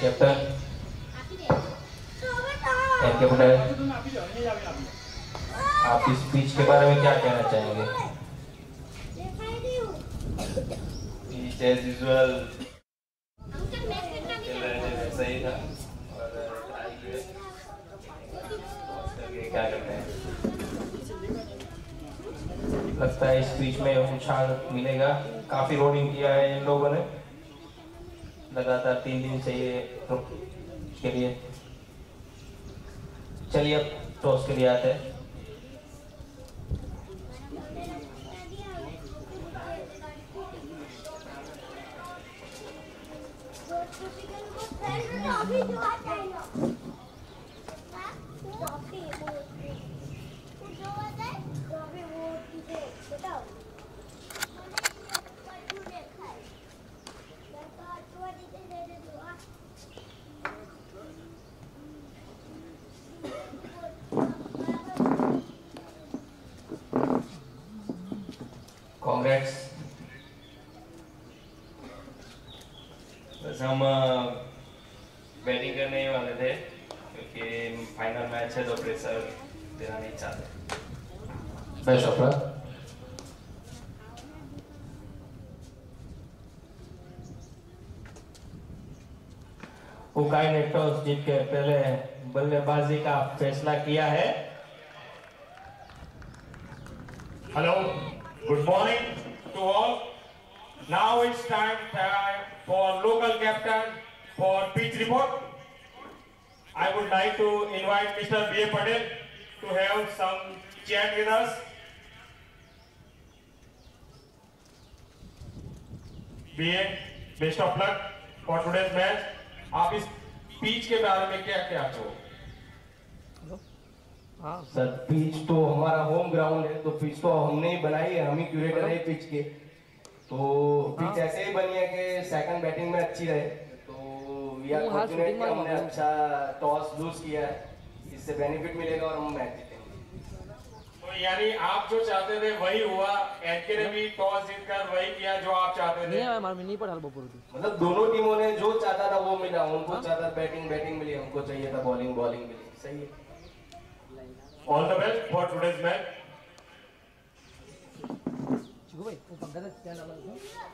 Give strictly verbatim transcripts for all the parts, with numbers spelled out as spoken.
Captain captain आप इस speech के बारे में क्या कहना चाहेंगे? स्पीच एज यूजुअल वैसा ही था और क्या करते हैं, लगता है इस स्पीच में उछाल मिलेगा। काफी रोलिंग किया है इन लोगों ने लगातार तीन दिन से ये तो के लिए। चलिए अब टॉस के लिए आते हैं। कांग्रेस बस हम बैटिंग करने ही वाले थे क्योंकि फाइनल मैच है तो प्रेशर देना नहीं चाहते। Best of luck. उकाई ने टॉस जीत के पहले बल्लेबाजी का फैसला किया है। Hello, good morning to all. Now it's time time for local captain for pitch report. I would like to invite Mister B A Patel to have some chat with us. B A, best of luck for today's match. आप इस pitch के बारे में क्या क्या कहो? Sir pitch तो हमारा होम ग्राउंड है तो पिच तो हमने ही बनाई है, हम ही क्यूरेटर है पिच के। तो पिच ऐसे ही बनी है कि सेकंड बैटिंग में अच्छी रहे। तो वी आर फॉर्चुनेट कि हमने अच्छा टॉस लूज किया है, इससे बेनिफिट मिलेगा और हम मैच जीतेंगे। तो यानी आप जो चाहते थे वही हुआ, एनके ने भी टॉस जीतकर वही किया जो आप चाहते थे। मतलब दोनों टीमों ने जो चाहता था वो मिला, उनको चाहता बैटिंग बैटिंग मिली, हमको चाहिए था बॉलिंग बॉलिंग मिली। सही है। All the best for today's match. Chikoo भाई वो पंखा से क्या डाला?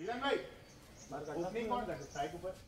किरण भाई ओपनिंग कौन कर सकता है ऊपर?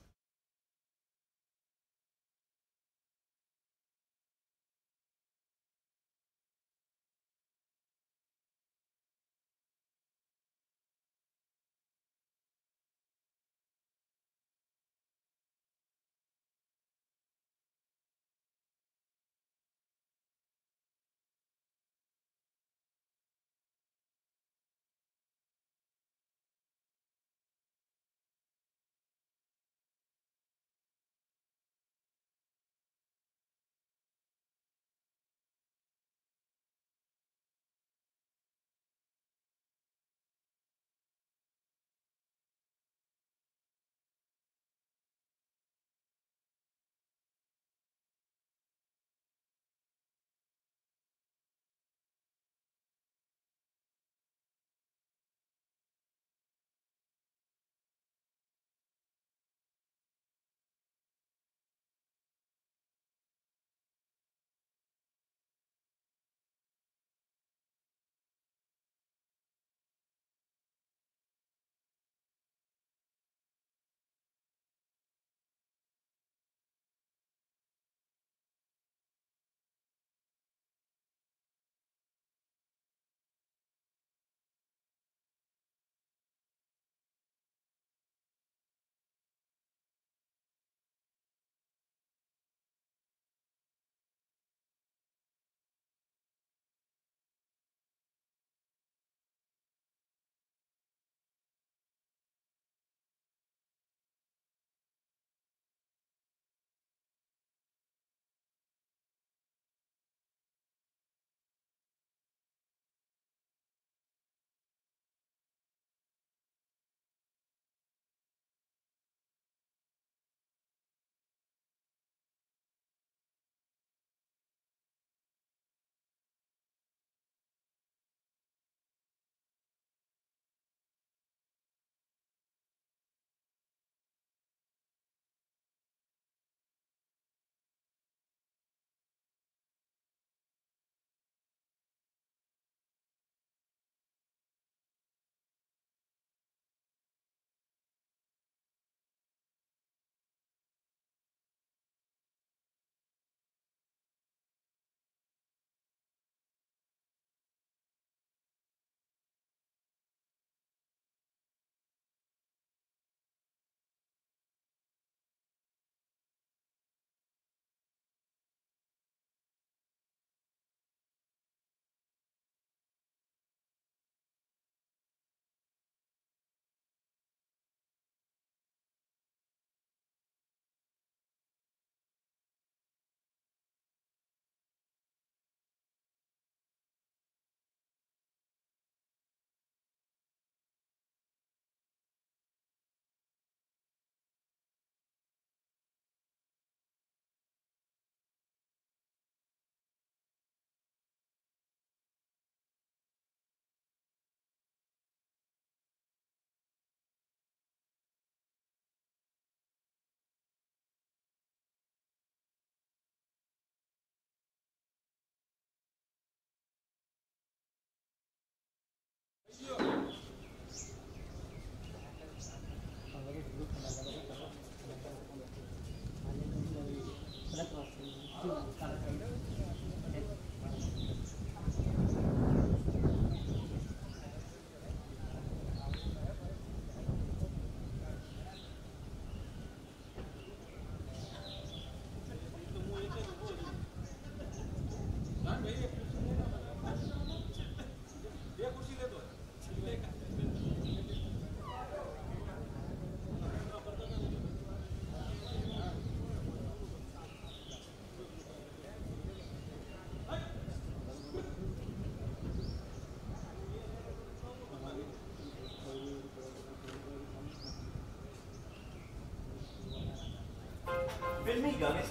फिल्मी गाने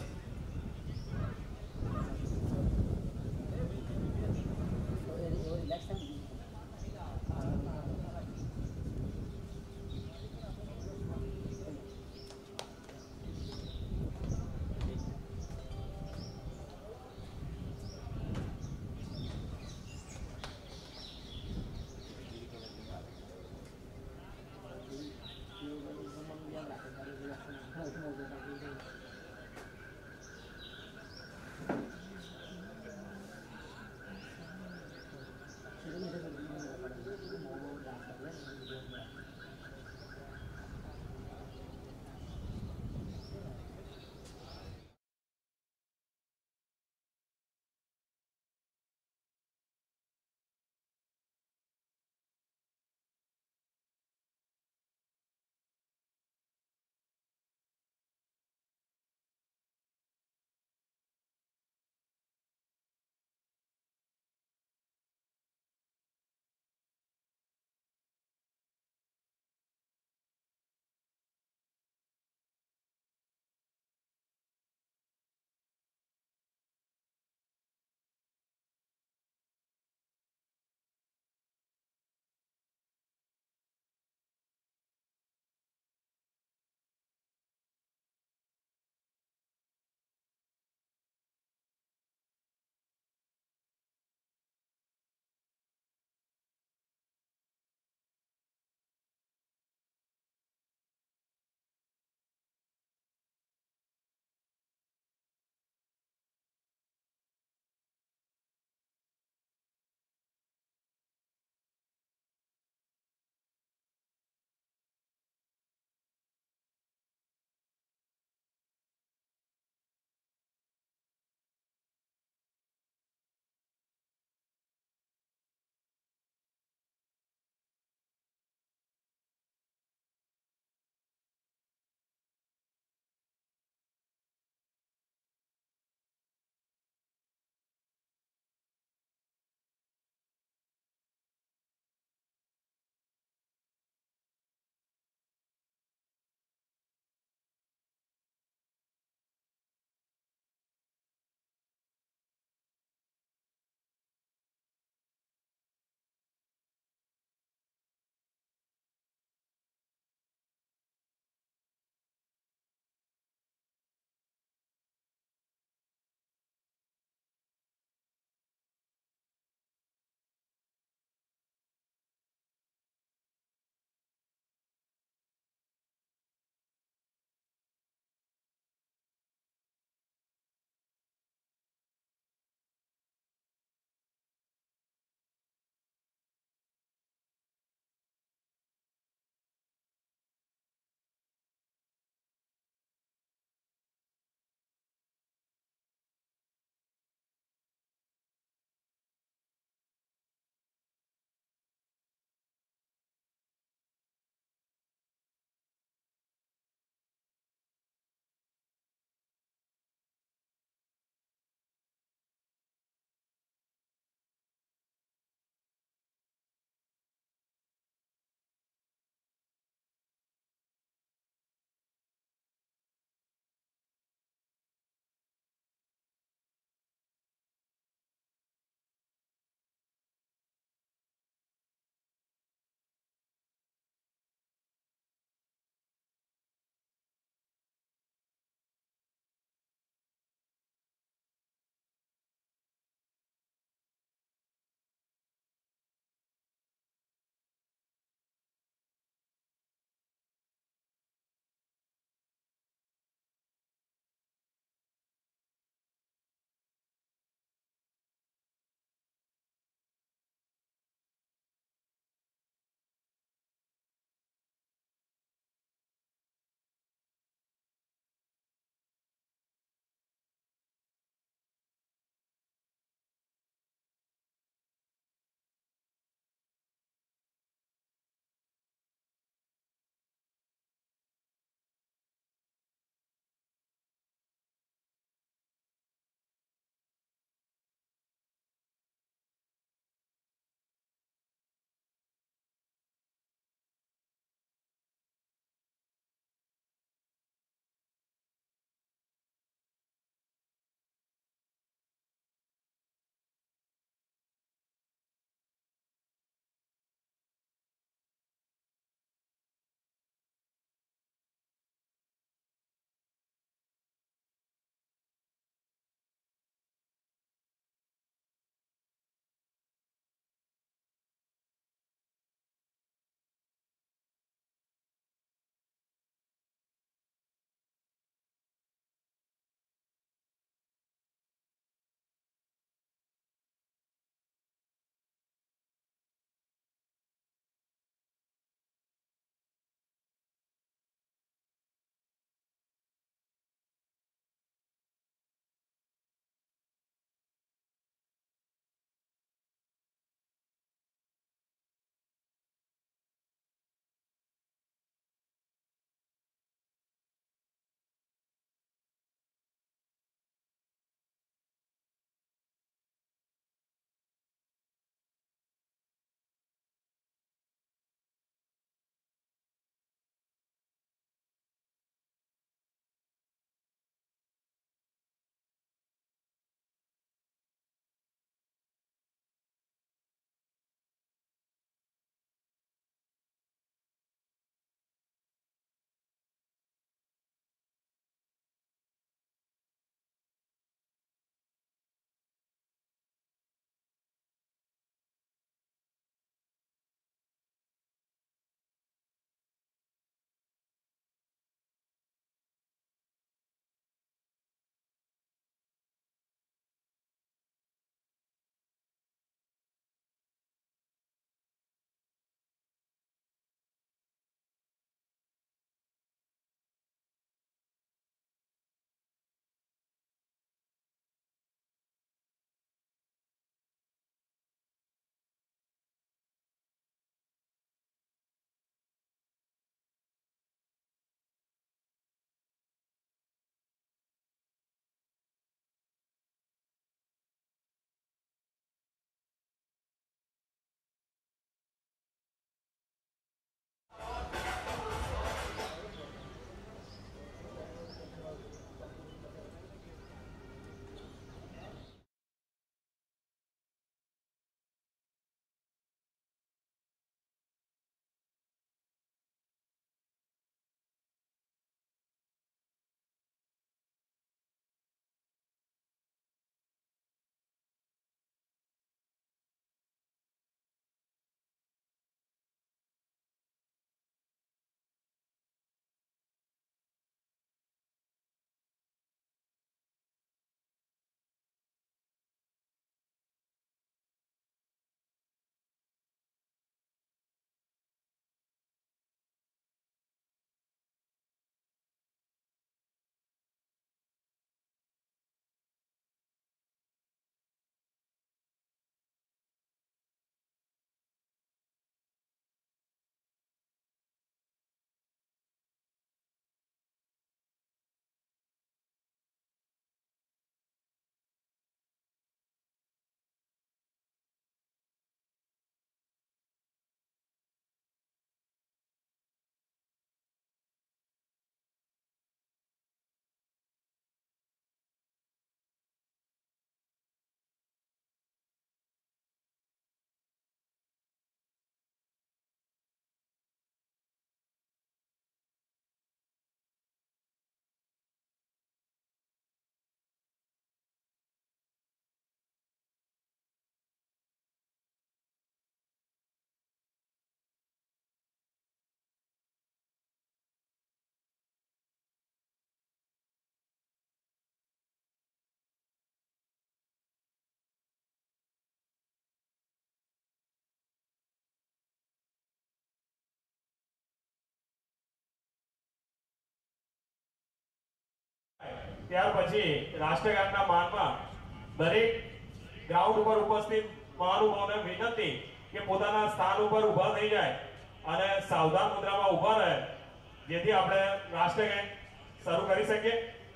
ત્યાર પછી રાષ્ટ્રગાનના માનમાં દરેક ગ્રાઉન્ડ ઉપર ઉપસ્થિત મહાનુભાવોને વિનંતી કે પોતાના સ્થાન ઉપર ઊભા થઈ જાય અને સાવધાન મુદ્રામાં ઊભા રહે, જેથી આપણે રાષ્ટ્રગાન શરૂ કરી શકીએ.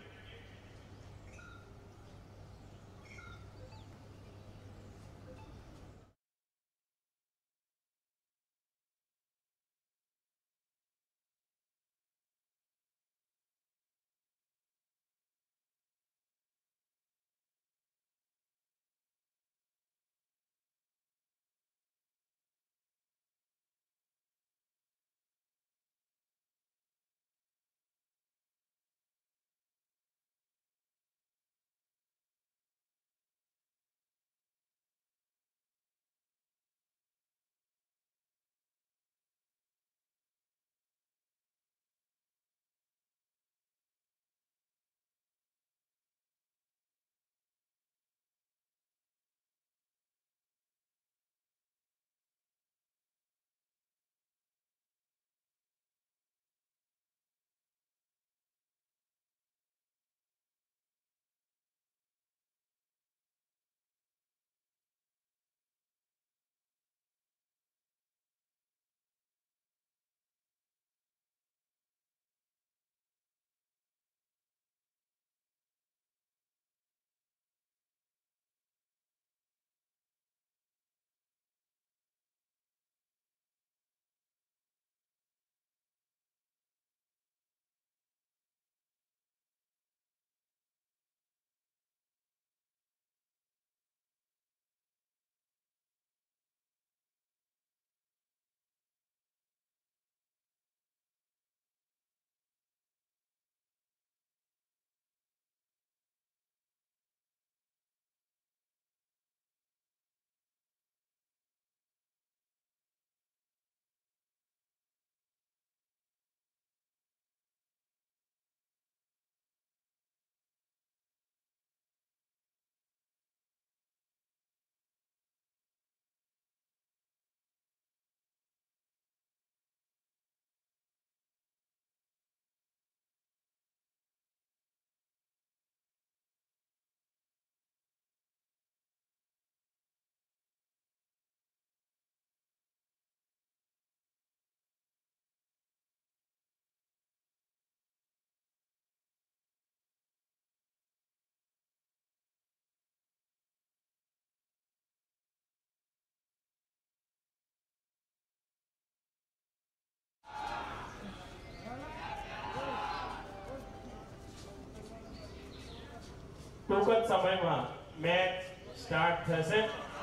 ટૂંક જ સમયમાં મેચ સ્ટાર્ટ થશે.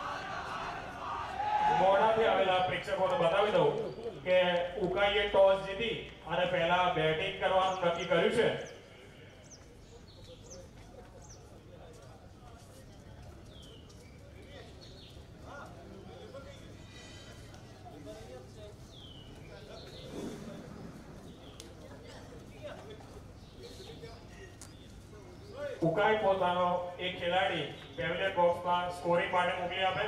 મોડાથી આવેલા પ્રેક્ષકોને બતાવી દઉં કે ઉકાઈએ ટોસ જીતી અને પહેલા બેટિંગ કરવાનું નક્કી કર્યું છે. ઉકાઈ પોતાનો એક ખેલાડી પેવેલિયન બોક્સમાં સ્કોરિંગ માટે મોકલી આપે.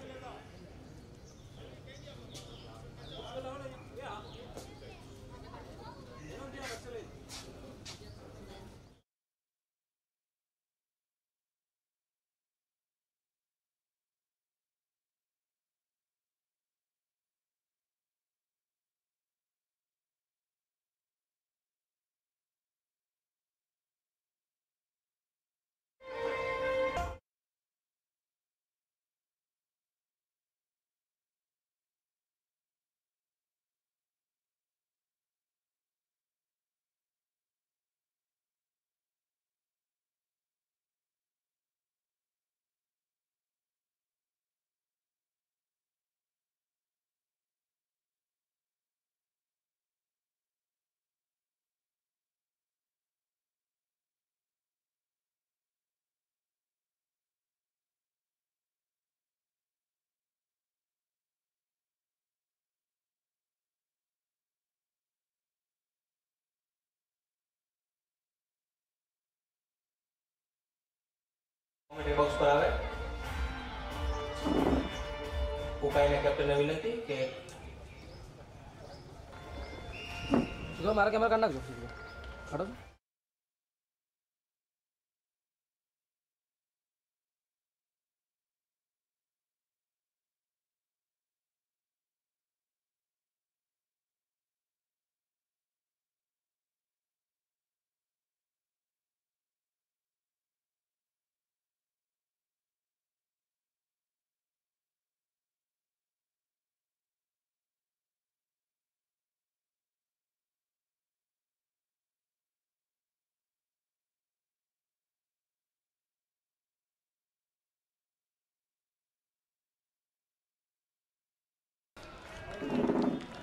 कमेंट बॉक्स पर आवे. उकाईना कैप्टन ने विनंती કે મારા કેમેરા કાઢ નાખજો.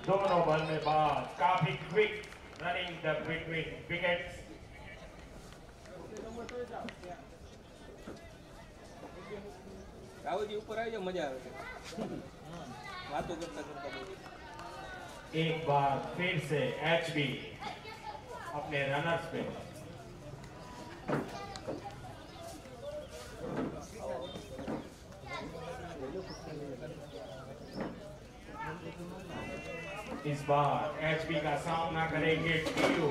दोनों बल्लेबाज काफी quick running the between wickets. Rahul ji ऊपर आइए, मजा आवे बातों करता करता। एक बार फिर से एचबी अपने रनर्स पे। इस बार एचबी का सामना करेंगे टीयू।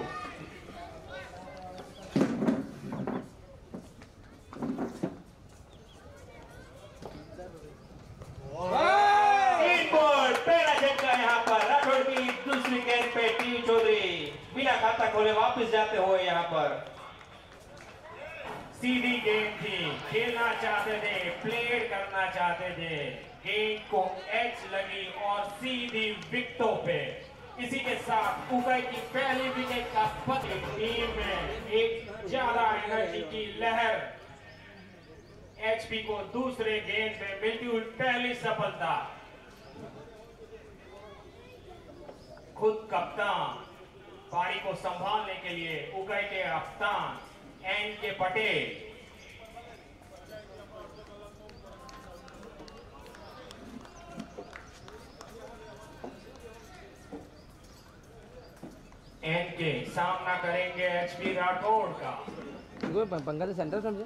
यहाँ पर राठौड़ की दूसरी गेंद पे टीयू चौधरी बिना खाता खोले वापस जाते हुए यहाँ पर। सीधी गेंद थी, खेलना चाहते थे, प्लेड करना चाहते थे, गेंद को एच लगी और सीधी विकेटों पे। इसी के साथ उगई की पहली विकेट का पत्र टीम में एक ज्यादा एनर्जी की लहर। एचपी को दूसरे गेंद पे मिलती हुई पहली सफलता। खुद कप्तान पारी को संभालने के लिए उगई के कप्तान एन के पटेल। एन के सामना करेंगे एचपी राठौड़ का। पंगा से सेंटर समझे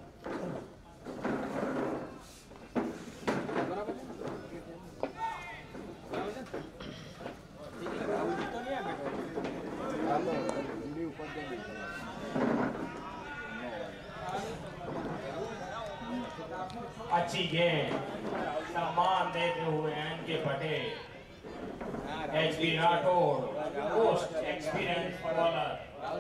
अच्छी गेंद, सम्मान देते हुए N K Patel. HP Rathod most experience bowler.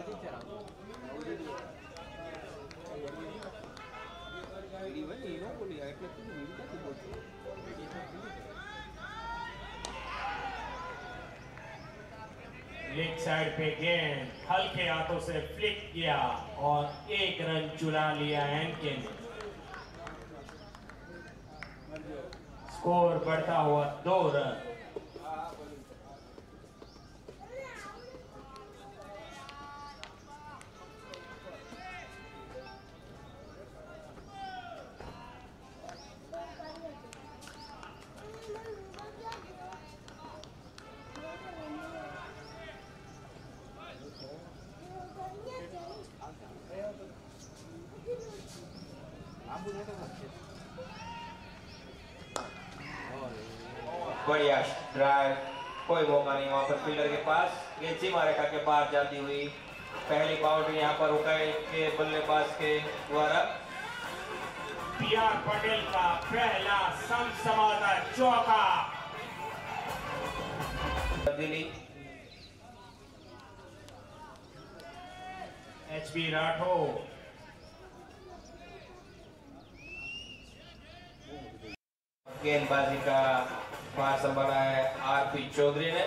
Leg side पे गेंद हल्के हाथों से फ्लिक किया और एक रन चुरा लिया एनके ने। स्कोर बढ़ता हुआ दो रन। बढ़िया ड्राइव, कोई मौका नहीं वहां पर फील्डर के पास। गेंद सीमा रेखा के पार जाती हुई पहली बाउंड्री यहाँ पर उकाई के बल्लेबाज के द्वारा। पीआर पटेल का पहला समसमाता चौका। दिल्ली एचपी राठौड़ गेंदबाजी का पार संभाला है आरपी चौधरी ने।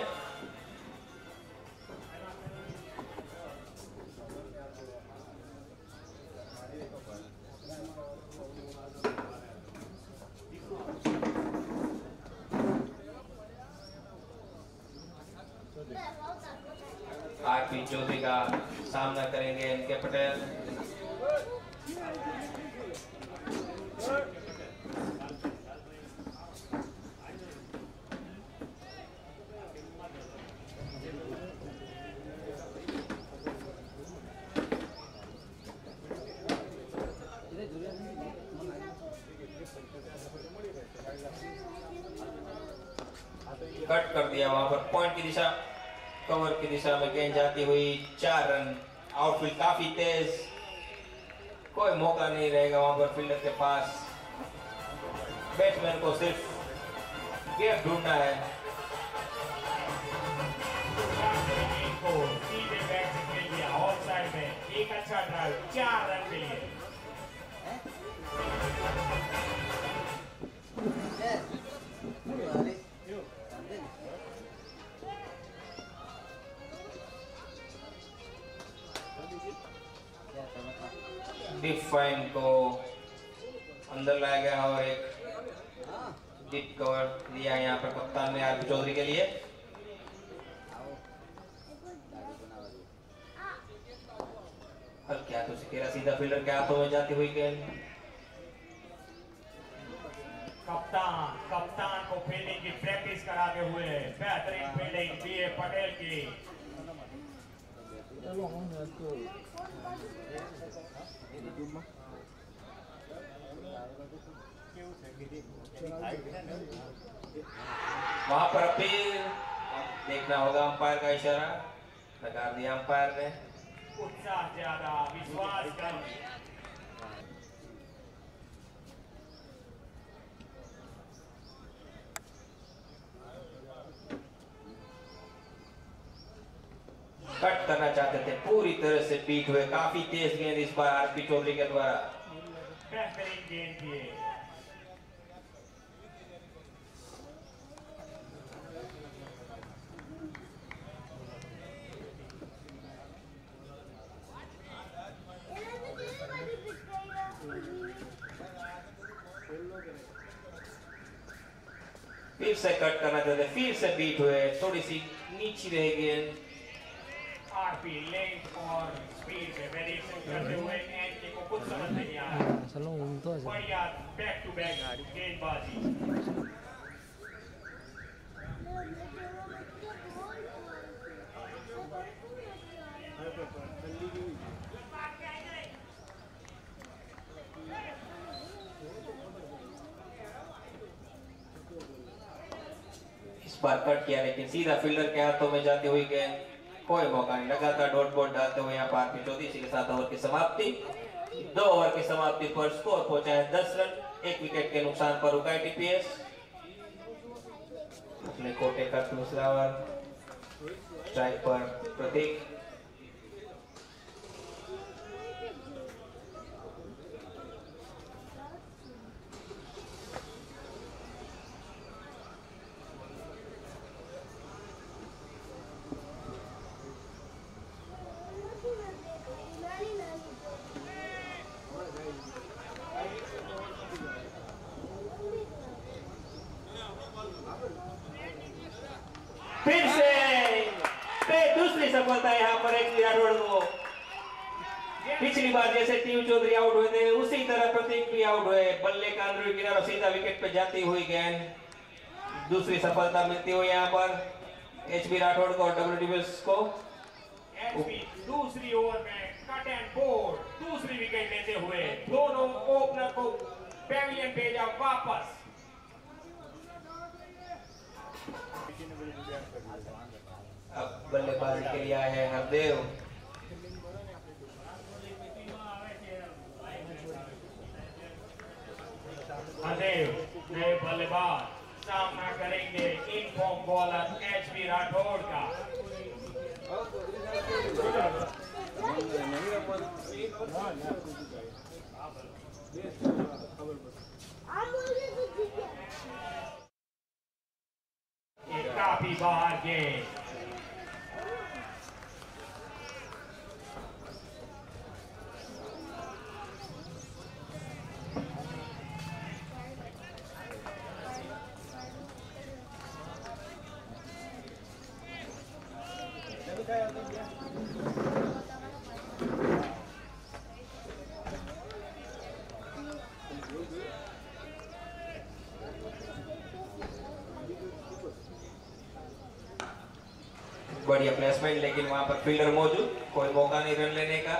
आरपी चौधरी का सामना करेंगे एन के पटेल। कट कर दिया वहां पर पॉइंट की दिशा, कवर की दिशा में गेंद जाती हुई चार रन। आउटफील्ड काफी तेज, कोई मौका नहीं रहेगा वहां पर फील्डर के पास। बैट्समैन को सिर्फ गैप ढूंढना है। सीधे बैट से खेल दिया ऑफ साइड में, एक अच्छा ड्राइव, चार रन के लिए। डीप फाइन को अंदर लाया गया और एक डीप कवर लिया यहाँ पर कप्तान ने आरपी चौधरी के लिए। खेला सीधा फील्डर के हाथों में जाती हुई गेंद। कप्तान कप्तान को फील्डिंग की प्रैक्टिस कराते हुए बेहतरीन फील्डिंग बी ए पटेल की। वहां पर अपील देखना होगा, अंपायर का इशारा नकार दिया अंपायर ने। उत्साह ज्यादा, विश्वास कम। कट करना चाहते थे, पूरी तरह से बीट हुए। काफी तेज गेंद इस बार आरपी चौधरी के द्वारा। बेहतरीन गेंद थी। फिर से कट करना चाहते, फिर से बीट हुए, थोड़ी सी नीची रह गेंद। आरपी लेंथ और स्पीड में वेरिएशन करते हुए एंटी को कुछ समझ नहीं आ रहा। चलो उन तो ऐसे बढ़िया बैक टू बैक गेंदबाजी। इस बार कट किया लेकिन सीधा फील्डर के हाथों में जाती हुई गेंद। कोई मौका नहीं, लगातार डॉट बॉल डालते हुए यहाँ पर आरपी चौधरी। इसी के साथ ओवर की समाप्ति। दो ओवर की समाप्ति पर स्कोर पहुंचा है दस रन। एक विकेट के नुकसान पर रुका है टीपीएस। अपने कोटे का दूसरा ओवर, स्ट्राइक पर प्रतीक। फिर से पे दूसरी सफलता यहाँ पर एच राठौड़ को। पिछली बार जैसे टीम चौधरी आउट हुए थे उसी तरह प्रतीक भी आउट हुए। बल्ले का अंदरूनी किनारा सीधा विकेट पे जाती हुई गेंद। दूसरी सफलता मिलती हुई यहाँ पर एच बी राठौड़ को और डब्ल्यू डिविलियर्स को। एचपी दूसरी ओवर में कट एंड बोर्ड दूसरी विकेट लेते हुए दोनों ओपनर को पेविलियन भेजा वापस। अब बल्लेबाजी के लिए आए हैं हरदेव। हरदेव नए बल्लेबाज सामना करेंगे in form bowler H B Rathod का। ये काफी बाहर गेंद। बढ़िया प्लेसमेंट, लेकिन वहां पर फील्डर मौजूद, कोई मौका नहीं रन लेने का।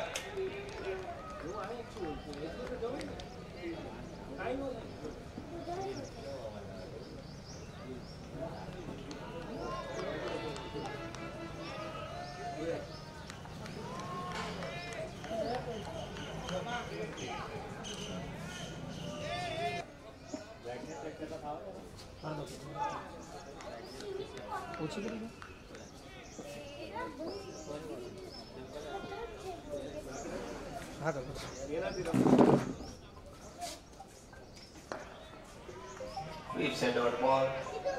पूछी करेगा हाँ तो फिर से डॉट बॉल।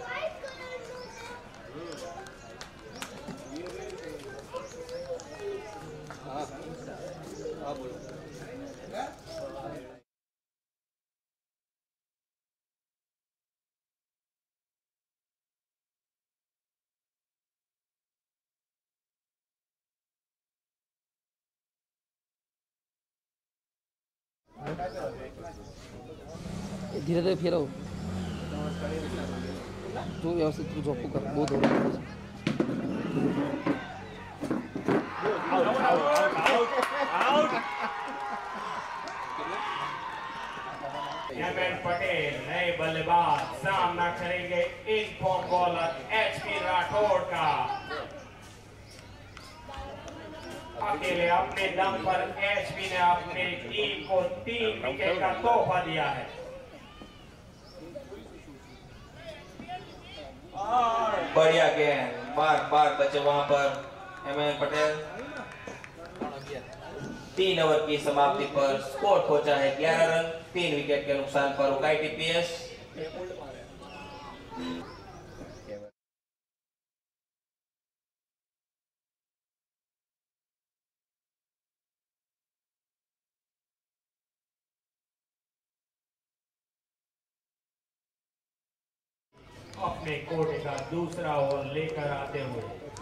हाँ बोलो धीरे धीरे फेरो जो व्यवस्थित तू झोपू कर बहुत हो रहा है एमएन पटेल नए बल्लेबाज सामना करेंगे in form bowler HP Rathod का। अकेले अपने दम पर एचपी ने अपने टीम को तीन विकेट का तोहफा दिया है। बढ़िया गेंद बार बार बचे वहां पर एमएन पटेल। तीन ओवर की समाप्ति पर स्कोर पहुंचा है ग्यारह रन तीन विकेट के नुकसान पर उकाई टीपीएस। अपने कोटे का दूसरा ओवर लेकर आते हुए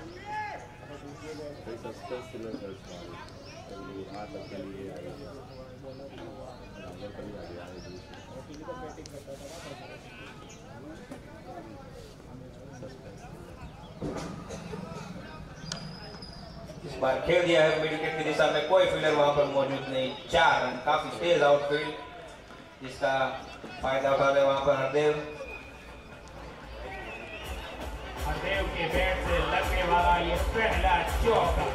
इस बार खेल दिया है मिड विकेट की दिशा में, कोई फील्डर वहां पर मौजूद नहीं। चार रन काफी तेज आउटफील्ड जिसका फायदा उठा रहे वहां पर हरदेव। हरदेव के बैट से लगने वाला ये पहला चौका।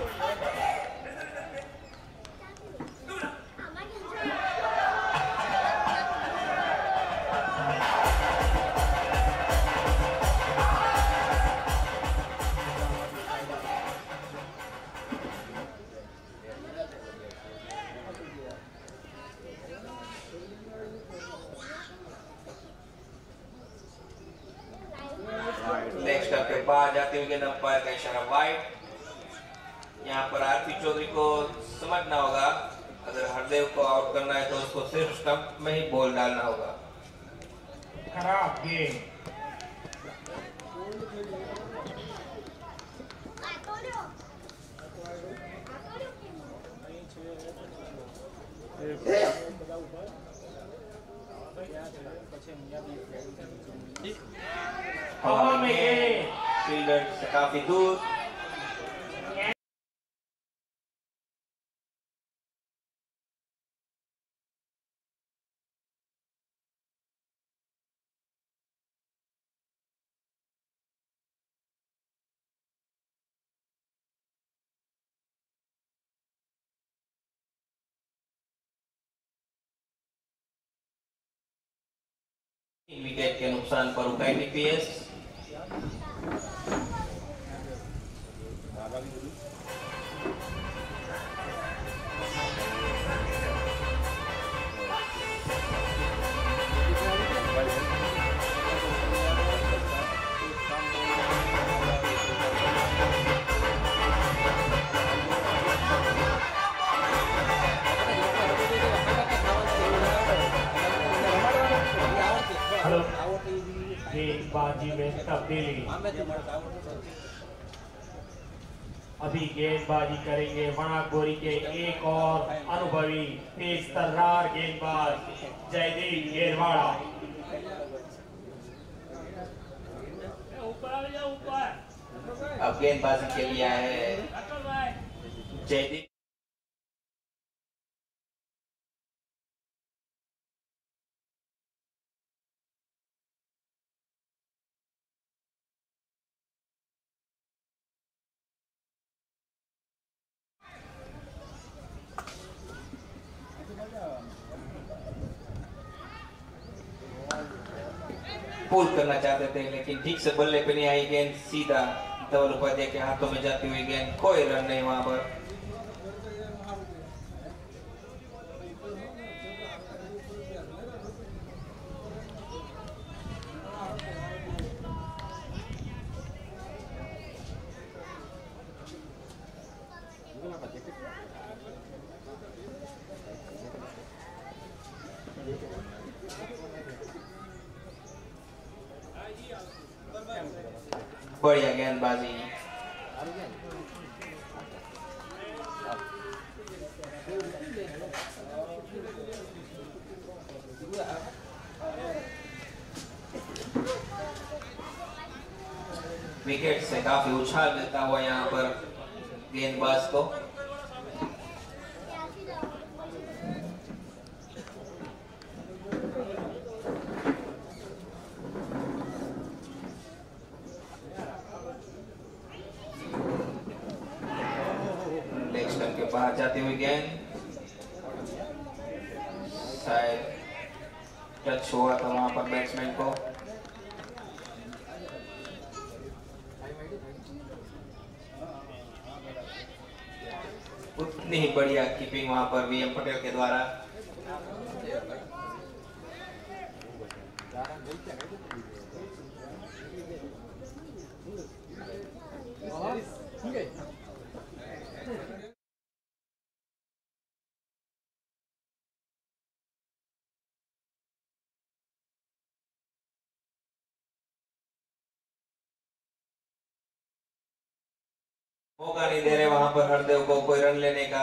बाहर जाते हुए अंपायर का इशारा वाइड। यहाँ पर आरपी चौधरी को समझना होगा अगर हरदेव को आउट करना है तो उसको सिर्फ स्टंप में ही बॉल डालना होगा। खराब गेम। हवा में गए फील्डर से काफी दूर। विकेट के नुकसान पर उकाई टीपीएस। गेंदबाजी में तब्दीली। अभी गेंदबाजी करेंगे वनागोरी के एक और अनुभवी तेज तर्रार गेंदबाज जयदीप गेरवाड़ा। अब गेंदबाजी के लिए आया है जयदीप। पुल करना चाहते थे लेकिन ठीक से बल्ले पे नहीं आई गेंद, सीधा धवल उपाध्याय के हाथों में जाती हुई गेंद, कोई रन नहीं वहां पर। बढ़िया गेंदबाजी। विकेट से काफी उछाल मिलता हुआ यहाँ पर गेंदबाज को। लेग स्टंप के बाहर जाती हुई गेंद, शायद टच हुआ था वहां पर बैट्समैन को। उतनी ही बढ़िया कीपिंग वहां पर वीएम पटेल के द्वारा। मौका नहीं दे रहे वहां पर हरदेव को कोई रन लेने का।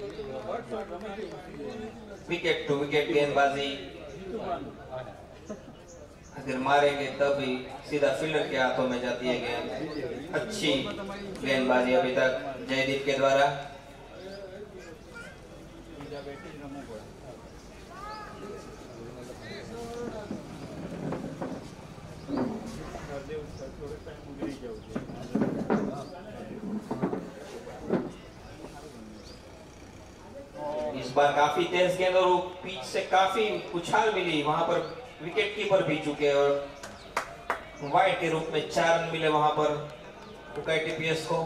विकेट टू विकेट गेंदबाजी, अगर मारेंगे तब भी सीधा फील्डर के हाथों में जाती है गेंद। अच्छी गेंदबाजी अभी तक जयदीप के द्वारा। इस बार काफी तेज गेंद और पिच से काफी उछाल मिली, वहां पर विकेट कीपर भी चुके और वाइड के रूप में चार रन मिले वहां पर उकाई टीपीएस को।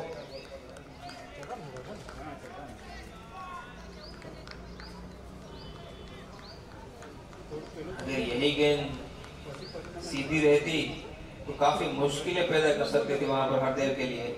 अगर यही गेंद सीधी रहती तो काफी मुश्किलें पैदा कर सकती थी वहां पर हरदेव के लिए।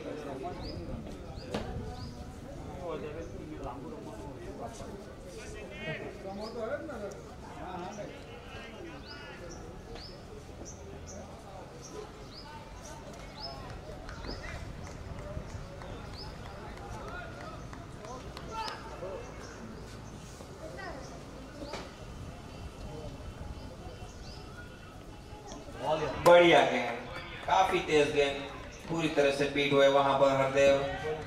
बढ़िया गेंद, काफी तेज गेंद, पूरी तरह से बीट हुए वहां पर हरदेव।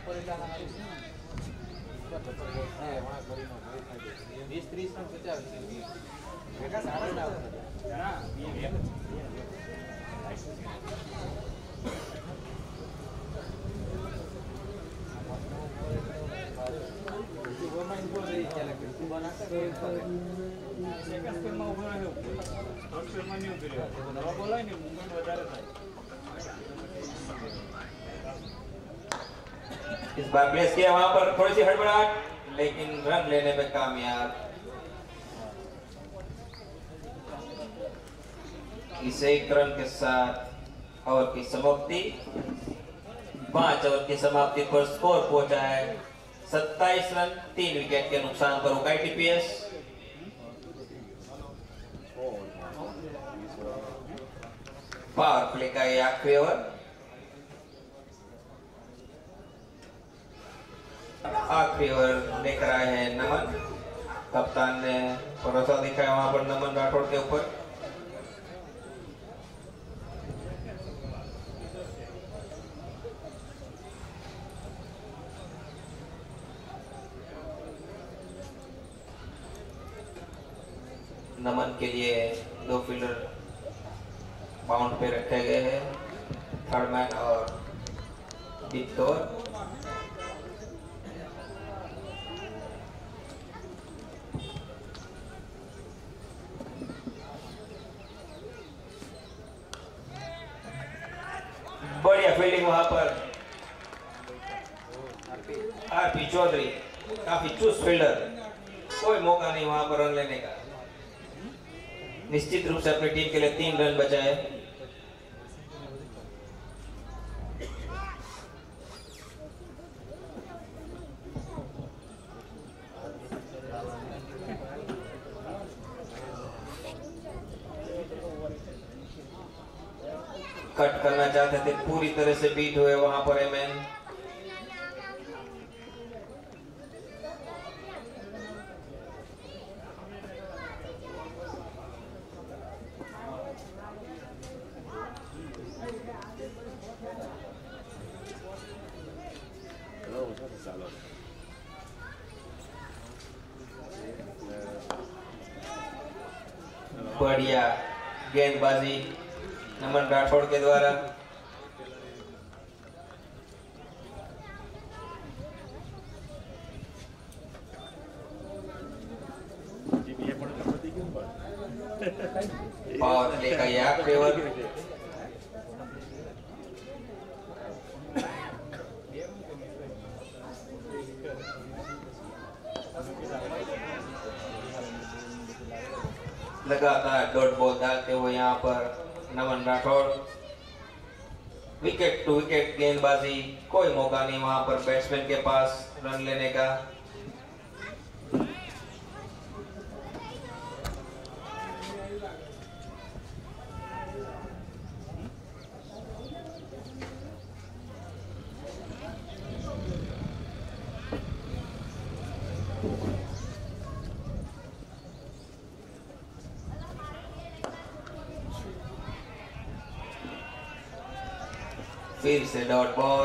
इस बार प्लेस किया वहां पर थोड़ी सी हड़बड़ाहट, लेकिन रन लेने में कामयाब। इस एक रन के साथ ओवर की समाप्ति, पांच ओवर की समाप्ति पर स्कोर पहुंचा है सत्ताईस रन तीन विकेट के नुकसान पर उकाई टीपीएस। पावर प्ले का ये आखिरी ओवर। आखिरी ओवर लेकर आए हैं नमन, कप्तान ने भरोसा दिखाया वहां पर नमन राठौड़ के ऊपर। नमन के लिए दो फील्डर बाउंड पे रखे गए हैं, थर्ड मैन और डीप ओवर। बढ़िया फील्डिंग वहां पर आरपी चौधरी, काफी चुस्त फील्डर, कोई मौका नहीं वहां पर रन लेने का। निश्चित रूप से अपनी टीम के लिए तीन रन बचाए। कट करना चाहते थे, पूरी तरह से बीट हुए वहां पर एमएन। बढ़िया गेंदबाजी नमन राठौड़ के द्वारा। पावर प्ले का यह फेवर। लगातार डॉट बॉल डालते हुए यहाँ पर Naman Rathod. Wicket to wicket गेंदबाजी, कोई मौका नहीं वहां पर बैट्समैन के पास रन लेने का। फिर से डॉट बॉल।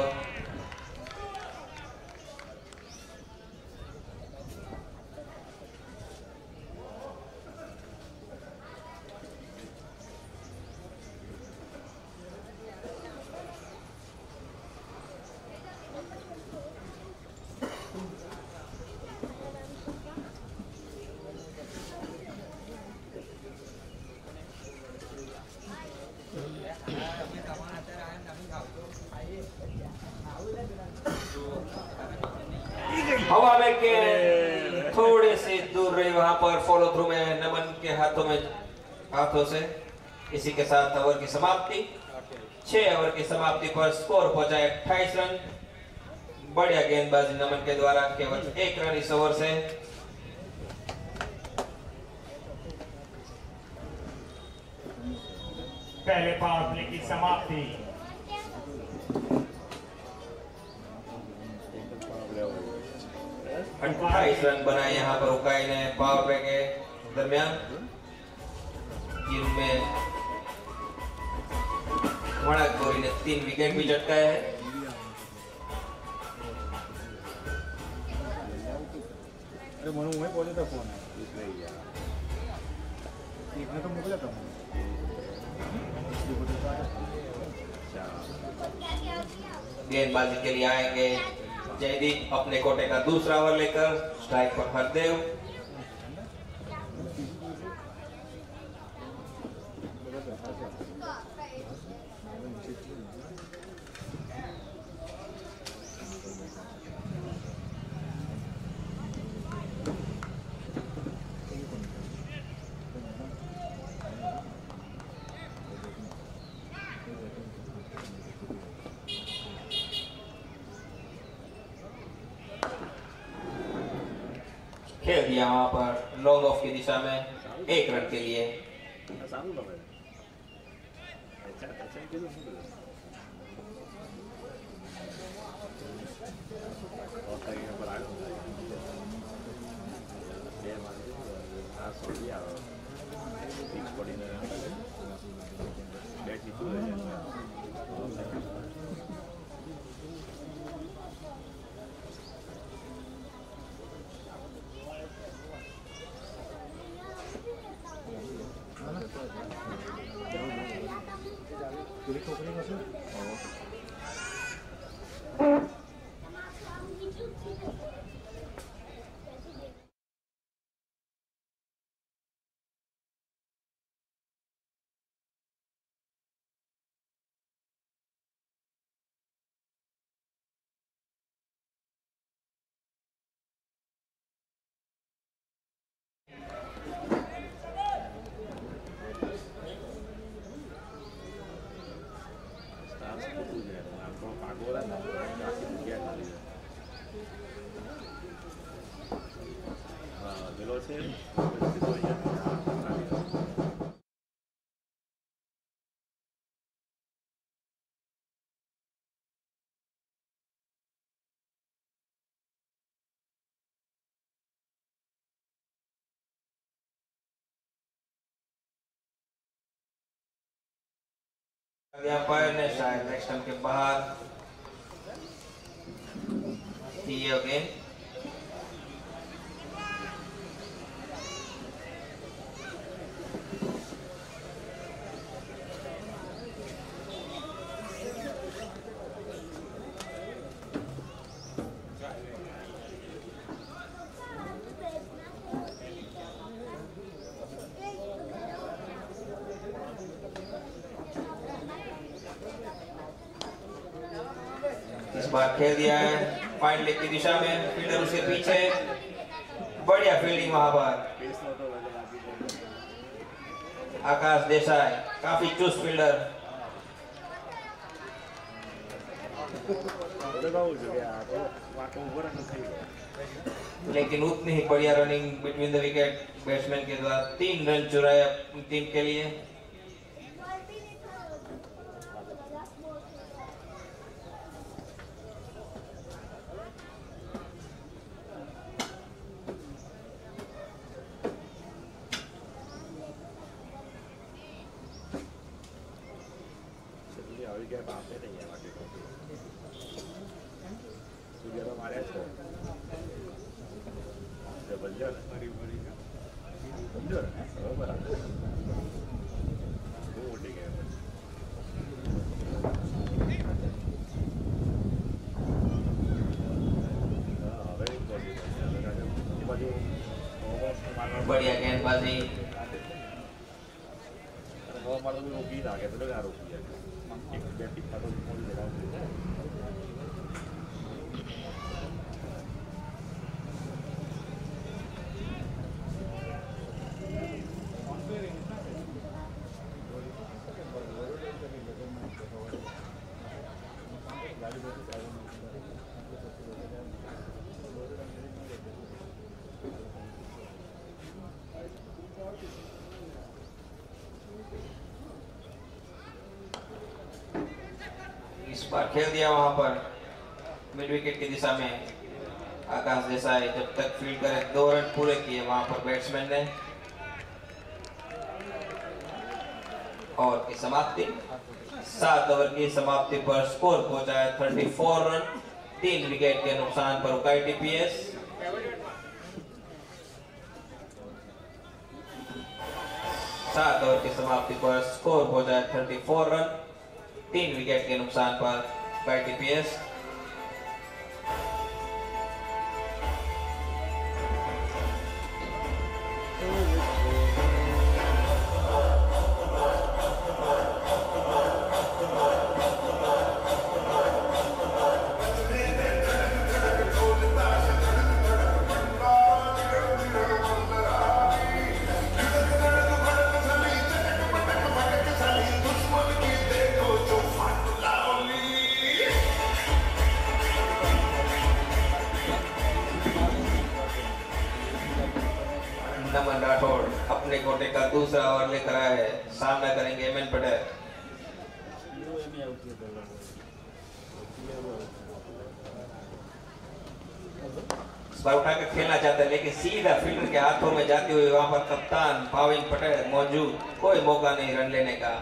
हवा में के थोड़े से दूर रही वहां पर, फॉलो थ्रू में नमन के हाथों में हाथों से। इसी के साथ ओवर की समाप्ति। छह ओवर की समाप्ति पर स्कोर पहुंचा है अट्ठाईस रन। बढ़िया गेंदबाजी नमन के द्वारा, केवल एक रन इस ओवर से। पहले पावर प्ले की समाप्ति। अट्ठाईस रन बनाए यहाँ पर उकाई ने पावर प्ले के दरमियान, जिनमें वणक गोरी ने तीन विकेट भी झटकाए हैं। म्हणून मैं बोले था फोन इतने तो मोकला था। गेंदबाजी के लिए आएंगे जयदीप अपने कोटे का दूसरा ओवर लेकर। स्ट्राइक पर हरदेव। खेल दिया वहां पर लॉन्ग ऑफ की दिशा में एक रन के लिए। अंपायर ने शायद नेक्स्ट टाइम के बाहर थी ये गेंद। इस बार खेल दिया है पॉइंट लेग की दिशा में, फील्डर उसके पीछे, बढ़िया फील्डिंग वहां पर आकाश देसाई, काफी चुस्त फील्डर। लेकिन उतनी ही बढ़िया running between the wicket batsman के द्वारा, तीन रन चुराया टीम के लिए। बढ़िया गेंदबाजी। इस बार खेल दिया वहां पर मिड विकेट की दिशा में आकाश देसाई, जब तक फील्ड करे दो रन पूरे किए वहां पर बैट्समैन ने। और की समाप्ति, सात ओवर की समाप्ति पर स्कोर पहुंचा है चौंतीस रन, तीन विकेट के नुकसान पर उकाई टीपीएस। सात ओवर की समाप्ति पर स्कोर पहुंचा है चौंतीस रन, तीन विकेट के नुकसान पर उकाई टीपीएस। नमन राठौड़ अपने कोटे का दूसरा ओवर लेकर आया है, सामना करेंगे एमएन पटेल। इस बार उठा कर खेलना चाहते हैं लेकिन सीधा फील्डर के हाथों में जाते हुए वहां पर कप्तान भाविन पटेल मौजूद, कोई मौका नहीं रन लेने का।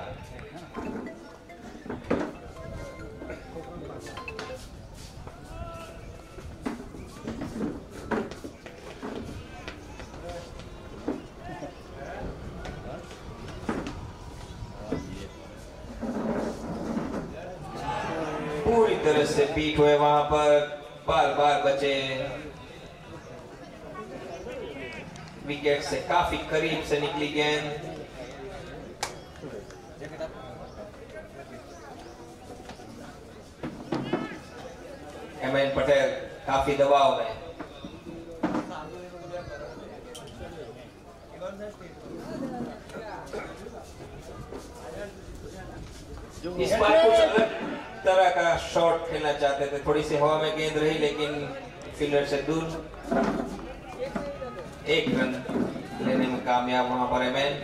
पूरी तरह से बीट हुए वहां पर, बार बार बचे, विकेट से काफी करीब से निकली गेंद। एमएन पटेल काफी दबाव में। इस बार कुछ अलग तरह का शॉट खेलना चाहते थे, थोड़ी सी हवा में गेंद रही लेकिन फील्डर से दूर, एक रन लेने में कामयाब वहां पर एमएन।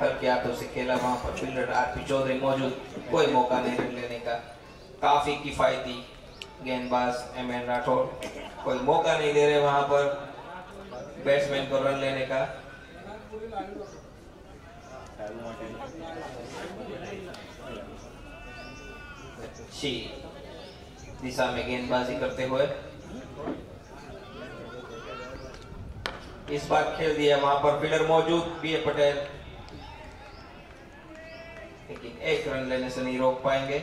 हल्के हाथों से खेला वहां पर फील्डर आरपी चौधरी मौजूद, कोई मौका नहीं रन लेने का। काफी किफायती गेंदबाज एम एन राठौर, कोई मौका नहीं दे रहे वहां पर बैट्समैन को रन लेने का। अच्छी दिशा में गेंदबाजी करते हुए इस बार खेल दिया, वहां पर फील्डर मौजूद बी ए पटेल, लेकिन एक रन लेने से नहीं रोक पाएंगे।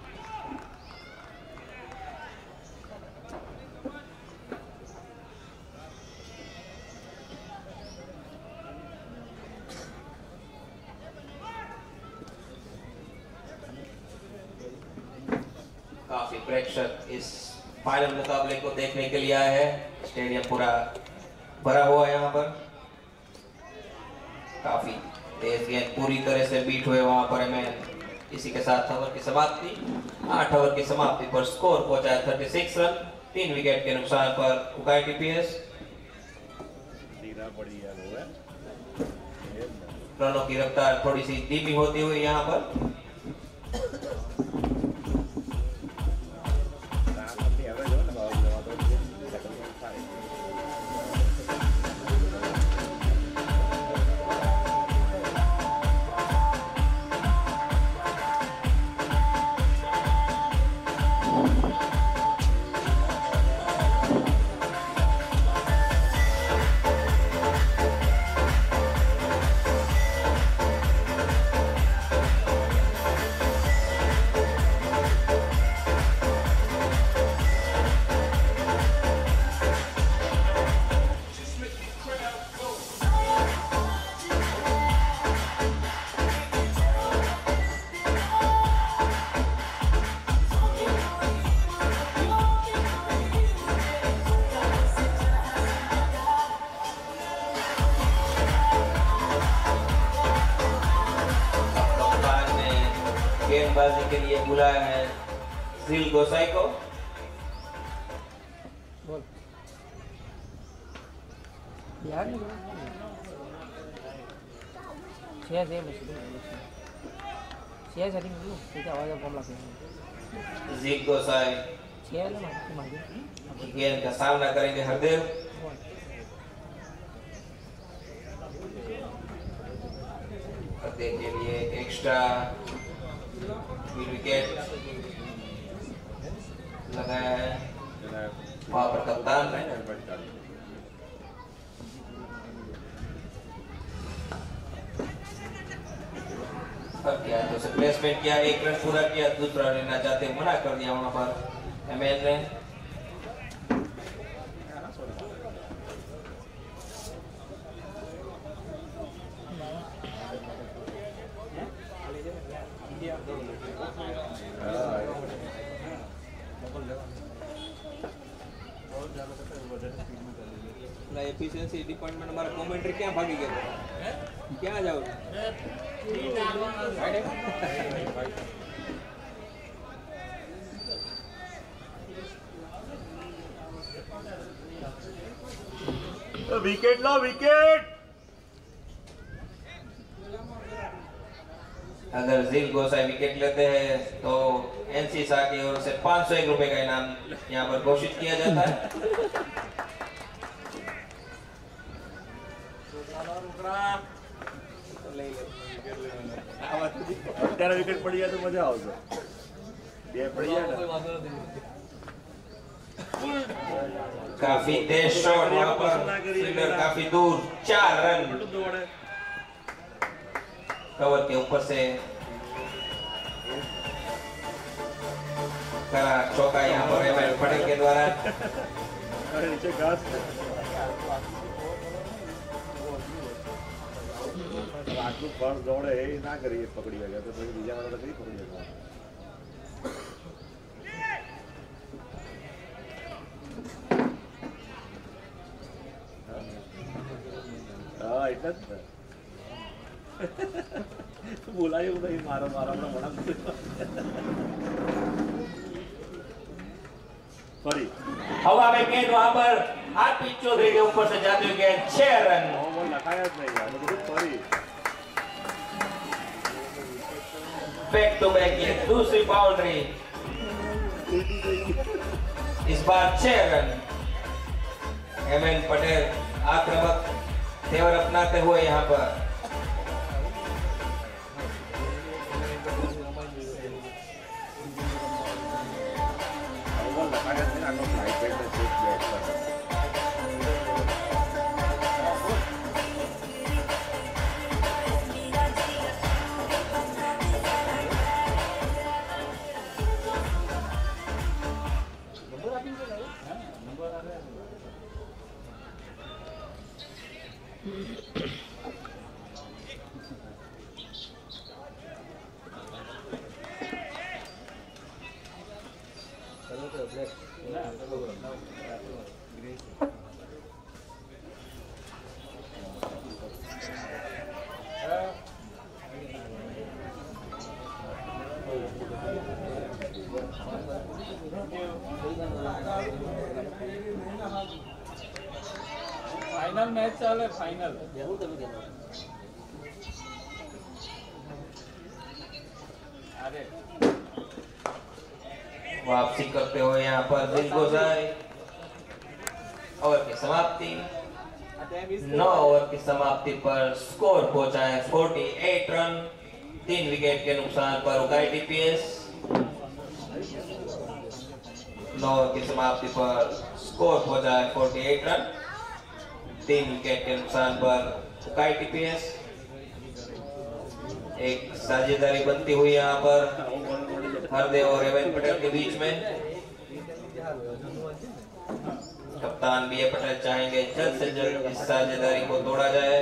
काफी प्रेक्षक इस फाइनल मुकाबले को देखने के लिए आए हैं। स्टेडियम पूरा भरा हुआ है यहाँ पर। काफी तेज गेंद पूरी तरह से बीट हुए वहां पर हमें। इसी के साथ ओवर की समाप्ति, आठ ओवर की समाप्ति पर स्कोर पहुंचा है छत्तीस रन, तीन विकेट के नुकसान पर उकाई टीपीएस। रनों की रफ्तार थोड़ी सी धीमी होती हुई यहाँ पर। गेंदबाजी के लिए बुलाया है जिल गोसाई को। बोल यार नहीं छह से मुश्किल छह सेटिंग कर लो, ठीक है आवाज कम लगती है। जिल गोसाई छह ले मार मार गेंद का सामना करेंगे हरदेव। हरदेव के लिए एक्स्ट्रा विकेट लगाया है वहां पर कप्तान ने। किया तो से प्लेसमेंट किया, एक रन पूरा किया, दूसरा लेना चाहते मना कर दिया वहां पर एमएन ने। एफिशिएंसी डिपार्टमेंट हमारा कमेंट्री क्या भागी गया, क्या जाओ विकेट लो विकेट। अगर जिल गोसाई विकेट लेते हैं तो एनसी शाह की ओर से पाँच सौ एक रुपए का इनाम यहाँ पर घोषित किया जाता है। અત્યારે વિકેટ પડી જાય તો મજા આવશે. બે પડી જાય ને काफी तेज शॉट वहां पर, फील्डर काफी दूर, चार रन कवर के ऊपर से करा चौका यहाँ पर एमएल पटेल के द्वारा। અરે નીચે ઘાસ આટલું ફળ દોડે એ ના કરીએ પકડી ગયા તો પછી બીજા વાળા કઈ પકડી ગયા. હા એટલે જ ને બોલાયું નહીં મારો મારા હમણાં ફરી हवा में गेंद वहां पर आरपी चौधरी के ऊपर से जाते हुए गेंद छह रन। લખાયા જ નહીં યાર બધું ફરી बैक टू बैक ये दूसरी बाउंड्री, इस बार छह रन। एम एन पटेल आक्रामक तेवर अपनाते हुए यहाँ पर फाइनल मैच चाले फाइनल अरे वापसी करते हुए यहाँ पर दिल गोजाई। ओवर की समाप्ति, नौ ओवर की समाप्ति पर स्कोर पहुंचा है अड़तालीस रन, तीन विकेट के नुकसान पर उकाई टीपीएस। नौ ओवर की समाप्ति पर स्कोर पहुंचा है अड़तालीस रन, तीन विकेट के नुकसान पर उकाई टीपीएस। एक साझेदारी बनती हुई यहाँ पर हरदेव और एम एन पटेल के बीच में। कप्तान बी ए पटेल चाहेंगे जल्द से जल्द इस साझेदारी को तोड़ा जाए।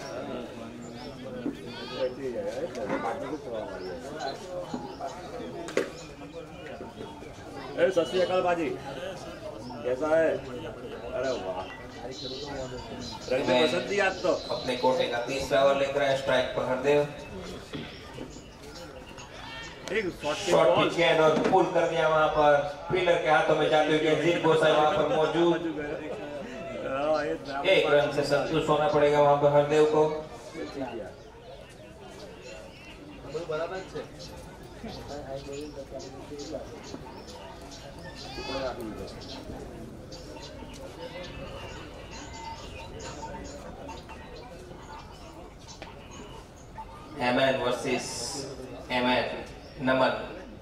सत श्री अकाल बाजी, कैसा है? अरे वाह, रंग पसंद दिया तो। अपने कोटे का तीसरा ओवर लेकर आए, स्ट्राइक पर हरदेव। शॉट पिच गेंद और पुल कर दिया वहां पर, फील्डर के हाथों में जाते हुए दिल गोसाई वहां पर मौजूद। एक रन से संतुष्ट होना पड़ेगा वहां पर हरदेव को। M N versus M N Naman.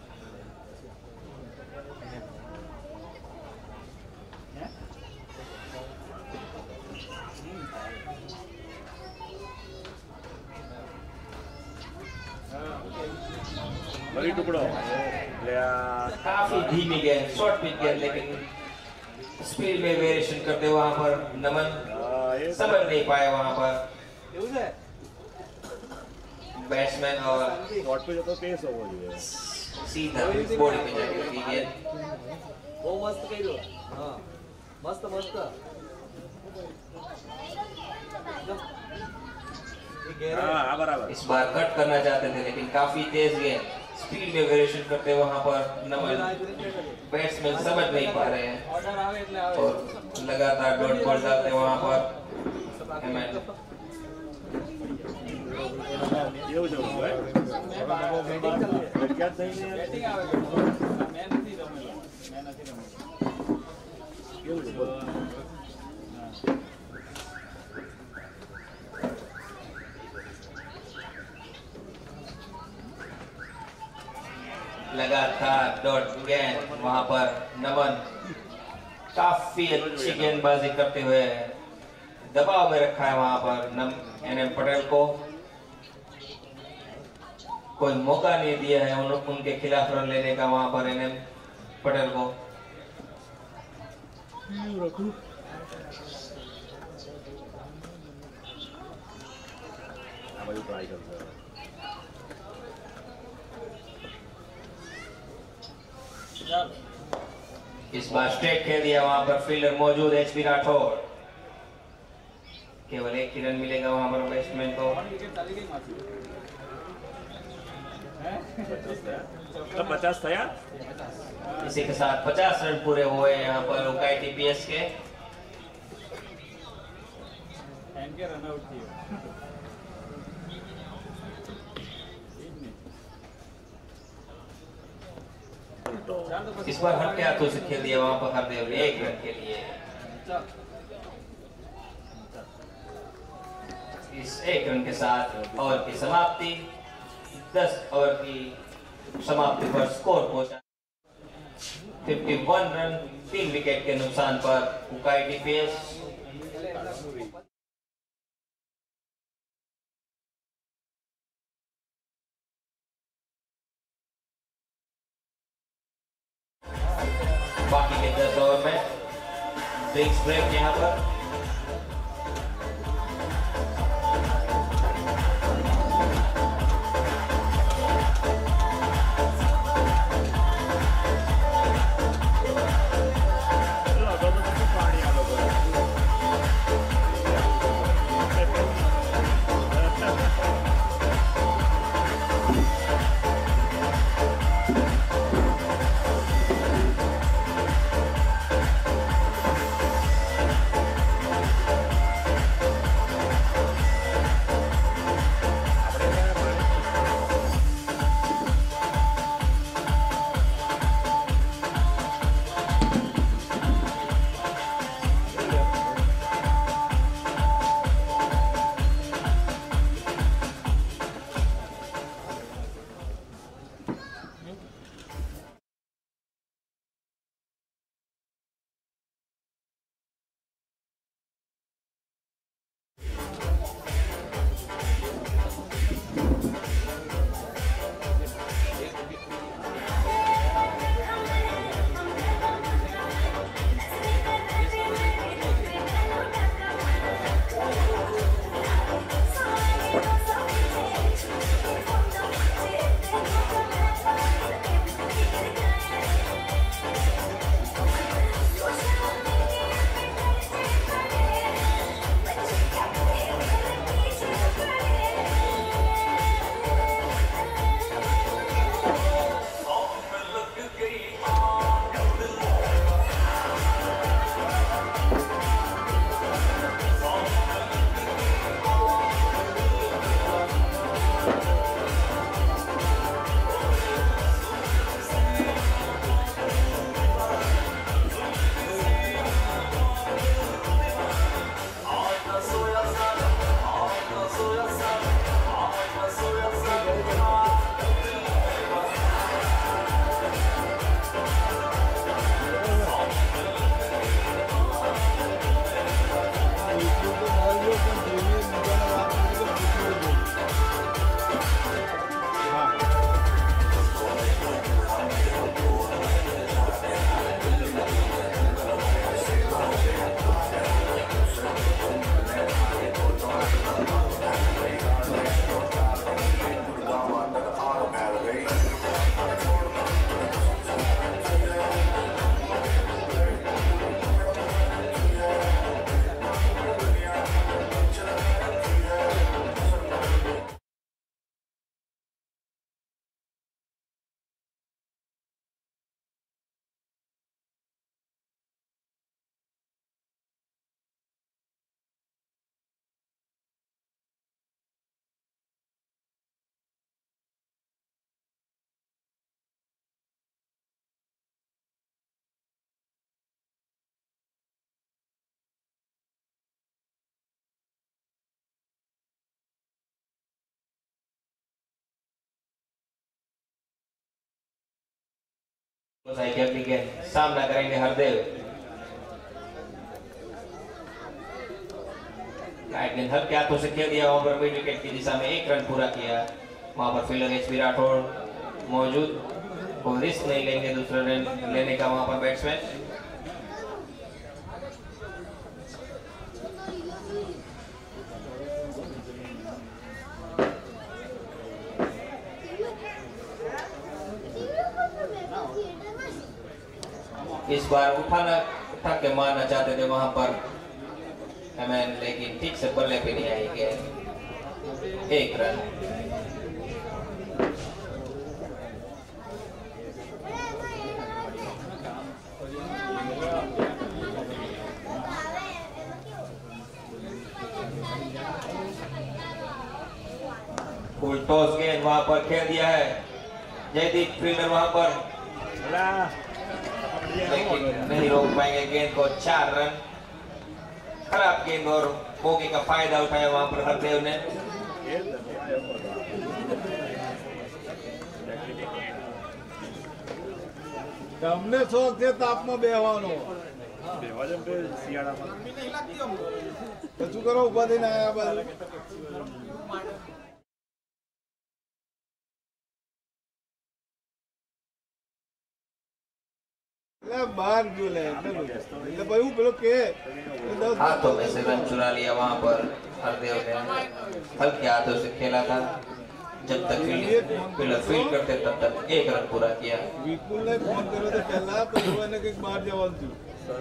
बड़ी टुकड़ो काफी धीमी गेंद, शॉर्ट पिच गेंद, लेकिन स्पीड में वेरिएशन करते हुए वहां पर नमन समझ नहीं पाए वहां पर बैट्समैन और शॉट पे जो तो पेस हो गई सीधा बॉडी पे जाके लगी गेंद। वो मस्त कहिरो, हां मस्त मस्त हां बराबर। इस बार कट करना चाहते थे लेकिन काफी तेज गेंद, स्पीड में वेरिएशन करते वहां पर नमन बैट्समैन समझ नहीं पा रहे हैं और लगातार डॉट बॉल डालते वहां पर एमएन। ये हो जाओ क्या सही नहीं बैटिंग आवे मैं नहीं रमेला मैं नहीं रमेला ये हो जाओ। लगातार डॉट गेंद वहां पर नमन काफी अच्छी गेंदबाजी करते हुए दबाव में रखा है वहां पर नम एन एम पटेल को। कोई मौका नहीं दिया है उन, उनके खिलाफ रन लेने का वहां पर एन एम पटेल को। ट्राई करते हैं इस बार स्ट्रेट खेल दिया वहां पर, फील्डर मौजूद एच पी राठौर। केवल एक ही रन मिलेगा वहां पर बैट्समैन को। पचास था यार। इसी के साथ पचास रन पूरे हुए यहाँ पर उकाई टीपीएस के। रन आउट इस बार हल्के हाथों से खेल दिया वहां पर हरदेव ने एक रन के लिए। इस एक रन के साथ ओवर की समाप्ति, दस ओवर की समाप्ति पर स्कोर पहुंचा इक्यावन रन, तीन विकेट के नुकसान पर उकाई टीपीएस। बाकी के दस ओवर में ड्रिंक्स ब्रेक यहाँ पर। साइकिल के सामना करेंगे हरदेव। गेंद हल्के हाथों से खेल दिया, वहां पर मिड विकेट की दिशा में एक रन पूरा किया। वहां पर फील्डर एच बी राठौड़ मौजूद, कोई रिस्क नहीं लेंगे दूसरा रन लेने का वहां पर बैट्समैन। इस बार उठाना उठा के मारना चाहते थे वहां पर एमएन, लेकिन ठीक से बल्ले पे नहीं आई गेंद, एक रन। फुल टॉस गेंद वहां पर खेल दिया है जयदीप फील्डर वहां पर लेकिन नहीं रोक पाएंगे गेंद को। चार रन, खराब गेंद और मौके का फायदा उठाया वहां पर हरदेव ने। તમને શોખ છે તાપમાં બેહવાનો કશું કરો ઉભા થઈને આયા બાજુ बाहर जो ले એટલે ભાઈ હું પેલો કે हाथों में से रन चुरा लिया वहां पर हरदेव ने। हल्के हाथों से खेला था, जब तक फील्डर फील्ड करते तब तक एक रन पूरा किया। વિપુલ ને ફોન કર્યો તો પહેલા તો એને કંઈક બહાર જવાનું હતું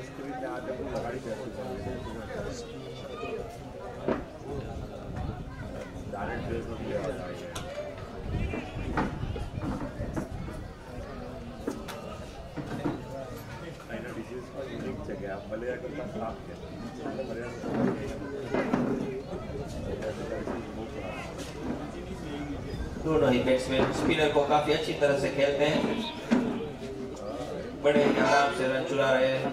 दोनों ही बैट्समैन स्पिनर को काफी अच्छी तरह से खेलते हैं, बड़े आराम से रन चुरा रहे हैं,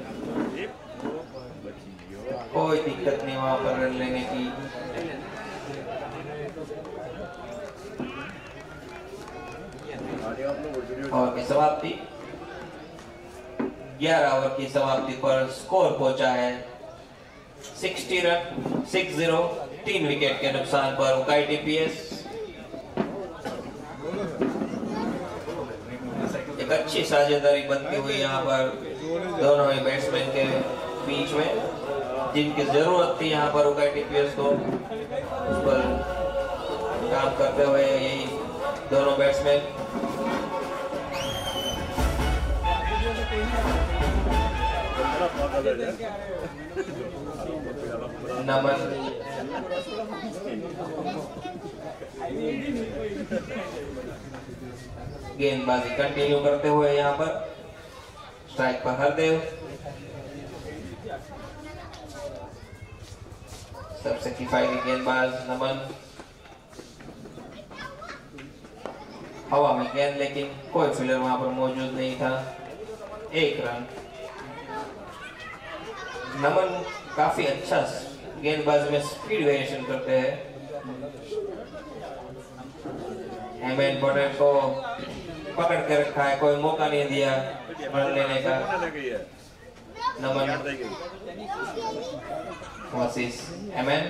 कोई दिक्कत नहीं वहां पर रन लेने की। और की समाप्ति ग्यारह ओवर की समाप्ति पर स्कोर पहुंचा है साठ रन, साठ, तीन विकेट के नुकसान पर उकाई टीपीएस। एक अच्छी साझेदारी बनती हुई यहाँ पर दोनों ही बैट्समैन के बीच में, जिनकी जरूरत थी यहाँ पर उकाई टीपीएस को, उस पर काम करते हुए यही दोनों बैट्समैन। नमन गेंदबाजी कंटिन्यू करते हुए यहाँ पर स्ट्राइक पर हरदेव। सबसे किफायती गेंदबाज नमन। हवा में गेंद, लेकिन कोई फील्डर वहां पर मौजूद नहीं था। एक रन। नमन काफी अच्छा गेंदबाजी में स्पीड वेरिएशन करते हैं। एमएन बॉर्डर को पकड़ के रखा है, कोई मौका नहीं दिया रन लेने का। Naman versus MN.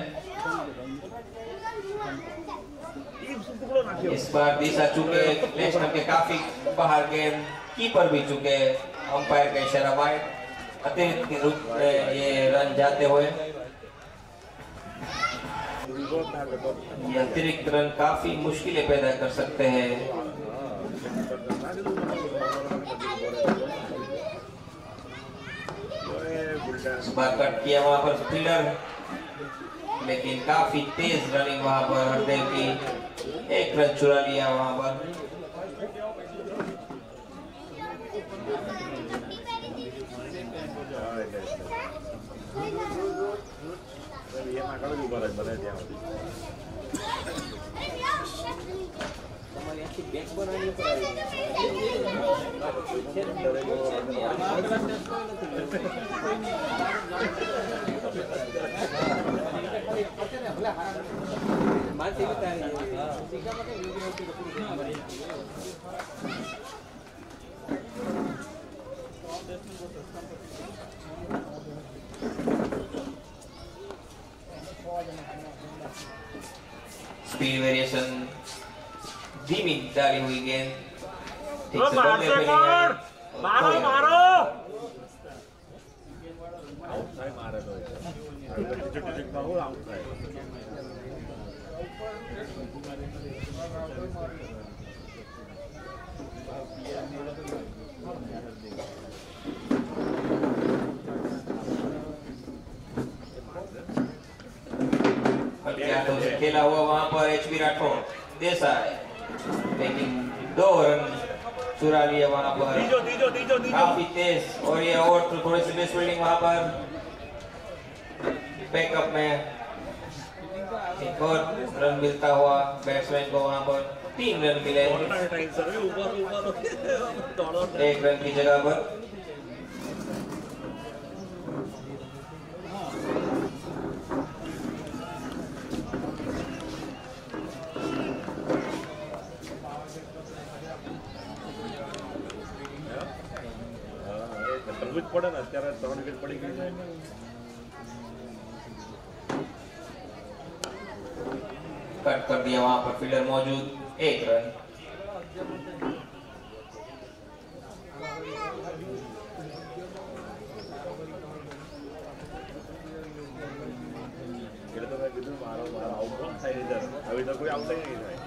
इस बार दिशा चुके नेशनल के काफी बाहर गेंद, कीपर भी चुके, अंपायर का इशारा वाइड, अतिरिक्त के रूप में ये रन जाते हुए। ये अतिरिक्त रन काफी मुश्किलें पैदा कर सकते हैं। इस बार कट किया वहां पर फील्डर, लेकिन काफी तेज रनिंग वहां पर हरदेव की, एक रन चुरा लिया वहां पर। તમારી આખી બેચ બનાવવાની ઉપર આવી માથે ઉતારી स्पीड वेरिएशन, धीमी डाली हुई गेंद, ठीक से बल्ले पे नहीं है। मारो मारो तो खेला हुआ वहां पर एच पी राठौर देसाई, लेकिन दो रन चुरा लिए वहां पर। दीजो, दीजो, दीजो, दीजो। काफी तेज, और ये ओवर थोड़ी सी बेस फील्डिंग वहां पर। बैकअप में एक और रन मिलता हुआ बैट्समैन को वहां पर। तीन रन मिले एक रन की जगह पर। પડે ને અત્યારે ત્રણ વિકેટ પડી ગઈ છે. कट कर दिया वहां पर फील्डर मौजूद, एक रन. એટલે તો મેં કીધું મારો મારો આઉટ કોણ થાય ઇધર, હવે તો કોઈ આઉટ નહીં થાય.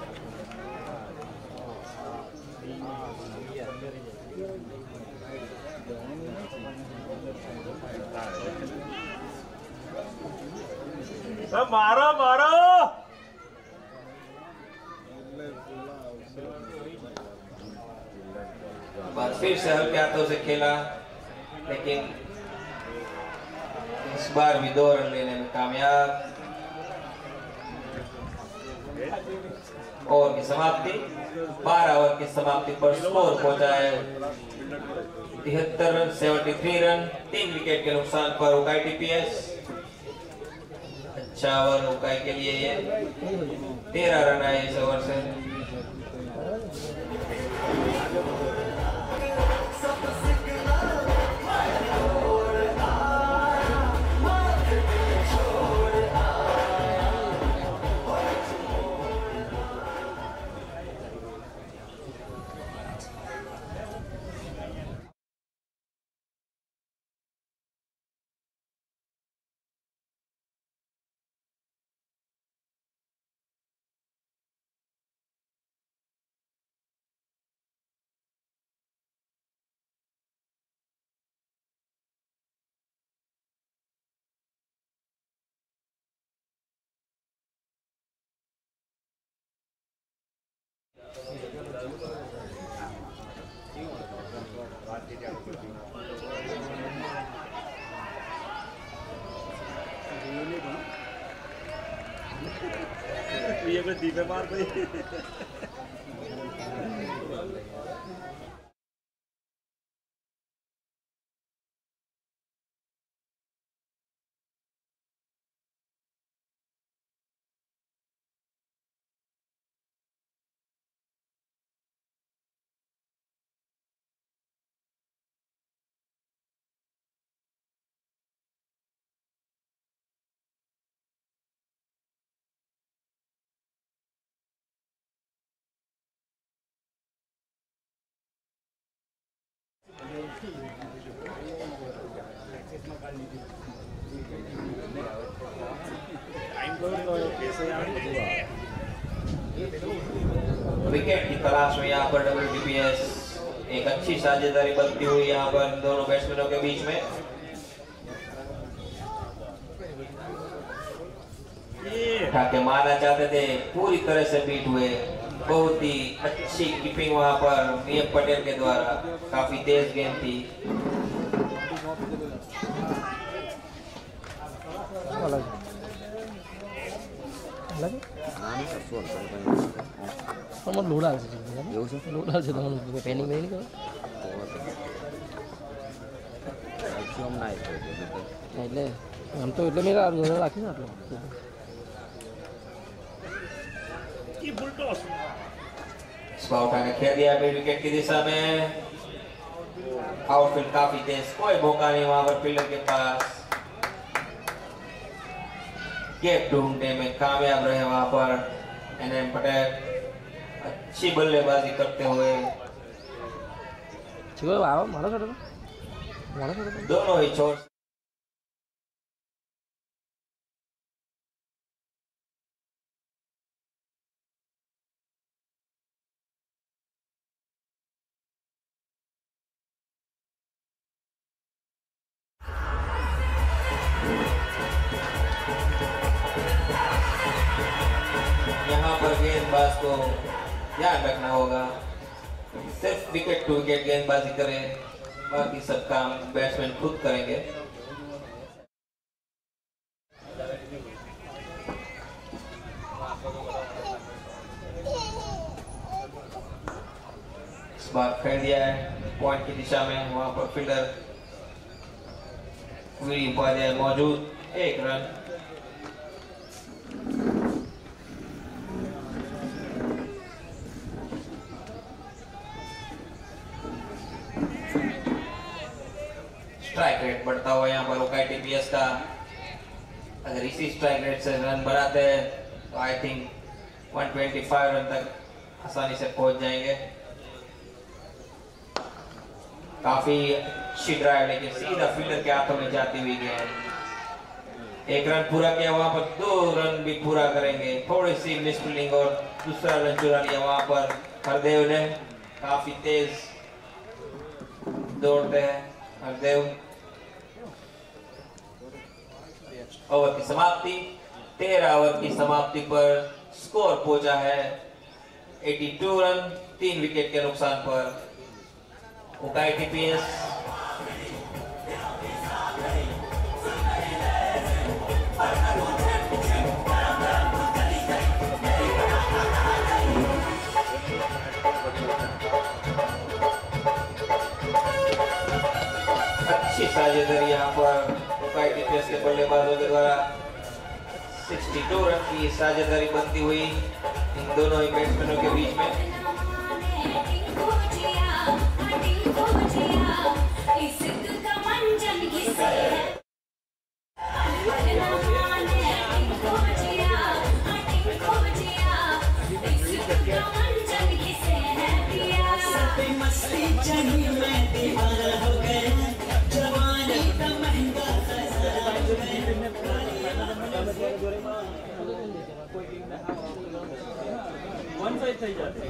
મારો મારો बार फिर से हल्के हाथों से खेला, लेकिन इस बार भी दो रन लेने में कामयाब. ओवर की समाप्ति, बारह ओवर की समाप्ति पर स्कोर पहुंचा है तिहत्तर रन, तिहत्तर रन, तीन विकेट के नुकसान पर उकाई टीपीएस. अच्छा ओवर उकाई के लिए ये तेरह रन आए इस ओवर से. ये कोई दीपे मार गई. विकेट की तलाश में यहाँ पर डब्ल्यूटीपीएस, एक अच्छी साझेदारी बनती हुई यहाँ पर दोनों बैट्समैनों के बीच में. ठाके मारना चाहते थे, पूरी तरह से बीट हुए. बहुत ही अच्छी कीपिंग वहाँ पर नियम पटेल के द्वारा, काफी तेज गेंद थी. તમારે લોડ આવશે એવું છે, લોડ આવશે તમારું પેનિંગ નહીં કરો એટલે આમ તો એટલે મેં રાખ્યું ને આટલું. स्पॉट ने खेल दिया मिड विकेट की दिशा में. आउटफील्ड काफी तेज, कोई मौका नहीं वहां पर फील्डर के पास. गैप ढूंढने में कामयाब रहे वहां पर एनएम पटेल, अच्छी बल्लेबाजी करते हुए. दोनों ही छोर गेंदबाज को ध्यान रखना होगा, सिर्फ विकेट टू विकेट गेंदबाजी करें, बाकी सब काम बैट्समैन खुद करेंगे. इस बार खेल दिया है पॉइंट की दिशा में, वहां पर फील्डर वीडी उपाध्याय मौजूद, एक रन. रेट बढ़ता हुआ यहाँ पर ओकाई टीपीएस का। अगर इसी स्ट्राइक रेट से रन बनाते हैं तो आई थिंक एक सौ पच्चीस रन तक आसानी से पहुंच जाएंगे। काफी अच्छी ड्राइव लेकिन सीधा फील्डर के हाथों में जाती हुई गेंद। एक रन पूरा किया, वहां पर दो रन भी पूरा करेंगे। थोड़ी सी मिसफील्डिंग और दूसरा रन चुरा लिया वहां पर हरदेव ने। काफी तेज दौड़ते हैं हरदेव। ओवर की समाप्ति, तेरह ओवर की समाप्ति पर स्कोर पहुंचा है बयासी रन, तीन विकेट के नुकसान पर ओकाई टीपीएस। अच्छी साझेदारी यहाँ पर ओकाई टीपीएस के बल्लेबाजों के द्वारा बासठ रन की साझेदारी बनती हुई इन दोनों ही बैट्समैनों के बीच में। वन साइड થઈ જશે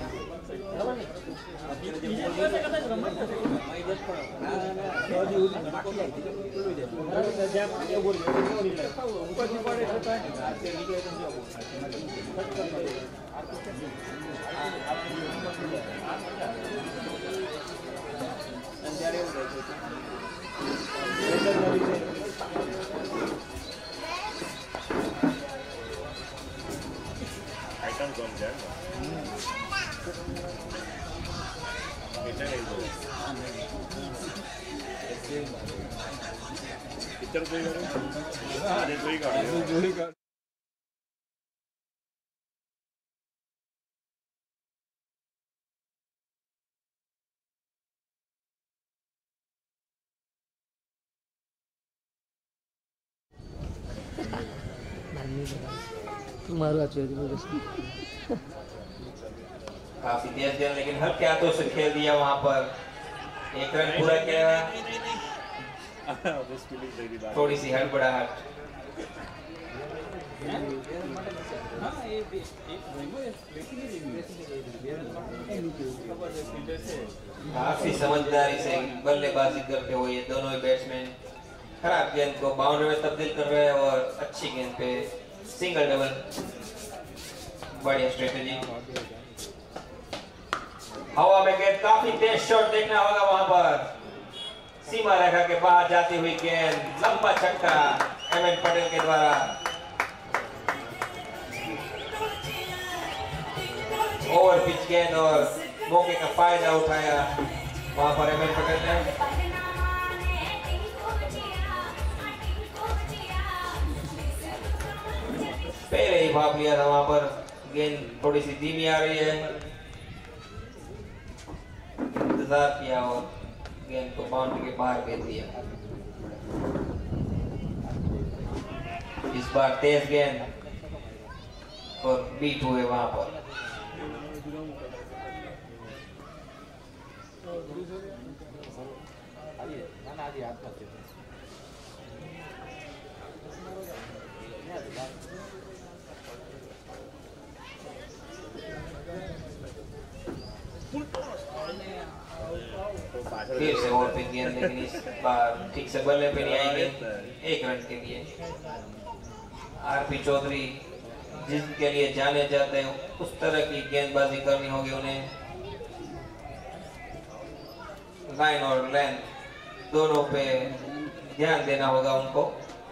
पिक्चर कोई करो आधे कोई काट काफी तेज गेंद लेकिन हल्के हाथों से खेल दिया वहां पर। एक रन पूरा किया, थोड़ी सी हड़बड़ाहट। काफी समझदारी से बल्लेबाजी करते हुए ये दोनों ही बैट्समैन खराब गेंद को बाउंड्री में तब्दील कर रहे हैं और अच्छी गेंद पे सिंगल डबल। बढ़िया स्ट्रेटेजी। हवा में गेंद, काफी तेज शॉट देखना होगा वहां पर। सीमा रेखा के बाहर जाती हुई गेंद, लंबा छक्का एम एन पटेल के द्वारा। ओवर पिच गेंद और मौके का फायदा उठाया वहां पर एम एन पटेल ने। पहले ही भाप लिया था वहां पर। गेंद थोड़ी सी धीमी आ रही है, इंतजार किया और गेंद को बाउंड्री के बाहर भेज दिया। इस बार तेज गेंद और बीट हुए वहां पर। फिर से ओवर पे गेंद, लेकिन इस बार ठीक से बल्ले पे नहीं आएंगे। एक रन के लिए आरपी चौधरी जिसके लिए जाने जाते हैं उस तरह की गेंदबाजी करनी होगी उन्हें। लाइन और लेंथ दोनों पे ध्यान देना होगा उनको।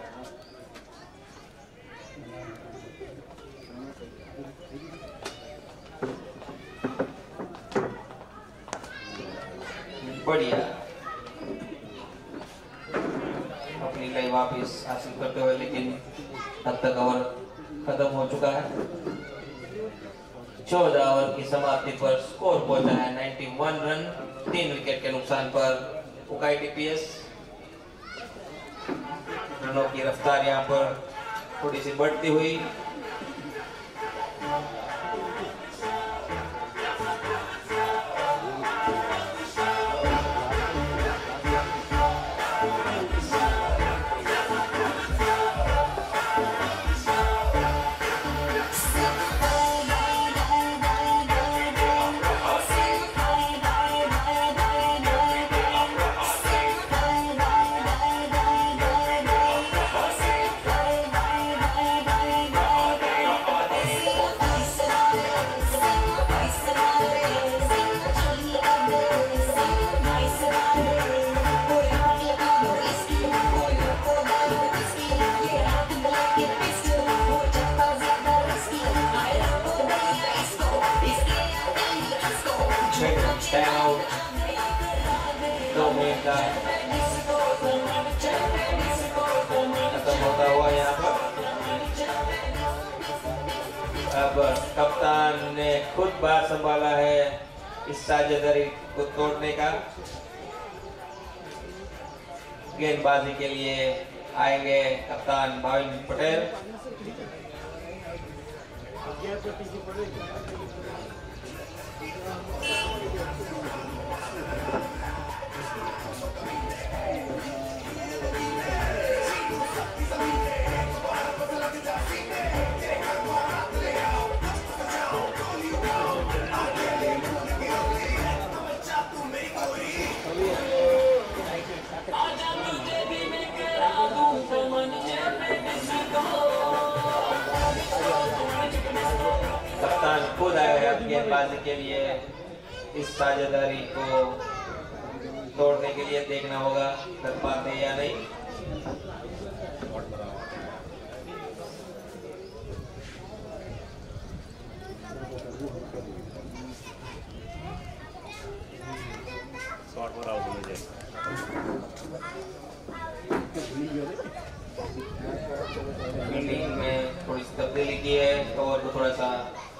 बढ़िया अपनी लय वापस हासिल करते हुए, लेकिन अब तक ओवर खत्म हो चुका है। चौदह ओवर की समाप्ति पर स्कोर पहुंचा है इक्यानवे रन, तीन विकेट के नुकसान पर ओकाई टीपीएस। रनों की रफ्तार यहाँ पर थोड़ी सी बढ़ती हुई। अब कप्तान ने खुद बार संभाला है इस साझेदारी को तोड़ने का। गेंदबाजी के लिए आएंगे कप्तान भाविन पटेल। कप्तान खुद आए हैं गेंदबाजी के लिए। इस साझेदारी को तोड़ने के लिए देखना होगा कर पाते या नहीं। फील्डिंग में थोड़ी सी तब्दीली की है, कवर को थोड़ा सा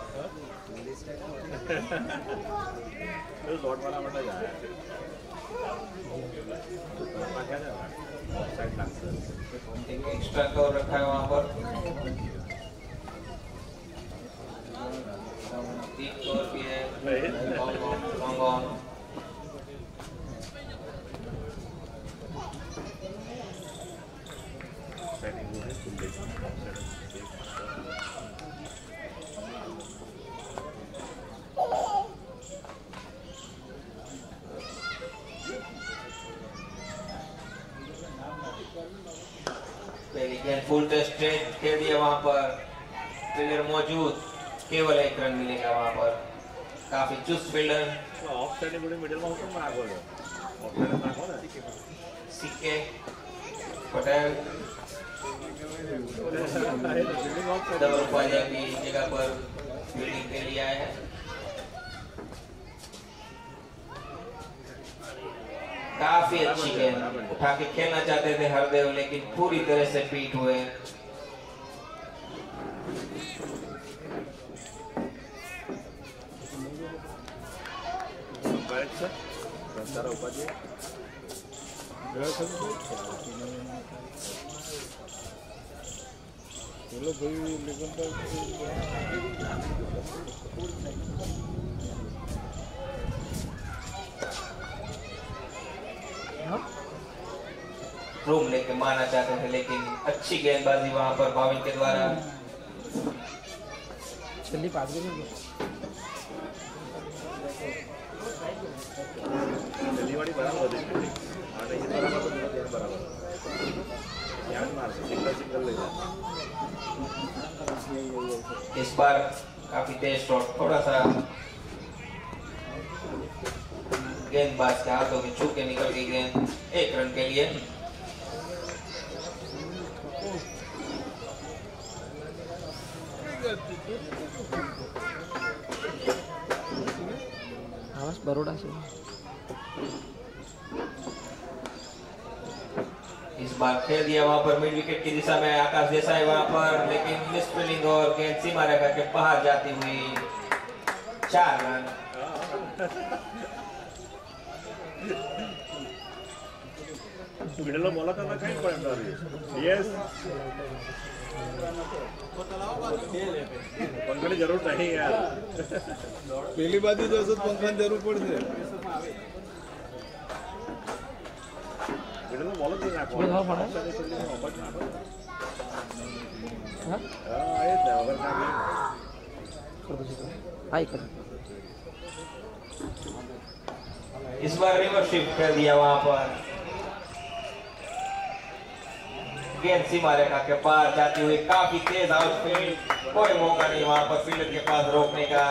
एक एक्स्ट्रा कवर रखा है वहां पर। तीन कवर भी है, लॉन्ग ऑन। फुल टेस्ट खेल दिया वहां पर, फील्डर मौजूद, केवल एक रन मिलेगा वहां पर। काफी चुस्त fielder. CK Patel double Upadhyay की जगह पर फील्डिंग के लिए आए हैं। काफी अच्छी गेंद उठा के खेलना चाहते थे हरदेव, लेकिन पूरी तरह से पीट हुए। रूम लेके मारना चाहते थे, लेकिन अच्छी गेंदबाजी वहां पर भाविन के द्वारा। जल्दी पास कर जल्दी वाली बराबर हो गई। हां नहीं बराबर बराबर यार मार सिंगल सिंगल ले जा। इस बार काफी तेज शॉट, थोड़ा सा गेंदबाज के हाथों में छू के निकल गई गेंद। एक रन के लिए। बरोड़ा से इस बार खेल दिया वहां पर मिड विकेट की दिशा में आकाश देसाई वहां पर, लेकिन मिस फील्डिंग और गेंद सीमा रेखा के बाहर जाती हुई। चार रन। मिडल में बोला था ना कहीं पॉइंट आ रही है यस पंखा की जरूरत नहीं यार पहली बात ही जैसे पंखा की जरूरत पड़ती है मिडल में बोला था ना ये धाव पड़ा है हाँ हां ये था अगर का हाई कर इस बार रिवर्स शिफ्ट कर दिया वहां पर गेंद सीमा रेखा के पार जाती हुई काफी तेज आउटफील्ड कोई मौका नहीं वहां पर फील्डर के पास रोकने का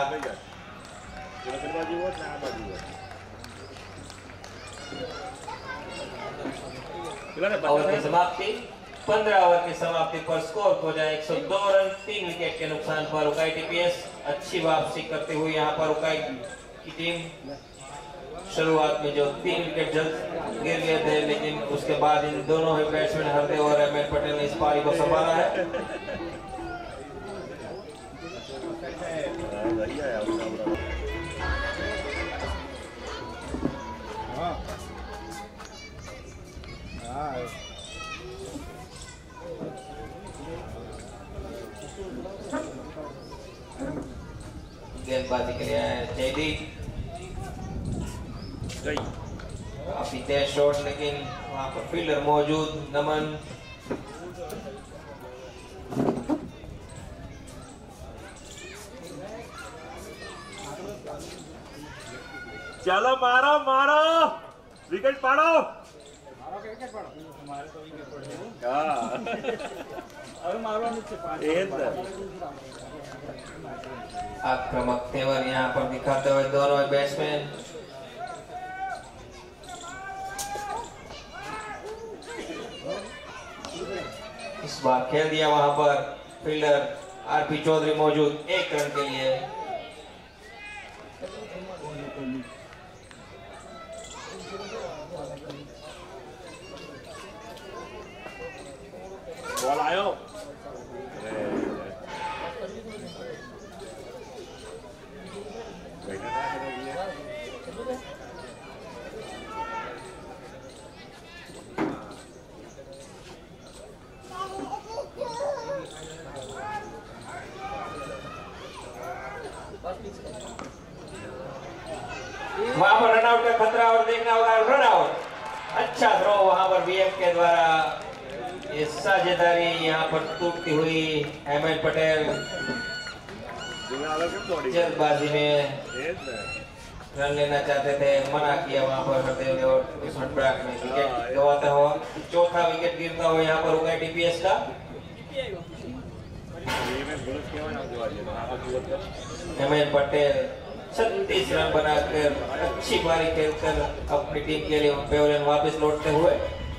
ओवर की समाप्ति पंद्रह ओवर की समाप्ति पर स्कोर हो जाए एक सौ दो रन तीन विकेट के नुकसान पर उकाई टीपीएस अच्छी वापसी करते हुए यहाँ पर उकाई की टीम शुरुआत में जो तीन विकेट जल्द गिर गए थे लेकिन उसके बाद इन दोनों ही बैट्समैन हरदेव और अहमद पटेल ने इस पारी को संभाला है गेंदबाजी के लिए जयदीप काफी तेज शॉट लेकिन वहां पर फील्डर मौजूद नमन चलो मारो मारो विकेट पाड़ो आक्रामक तेवर यहाँ पर दिखाते हुए दोनों बैट्समैन इस बार खेल दिया वहां पर फील्डर आरपी चौधरी मौजूद एक रन के लिए बॉल आयो वहां पर रन आउट का खतरा और देखना होगा रन आउट अच्छा थ्रो वहां पर बीएम के द्वारा ये साझेदारी यहाँ पर टूटती हुई अहमद पटेल जल्दबाजी में रन लेना चाहते थे मना किया वहां पर हरदेव ने और दुश्मन ब्राक में विकेट गवाता हुआ चौथा विकेट गिरता हुआ यहाँ पर होगा टीपीएस का अहमद पटेल छत्तीस रन बनाकर अच्छी पारी खेलकर अपनी टीम के लिए पेविलियन वापस लौटते हुए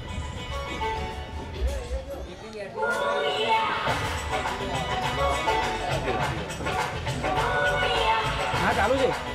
हाँ चालू है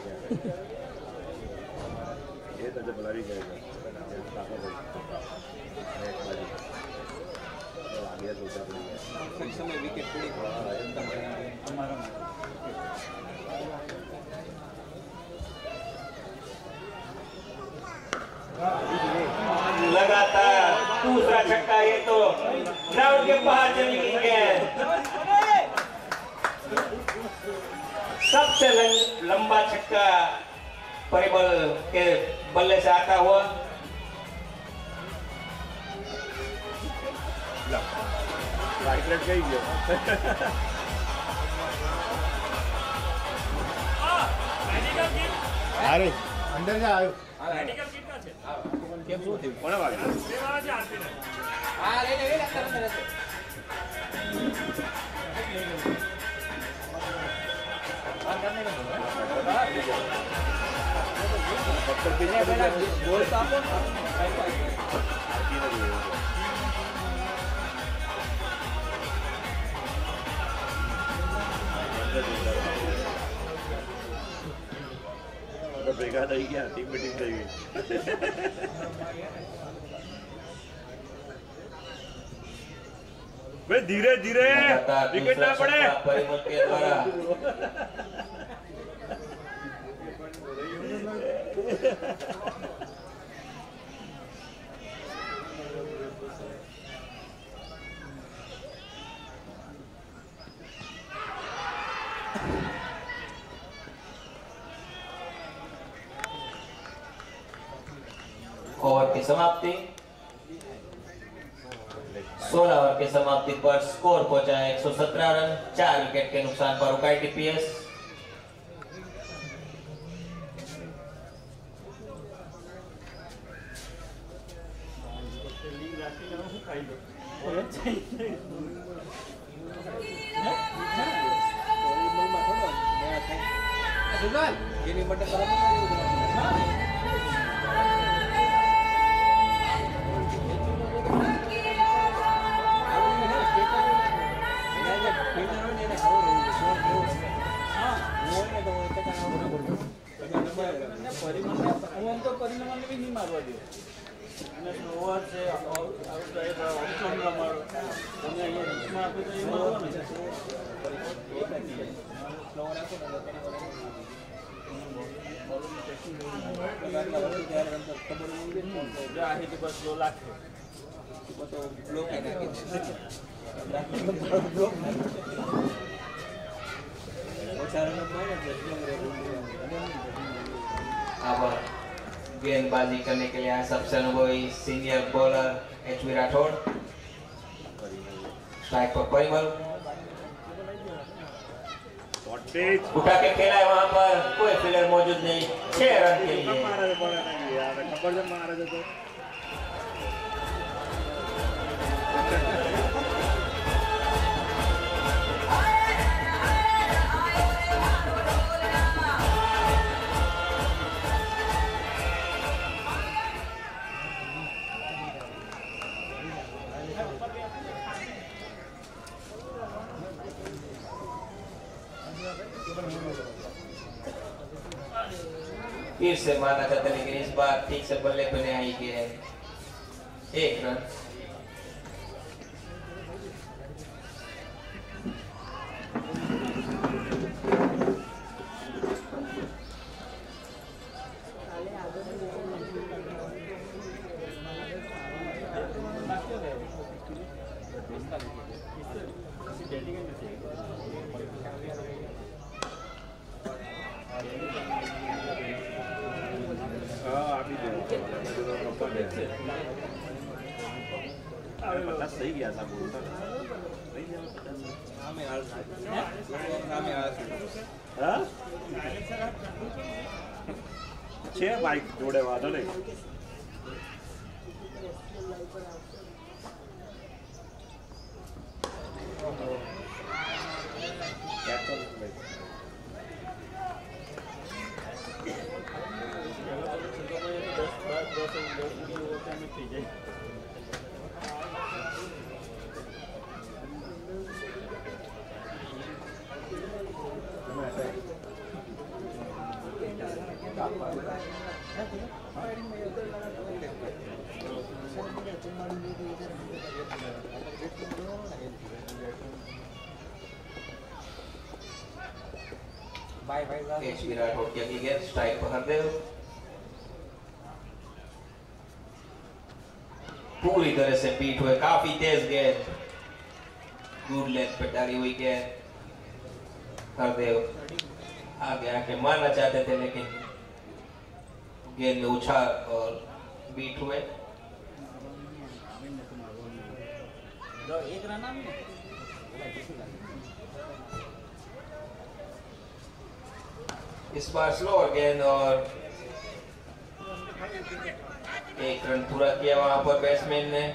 ये तो जब लड़ी जाएगा आगे तो समय विकेट पड़ी लगातार दूसरा छक्का, ये तो ग्राउंड के बाहर चली गई गेंद। सबसे लंबा छक्का परिमल के बल्ले से आता हुआ। राइट रेड गई है। अरे अंदर जा आयो કેમ શું થયું કોને વાગે હા લઈ લે લઈ લે ગોલ આપો ભેગા થઈ ગયા ટીમ મીટિંગ થઈ ગઈ भाई धीरे धीरे विकेट ना पड़े परिमल के द्वारा ओवर की समाप्ति। सोलह ओवर की समाप्ति पर स्कोर पहुंचा है एक सौ सत्रह रन, चार विकेट के नुकसान पर Ukai TPS. ini benda kalau बस दो लाख तो ब्लॉक है ना अब गेंदबाजी करने के लिए आए सबसे अनुभवी senior bowler H V Rathod. Strike पर परिमल उठा के खेला है, वहां पर कोई फील्डर मौजूद नहीं। छह रन के लिए फिर से माना जाता, लेकिन इस बार ठीक से बल्ले पे नहीं आई गेंद। एक रन। सही गया था बोलता छह बाइक जोड़े वादो नहीं कैच विराट हो गया की गेंद स्ट्राइक पर हरदेव। पूरी तरह से बीट हुए, काफी तेज गेंद, गुड लेंथ पे डाली हुई गेंद। हरदेव आगे आके मारना चाहते थे लेकिन गेंद में उछाल और बीट हुए। एक रन इस बार स्लोअर गेंद और एक रन पूरा किया वहां पर बैट्समैन ने।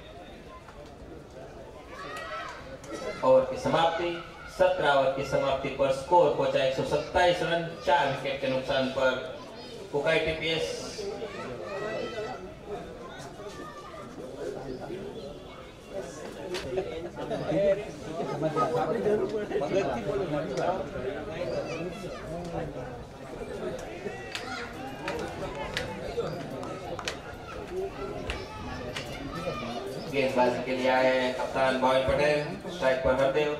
ओवर की समाप्ति, सत्रह ओवर की समाप्ति पर स्कोर पहुंचा एक सौ सत्ताईस रन, चार विकेट के नुकसान पर उकाई टीपीएस। गेंदबाजी के लिए आए हैं कप्तान भाविन पटेल, स्ट्राइक पर हरदेव।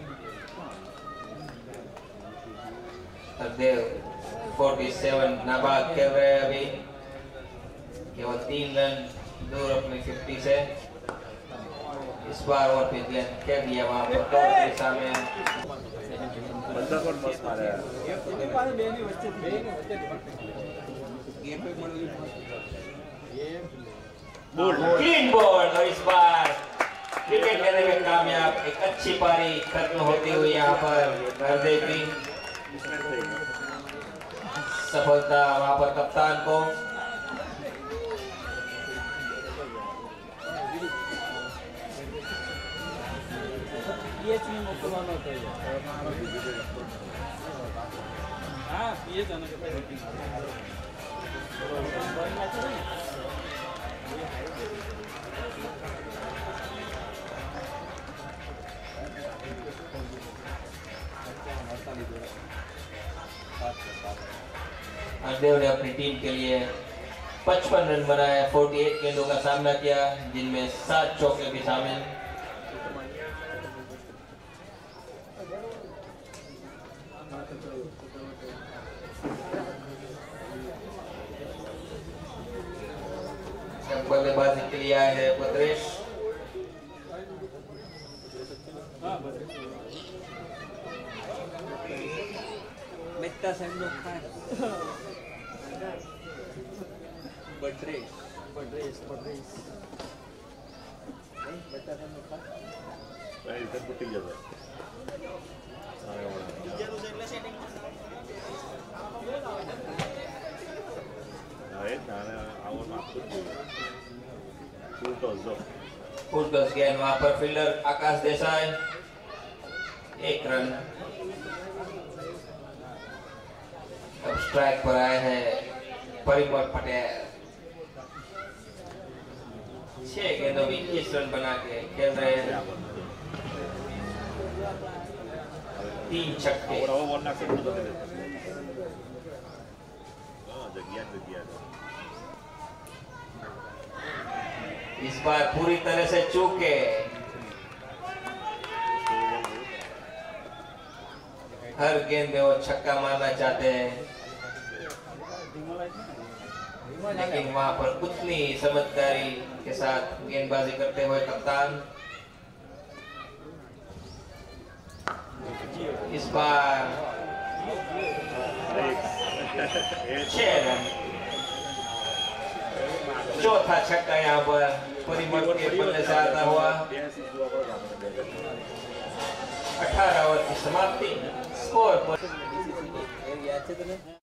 हरदेव सैंतालीस नाबाद खेल रहे हैं अभी, केवल तीन रन दूर अपनी फिफ्टी से। इस बार और भी गेंद खेल दिया वहां पर टॉप के सामने। बंदा कौन मस्त मारा है क्लीन बॉल, और इस बार विकेट लेने में कामयाब। एक अच्छी पारी खत्म होती हुई यहाँ पर हरदेव की सफलता वहां पर कप्तान को। ये चीज मुसलमान होते हैं। हाँ ये जाना हरदेव ने अपनी टीम के लिए पचपन रन बनाए, अड़तालीस गेंदों का सामना किया जिनमें सात चौके भी शामिल। बल्लेबाजी के लिए आए हैं भद्रेश। मित्ता सेंडो खान बड्रेस बड्रेस बड्रेस मित्ता सेंडो खान भाई इधर पुट्टी जाता आगे अरे नाना आवर माफ फुल टॉस दो फुल टॉस गेंद वहां पर फील्डर आकाश देसाई, एक रन। अब स्ट्राइक पर आए हैं परिमल पटेल, छह गेंदों में इक्कीस रन बना के खेल रहे हैं, तीन छक्के। और वो वन लाख से ऊपर दे देते हां जगिया जगिया इस बार पूरी तरह से चूके, हर गेंद में वो छक्का मारना चाहते हैं लेकिन वहां पर उतनी समझदारी के साथ गेंदबाजी करते हुए कप्तान। इस बार छह रन, चौथा छक्का यहाँ पर परिमल के बल्ले से आता हुआ। अठारह ओवर की समाप्ति, स्कोर पर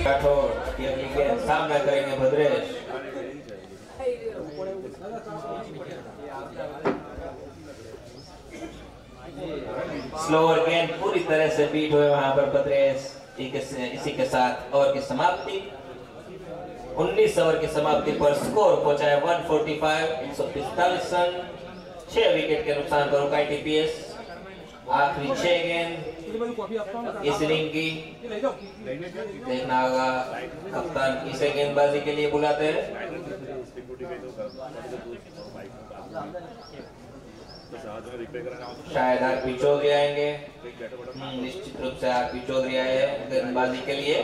राठौर की अगली गेंद सामना करेंगे भद्रेश। स्लोअर गेंद पूरी तरह से बीट हुए वहां पर भद्रेश। इसी के साथ ओवर की समाप्ति, उन्नीस ओवर की समाप्ति पर स्कोर पहुंचा है एक सौ पैंतालीस, एक सौ पिस्तालीस रन, छह विकेट के नुकसान पर उकाई टीपीएस। आखिरी छह गेंद इस इनिंग की, देखना होगा कप्तान किसे गेंदबाजी के लिए बुलाते हैं। शायद आरपी चौधरी आएंगे, निश्चित रूप से आरपी चौधरी आए हैं गेंदबाजी के लिए।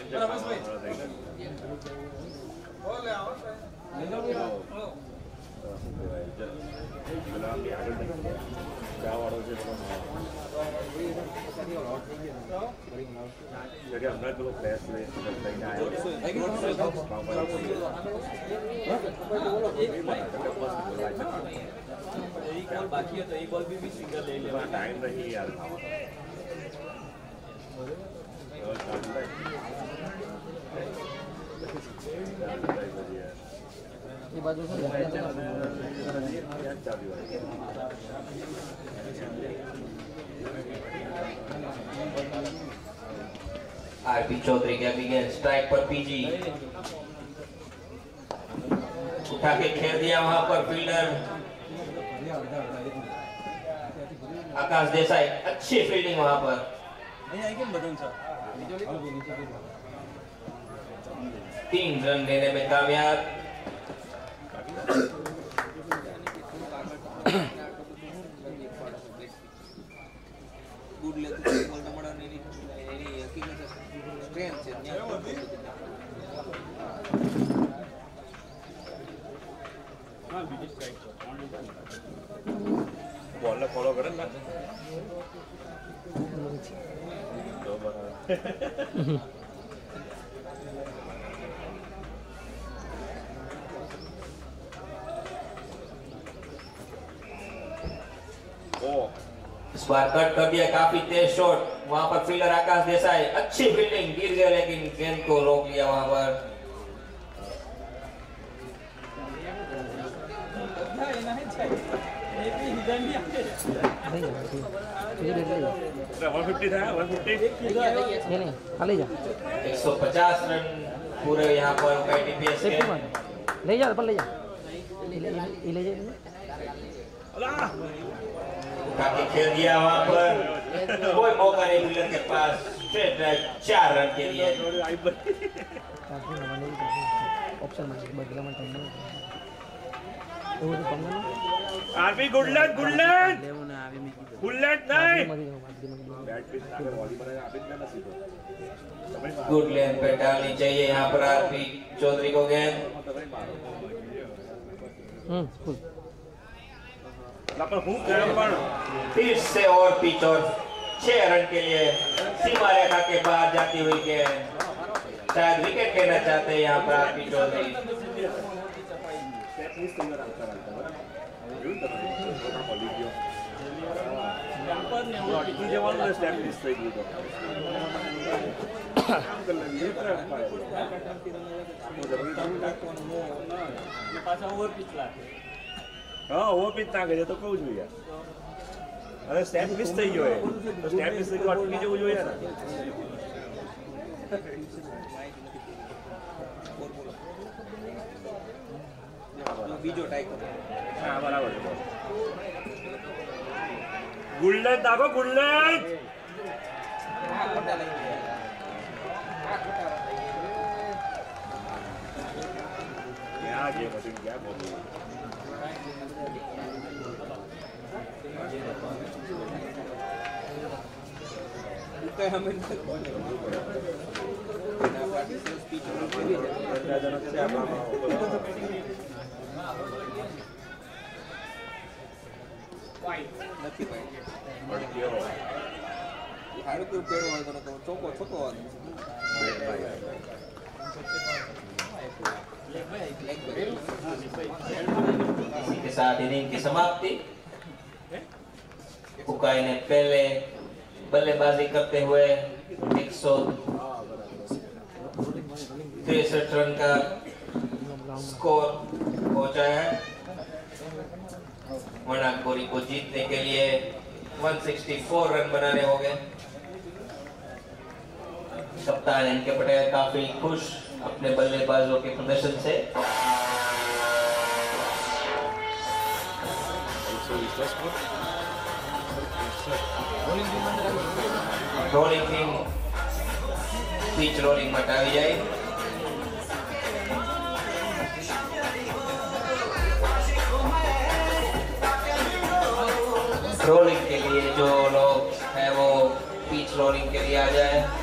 बाकी है तो एक बॉल भी भी सिंगल ले ले टाइम नहीं यार। ये बाजू से आरपी चौधरी के अभी गेंद स्ट्राइक पर पीजी उठा के खेल दिया वहां पर फील्डर आकाश देसाई। अच्छी फील्डिंग वहां पर, तीन रन लेने में कामयाब। गुड लेते हैं बोलना पड़ा नहीं नहीं हकीकत है स्ट्रेंथ है हां बीच स्ट्राइक बॉल फॉलो करें ना दो बार इस बार कट कर दिया, काफी तेज शॉट वहां पर फील्डर आकाश देसाई। अच्छी फील्डिंग, गिर गया लेकिन गेंद को रोक लिया वहां पर। एक सौ पचास रन पूरे यहाँ पर टीपीएस के। ले जा ले जा ले जा काफी खेल दिया वहां पर, कोई मौका नहीं फील्डर के पास। स्ट्रेट ड्राइव चार रन के लिए। आरपी गुडलैंड गुडलैंड गुडलैंड नहीं गुड लेन पे डालनी चाहिए यहाँ पर आरपी चौधरी को गेंद। फिर से और पिच और छह रन के लिए सीमा रेखा के बाहर जाती हुई गेंद। शायद विकेट लेना चाहते हैं यहाँ पर आरपी चौधरी। हाँ वो पिच ना करे तो कहूँ जो यार अरे स्टेप मिस થઈ ગયો है तो स्टेप मिस થઈ ગયો અટકી જવું જોઈએ ને બીજો ટાઈક હા બરાબર છે ગુલ્લેટ દાગો ગુલ્લેટ क्या गेम है क्या बोल तो हमें ચોખ્ખો છોકો इसी के साथ इनिंग की समाप्ति। उकाई ने पहले बल्लेबाजी करते हुए एक सौ तिरसठ रन का स्कोर पहुंचाया है। मनाकोरी को जीतने के लिए एक सौ चौंसठ रन बनाने होंगे। कप्तान एन के पटेल काफी खुश अपने बल्लेबाजों के प्रदर्शन से। रोलिंग पिन पिच रोलिंग हटाई जाए। रोलिंग के लिए जो लोग है वो पिच रोलिंग के लिए आ जाए।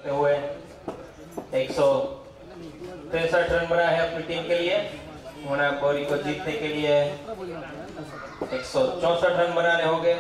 करते हुए एक सौ तिरसठ रन बनाए हैं अपनी टीम के लिए। होना बोरी को जीतने के लिए एक सौ चौसठ रन बनाने होंगे।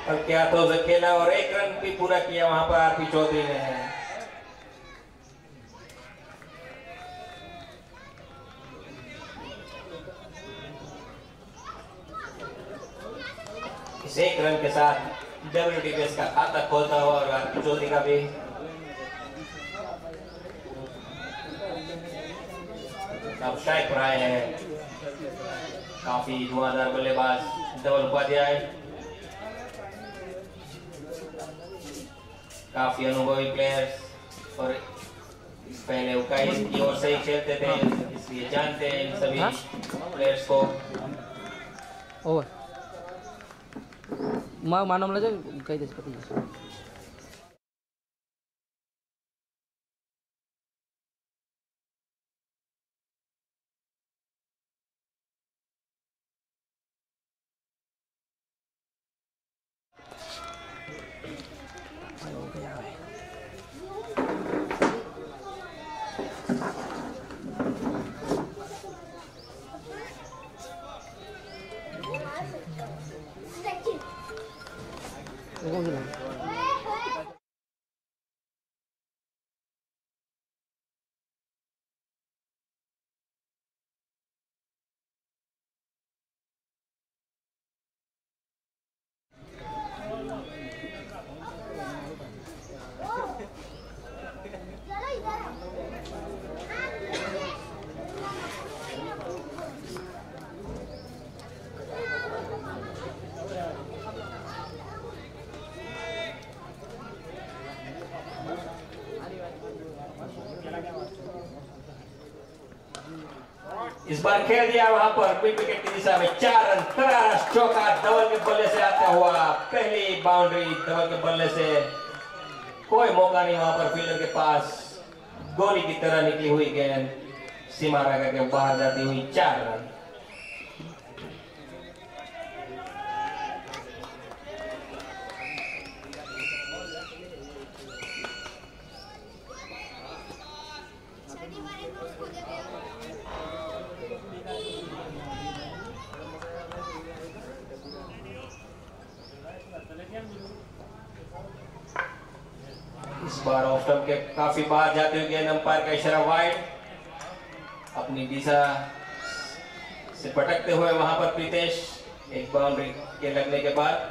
हल्के हाथों से खेला और एक रन भी पूरा किया वहां पर आरपी चौधरी ने। इस एक रन के साथ डब्ल्यूटीपीएस का खाता खोलता हुआ और आरपी चौधरी का भी। अब स्ट्राइक पर आए हैं काफी धुआंधार बल्लेबाज धवल उपाध्याय, काफी अनुभवी प्लेयर्स और पहले उकाई की ओर से ही खेलते थे, इसलिए जानते हैं इन सभी प्लेयर्स को। ओवर मा मानो मला जे काही देश पती इस बार खेल दिया वहां पर मिड विकेट की दिशा में चार रन, करारा चौका धवल के बल्ले से आता हुआ, पहली बाउंड्री धवल के बल्ले से। कोई मौका नहीं वहां पर फील्डर के पास, गोली की तरह निकली हुई गेंद सीमा रेखा के बाहर जाती हुई, चार रन। इस बार ऑफ स्टंप के काफी बाहर जाते हुए गेंद, अंपायर का इशारा वाइड। अपनी दिशा से भटकते हुए वहां पर प्रीतेश, एक बाउंड्री के लगने के बाद।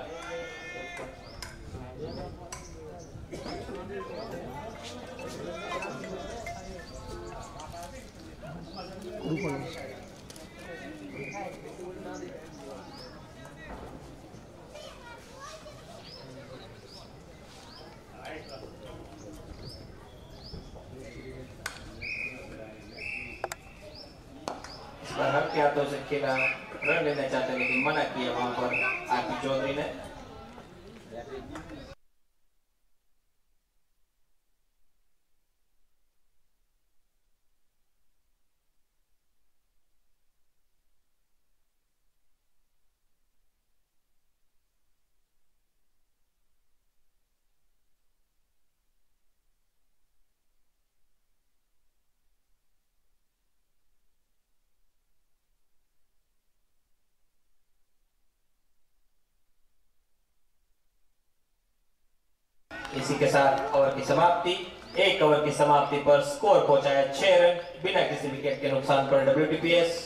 हल्के हाथों से खेला, रन लेना चाहते लेकिन मना किया वहां पर आरपी चौधरी ने। इसी के साथ ओवर की समाप्ति, एक ओवर की समाप्ति पर स्कोर पहुंचाया छह रन बिना किसी विकेट के नुकसान पर डब्ल्यूटीपीएस।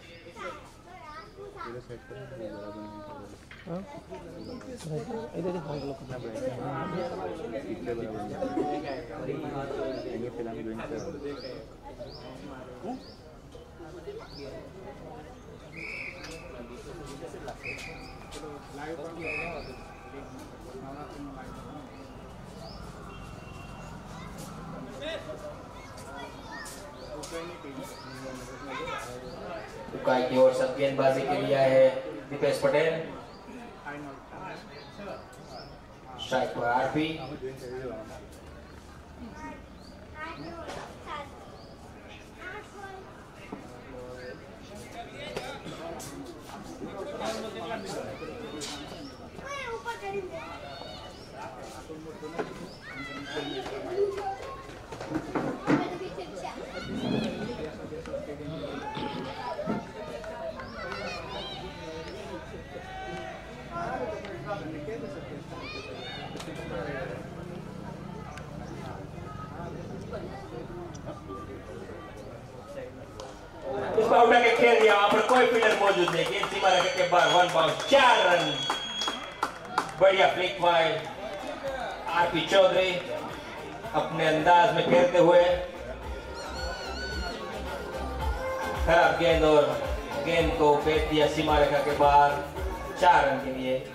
उकाई की ओर से गेंदबाजी के लिए है दीपेश पटेल, स्ट्राइक पर आरपी। कोई फील्डर मौजूद नहीं, गेंद सीमा रेखा के बाहर, वन बाउंस, चार रन। बढ़िया फ्लिक बाय आरपी चौधरी अपने अंदाज में खेलते हुए, खराब गेंद और गेंद को फेंक दिया सीमा रेखा के बाहर, चार रन के लिए।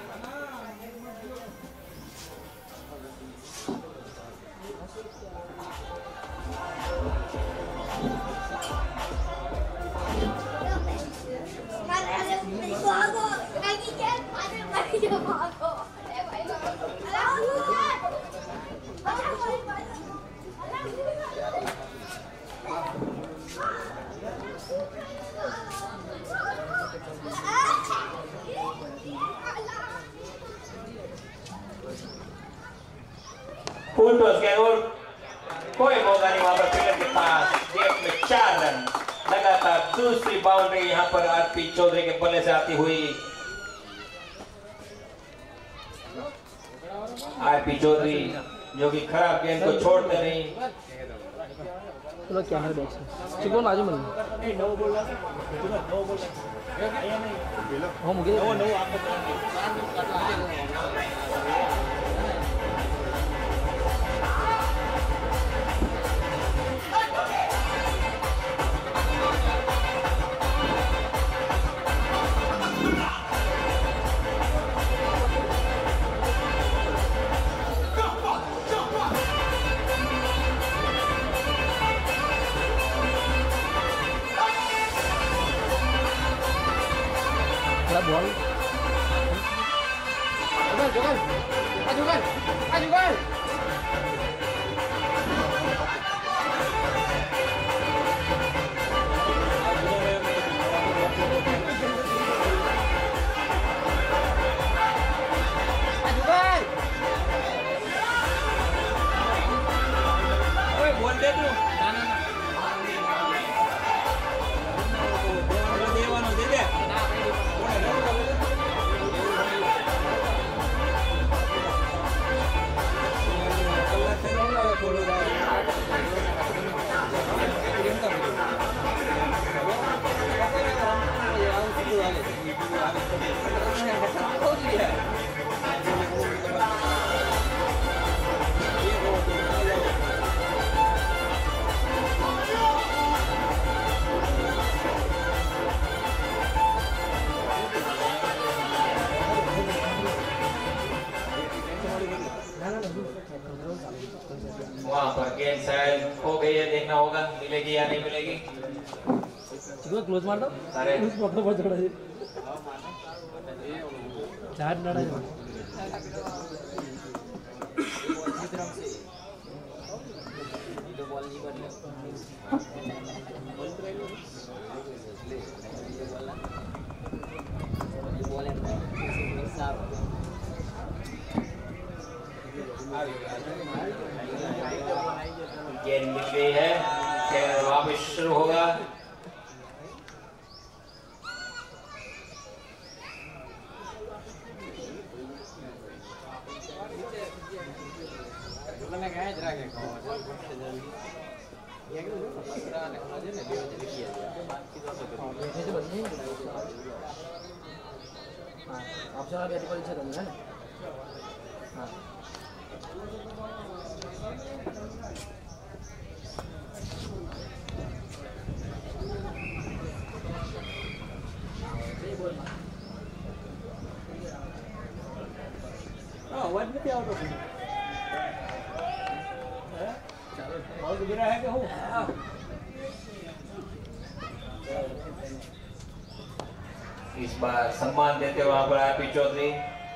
फुल टॉस गेंद और कोई मौका नहीं वहां पर फील्डर के पास, गेट में चार रन। लगातार दूसरी बाउंड्री यहां पर आरपी चौधरी के बल्ले से आती हुई। आरपी चौधरी जो कि खराब गेंद को छोड़ते नहीं। चलो क्या है बैट्स चिकन बाजू में नहीं नो बोल रहा है नो बोल रहा है हो मुझे no no ball. Jugal, jugal. Ah, jugal. Ah, jugal. Ah, jugal. Oi, ball deh tu. Nah, nah, nah. Dewa no, deh deh. वहां पर गेंद शायद हो गई है, देखना होगा मिलेगी या नहीं मिलेगी। क्लोज मार दो अरे बहुत बहुत जोड़ा है चार लड़ा है गेंद मिल गई है, खेल वापस शुरू होगा। ऑप्शन अभी अभी परीक्षा करनी है ना। हाँ Oh, what did you out of it? और गिरा है क्या हो? इस बार सम्मान देते हुए वहां पर आरपी चौधरी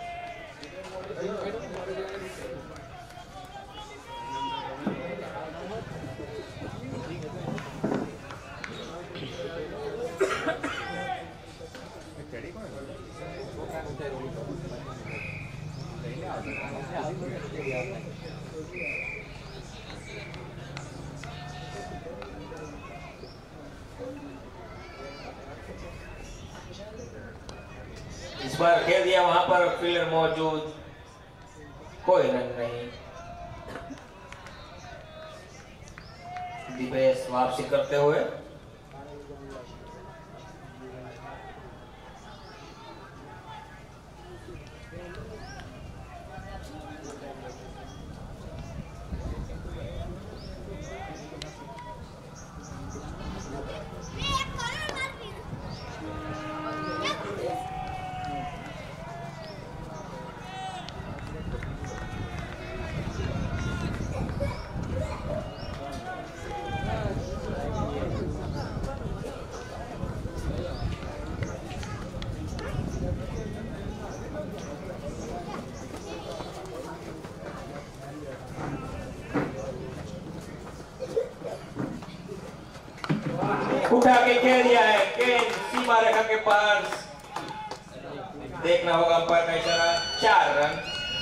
इस बार खेल दिया, वहां पर फील्डर मौजूद, कोई रन नहीं। दिपेश वापसी करते हुए उठा के खेल दिया है, गेंद सीमा रेखा के पास। देखना होगा अंपायर का इशारा। चार रन।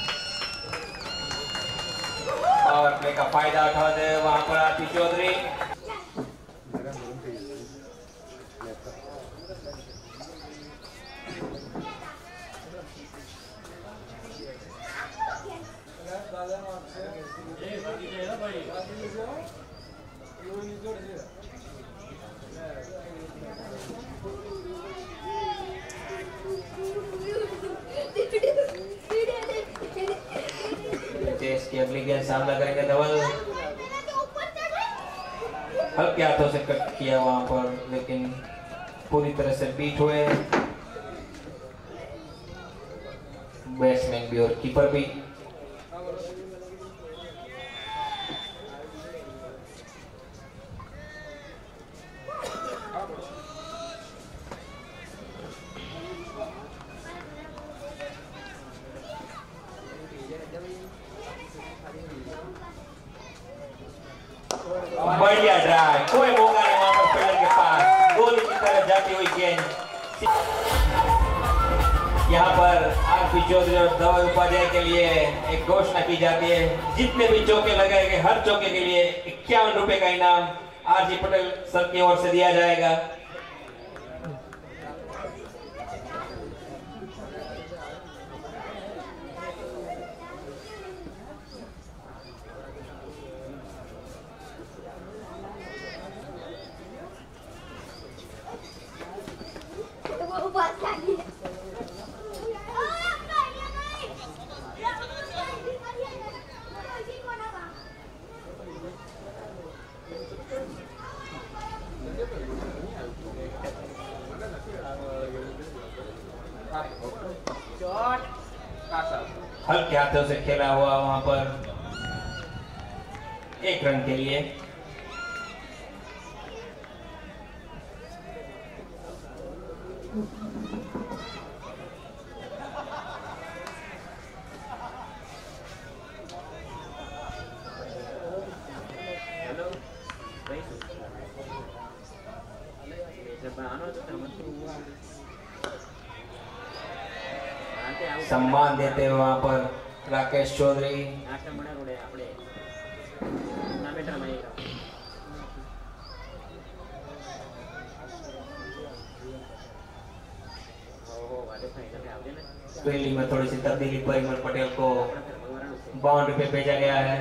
पावर प्ले का फायदा उठा दे वहां पर आरती चौधरी। की अगली गेंद सामना करेंगे धवल। हल्के हाथों से कट किया वहां पर, लेकिन पूरी तरह से बीट हुए बैट्समैन भी और कीपर भी। बढ़िया ड्राइव, कोई मौका नहीं वहां पर फील्डर के पास। गोली की तरफ जाती हुई गेंद। यहाँ पर आरपी चौधरी और धवल उपाध्याय के लिए एक घोषणा की जाती है। जितने भी चौके लगाए गए हर चौके के लिए इक्यावन रुपए का इनाम आरजी पटेल सर की ओर से दिया जाएगा। हल्के हाथों से खेला हुआ वहां पर एक रन के लिए। सम्मान देते हुए वहां पर राकेश चौधरी। फील्डिंग में थोड़ी सी तब्दीली, परिमल पटेल को बाउंड्री पे भेजा गया है।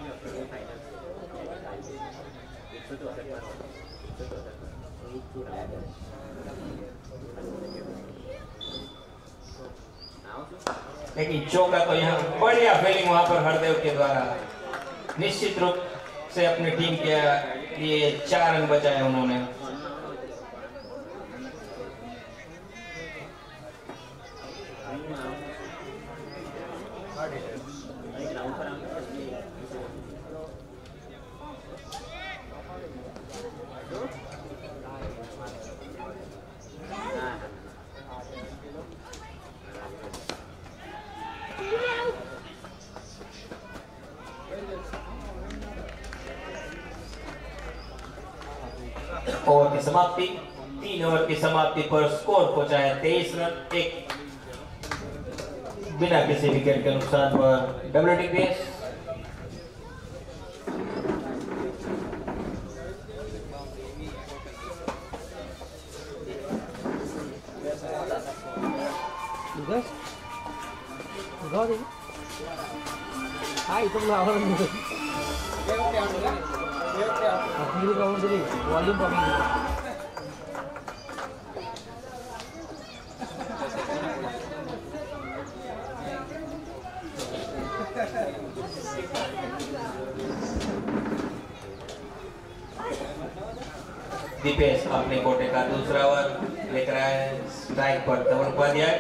लेकिन चौका तो यहाँ बढ़िया फील्डिंग वहां पर हरदेव के द्वारा निश्चित रूप से अपनी टीम के लिए चार रन बचाए उन्होंने। ओवर की समाप्ति, तीन ओवर की समाप्ति पर स्कोर पहुंचा है तेईस रन, एक बिना किसी विकेट के नुकसान पर डब्ल्यूटी पेस। Ah, itu melawan gitu. Akhirnya kamu jadi volume kami gitu. Dipesh अपने कोटे का दूसरा ओवर लेकर आए स्ट्राइक पर धवन उपाध्याय।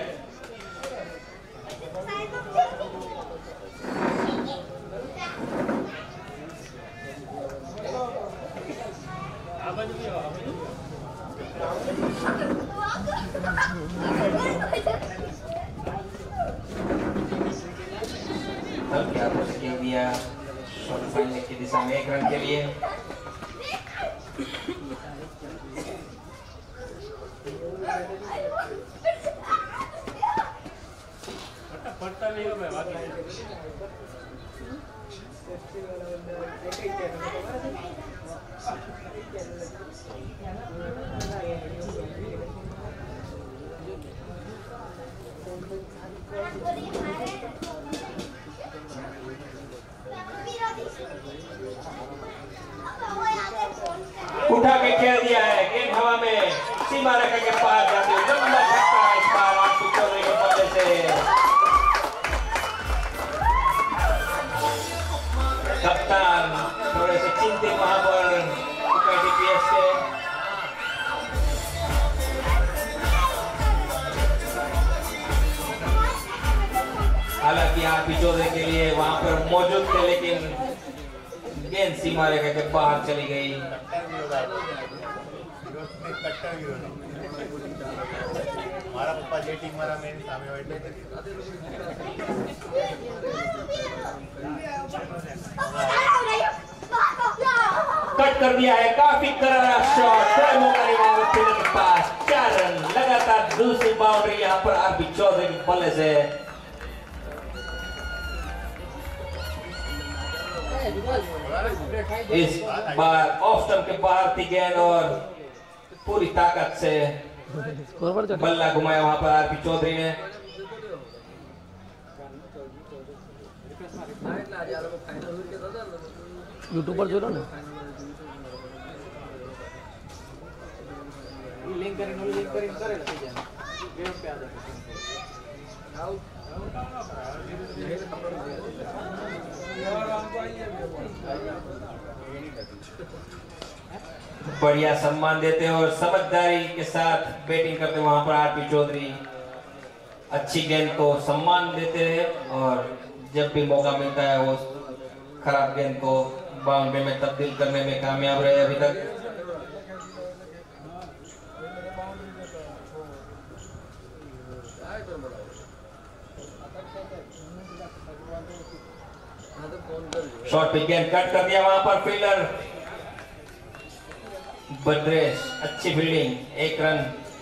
तब क्या मुश्किल दिया शॉट फाइनल की दिशा में एक रन के लिए। पट्टा नहीं हो मैं बाकी उठा के खेल दिया है, गेंद हवा में सीमा रेखा के पार जाते हुए लंबा छक्का इस बार आरपी चौधरी के बल्ले से। कप्तान थोड़े से चिंतित वहां पर डीपीएस से। हालांकि आरपी चौधरी के लिए वहां पर मौजूद थे, लेकिन गेंद सीमा रेखा के बाहर चली गई। मारा पप्पा जेटिंग मारा मेरे सामने बैठे कट कर दिया है, काफी करारा शॉट, कोई मौका नहीं वहां फील्डर के पास। चार रन लगातार दूसरी बाउंड्री यहां पर आरपी चौधरी के बल्ले से। इस बार ऑफ स्टंप के बाहर थी गेंद और पूरी ताकत से बल्ला घुमाया वहां पर आरपी चौधरी ने। यूट्यूब पर जोड़ो ना, लिंक करें लिंक करें करें गेम पे आ जाए। बढ़िया सम्मान देते हैं और समझदारी के साथ बैटिंग करते वहां पर आरपी चौधरी अच्छी गेंद को सम्मान देते हैं और जब भी मौका मिलता है वो खराब गेंद को बाउंड्री में तब्दील करने में कामयाब रहे अभी तक। शॉट पे गेंद कट कर दिया वहां पर फील्डर बद्रेश, अच्छी फील्डिंग, एक रन।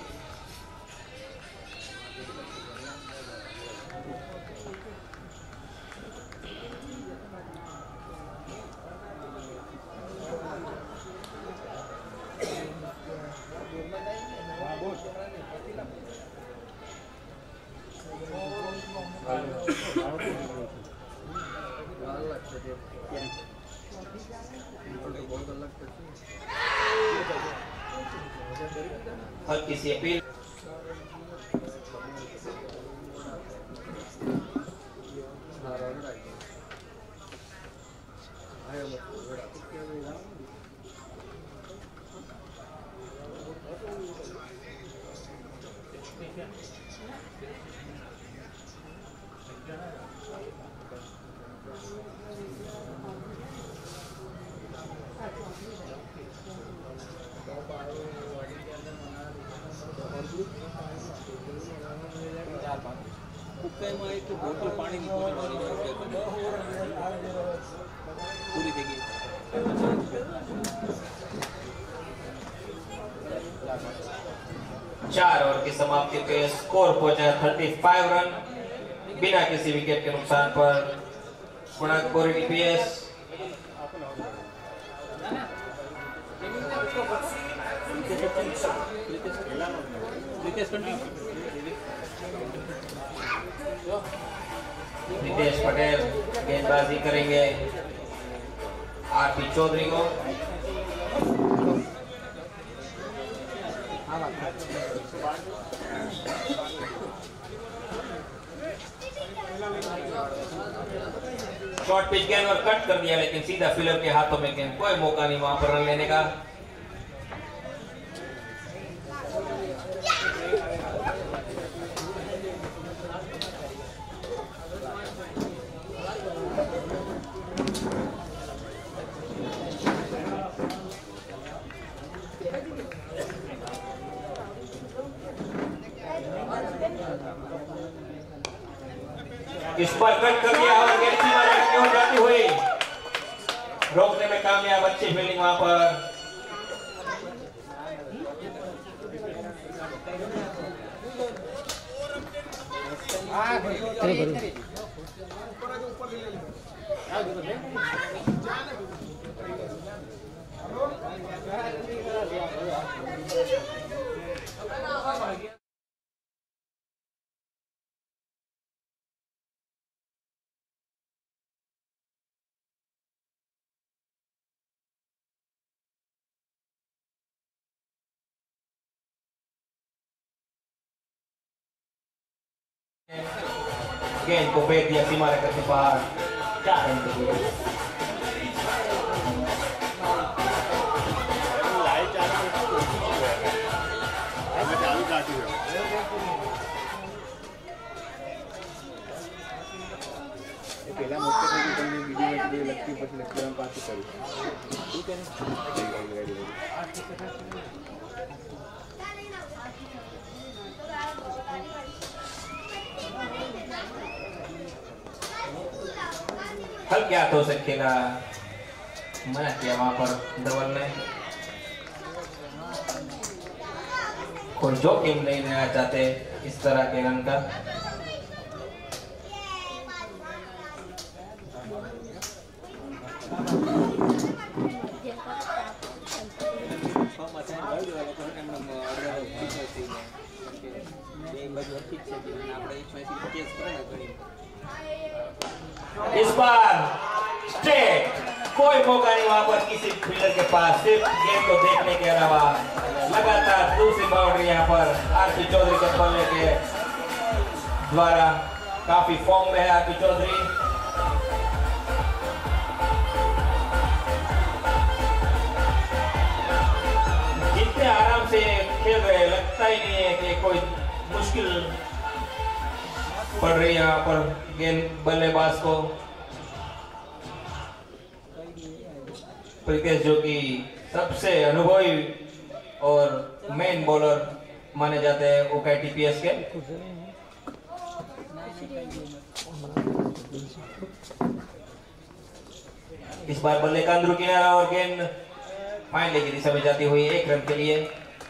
हल्की सी अपील। पानी पूरी देखिए चार ओवर की समाप्ति पे स्कोर पहुंचा पैंतीस रन बिना किसी विकेट के नुकसान पर। गुणाकोरी डीपीएस रितेश पटेल गेंदबाजी करेंगे आरपी चौधरी को। शॉर्ट पिच गेंद और कट कर दिया, लेकिन सीधा फील्डर के हाथों में गेंद, कोई मौका नहीं वहां पर रन लेने का। इस पर कट कर दिया और गेंद सीमा रेखा की ओर जाती हुई रोकने में कामयाब, अच्छी फील्डिंग वहां पर। गेंद को फेंक दिया सीमा रेखा के पार, चार रन के लिए। પેલા મોટે થઈ ગઈ બીજી વીડિયો લખતી પછી લખવાનું પાછું કરું ઠીક છે हल्के हाथों से खेला, मना किया वहां पर धवल ने। कोई जोखिम नहीं लेना चाहते इस तरह के रन का। इस बार स्ट्रेट, कोई मौका नहीं वहां पर किसी फील्डर के पास, सिर्फ गेम को देखने के अलावा। लगातार दूसरी बाउंड्री यहाँ पर आरपी चौधरी के बल्ले के द्वारा। काफी फॉर्म में है आरपी चौधरी। जितने आराम से खेल रहे, लगता ही नहीं है कि कोई मुश्किल पड़ रही है यहाँ पर गेंद बल्लेबाज को। प्रीतेश जो कि सबसे अनुभवी और मेन बॉलर माने जाते हैं ओकाई टीपीएस के। इस बार बल्ले का अंदरू किनारा और गेंद फाइनल की दिशा में जाती हुई एक रन के लिए।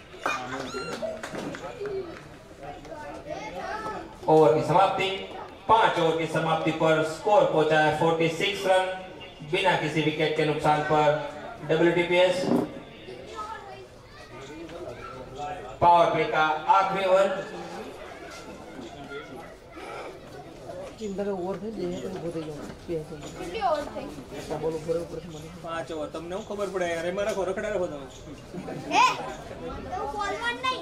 ओवर की समाप्ति, पांच ओवर की समाप्ति पर स्कोर पहुंचा है छियालीस रन बिना किसी विकेट के नुकसान पर डब्ल्यूटीपीएस। पावर प्ले का आखिरी ओवर। चिंता ओवर थे जे तो बोते जाओ કેટલી ઓવર થઈ તો બોલો ઉપર ઉપર થી મને પાંચ ઓવર તમને હું ખબર પડે અરે મારા ખોર ખડા રહો તમે હે તો બોલવાનું નહીં।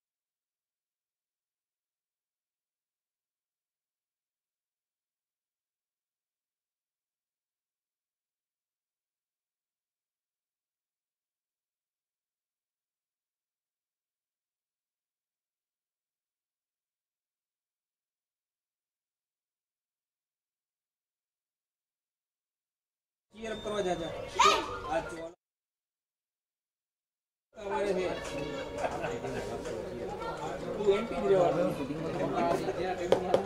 चीयर अप करवा जा जा आज हमारे है तू एंटी दे वाला शूटिंग में क्या टाइम मारा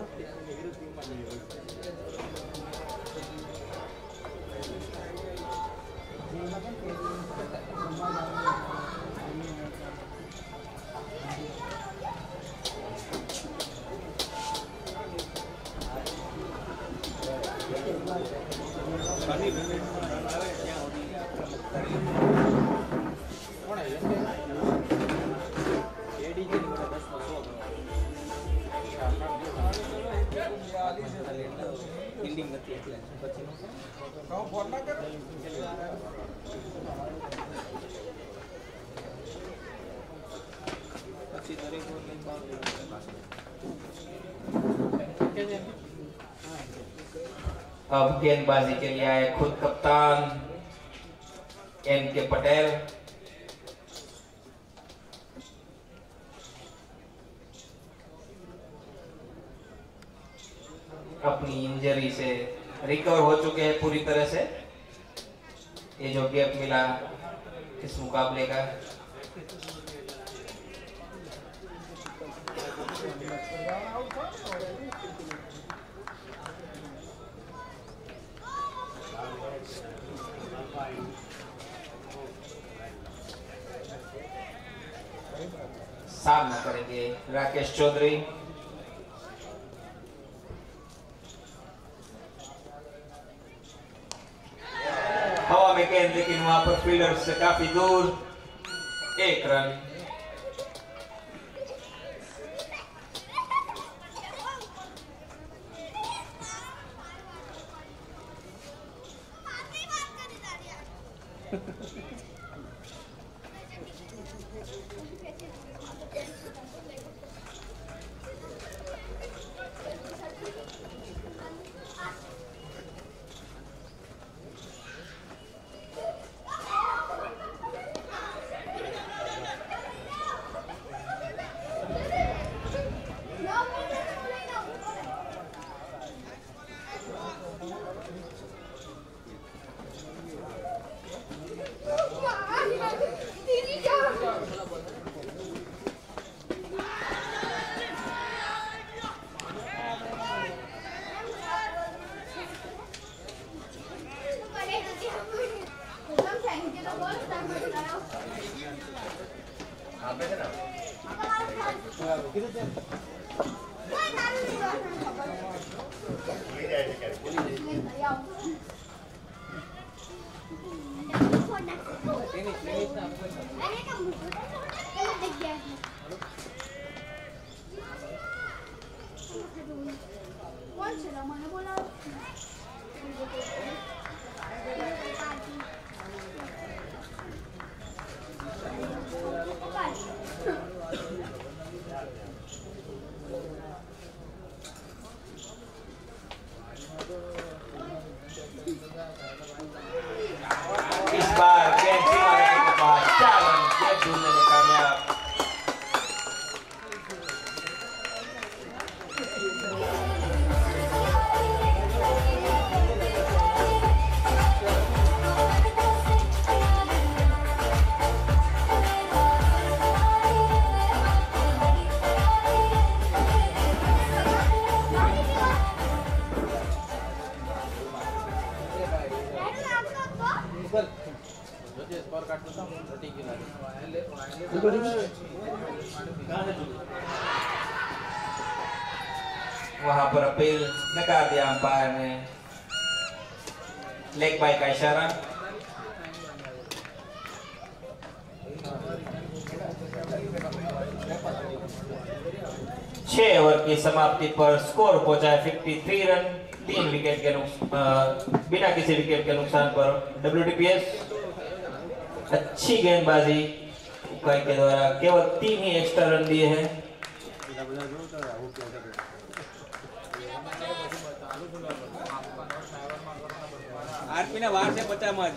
ફિલ્ડિંગ નથી એટલે પછી કહો ફોન ના કર પછી દરેક બોલની બાઉન્ડ્રી अब गेंदबाजी के लिए आए खुद कप्तान एन के पटेल। अपनी इंजरी से रिकवर हो चुके हैं पूरी तरह से। ये जो गैप मिला इस मुकाबले का, सामना करेंगे राकेश चौधरी। हवा में गेंद, लेकिन वहां पर फील्डर से काफी दूर, एक रन। इस बार गेंद सीमा रेखा के पास, चार रन गेंद ढूंढने में कामयाब। वहां पर अपील नकार दिया अंपायर ने, लेग बाय का इशारा। छह ओवर की समाप्ति पर स्कोर पहुंचा है तिरेपन रन, तीन विकेट के नुकसान, बिना किसी विकेट के नुकसान पर डब्ल्यूटीपीएस। अच्छी गेंदबाजी उकाई के द्वारा, केवल तीन ही एक्स्ट्रा रन दिए हैं। आरपी ने बाहर से बचा मत।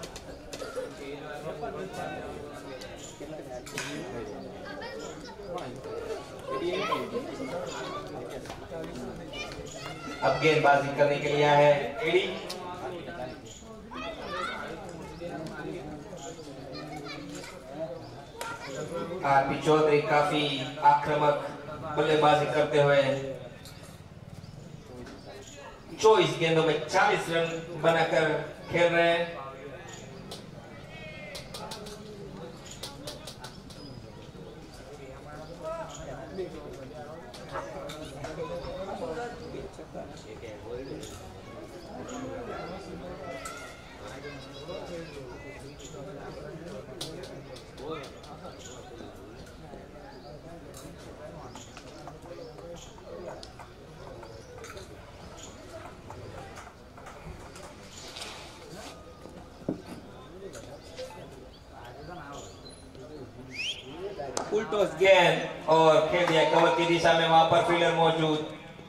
अब गेंदबाजी करने के लिए है एडी। आरपी चौधरी काफी आक्रामक बल्लेबाजी करते हुए चौबीस गेंदों में चालीस रन बनाकर खेल रहे हैं। फुल टॉस गेंद और खेल दिया कवर की दिशा में, वहां पर फील्डर मौजूद।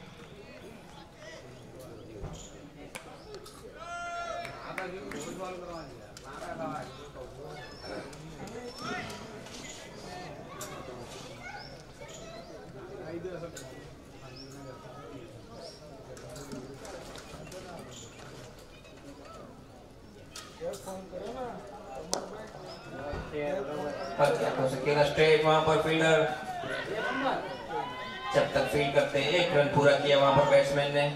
स्ट्रेट वहां पर फील्डर, जब तक फील्ड करते एक रन पूरा किया वहां पर बैट्समैन ने।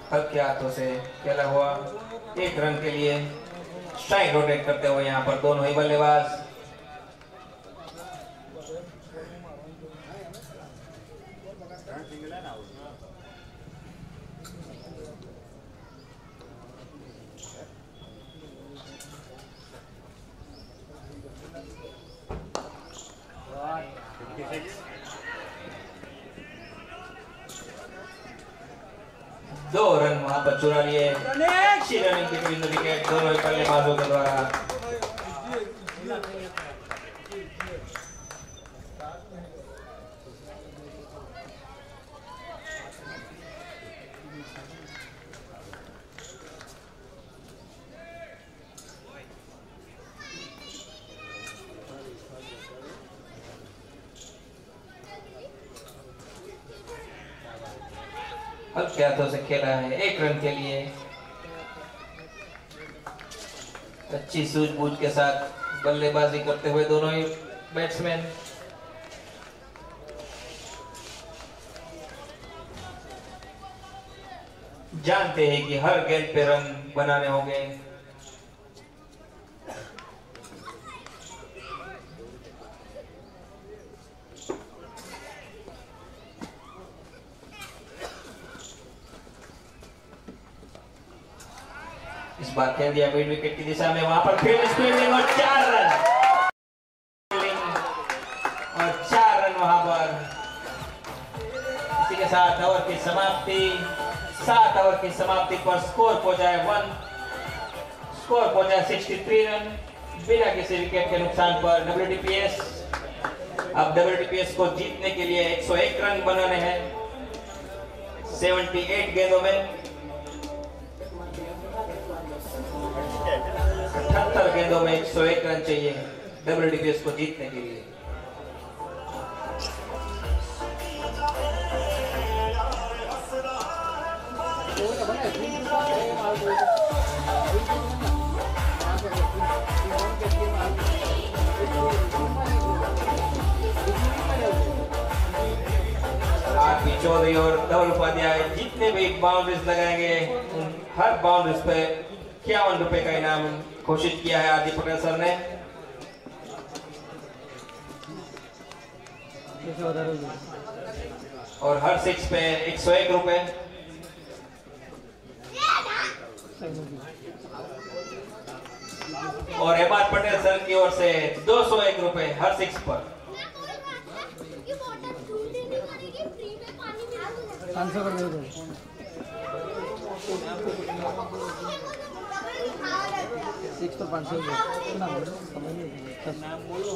हल्के हाथों से खेला हुआ एक रन के लिए स्ट्राइक रोटेट करते हुए यहाँ पर दोनों ही बल्लेबाज। दो रन वहां पर चुरा लिए रनिंग बिटवीन द विकेट दोनों ही बल्लेबाजों के द्वारा। हल्के हाथों से खेला है एक रन के लिए। अच्छी सूझबूझ के साथ बल्लेबाजी करते हुए दोनों ही बैट्समैन। जानते हैं कि हर गेंद पे रन बनाने होंगे। इस बार खेल दिया मिड विकेट की दिशा में, वहां पर फील्ड स्पीडिंग और चार रन और चार रन वहां पर। इसी के साथ ओवर की समाप्ति, सात ओवर की समाप्ति पर स्कोर पहुंचा है वन स्कोर पहुंचा है तिरसठ रन बिना किसी विकेट के नुकसान पर। डब्ल्यूटीपीएस अब डब्ल्यूटीपीएस को जीतने के लिए एक सौ एक रन बनाने हैं अठहत्तर गेंदों में। अठहत्तर गेंदों में एक सौ एक रन चाहिए डब्ल्यूटीपीएस को जीतने के लिए। आरपी चौधरी और धवल उपाध्याय जितने भी बाउंड्रीज लगाएंगे उन हर बाउंड्रीज पे इक्यावन रुपए का इनाम घोषित किया है आदि पटेल सर ने। और हर सिक्स पे एक सौ एक रुपए। और एम आर पटेल सर की ओर से दो सौ एक रुपए हर सिक्स पर। सिक्स तो पाँच सौ समझ नाम बोलो।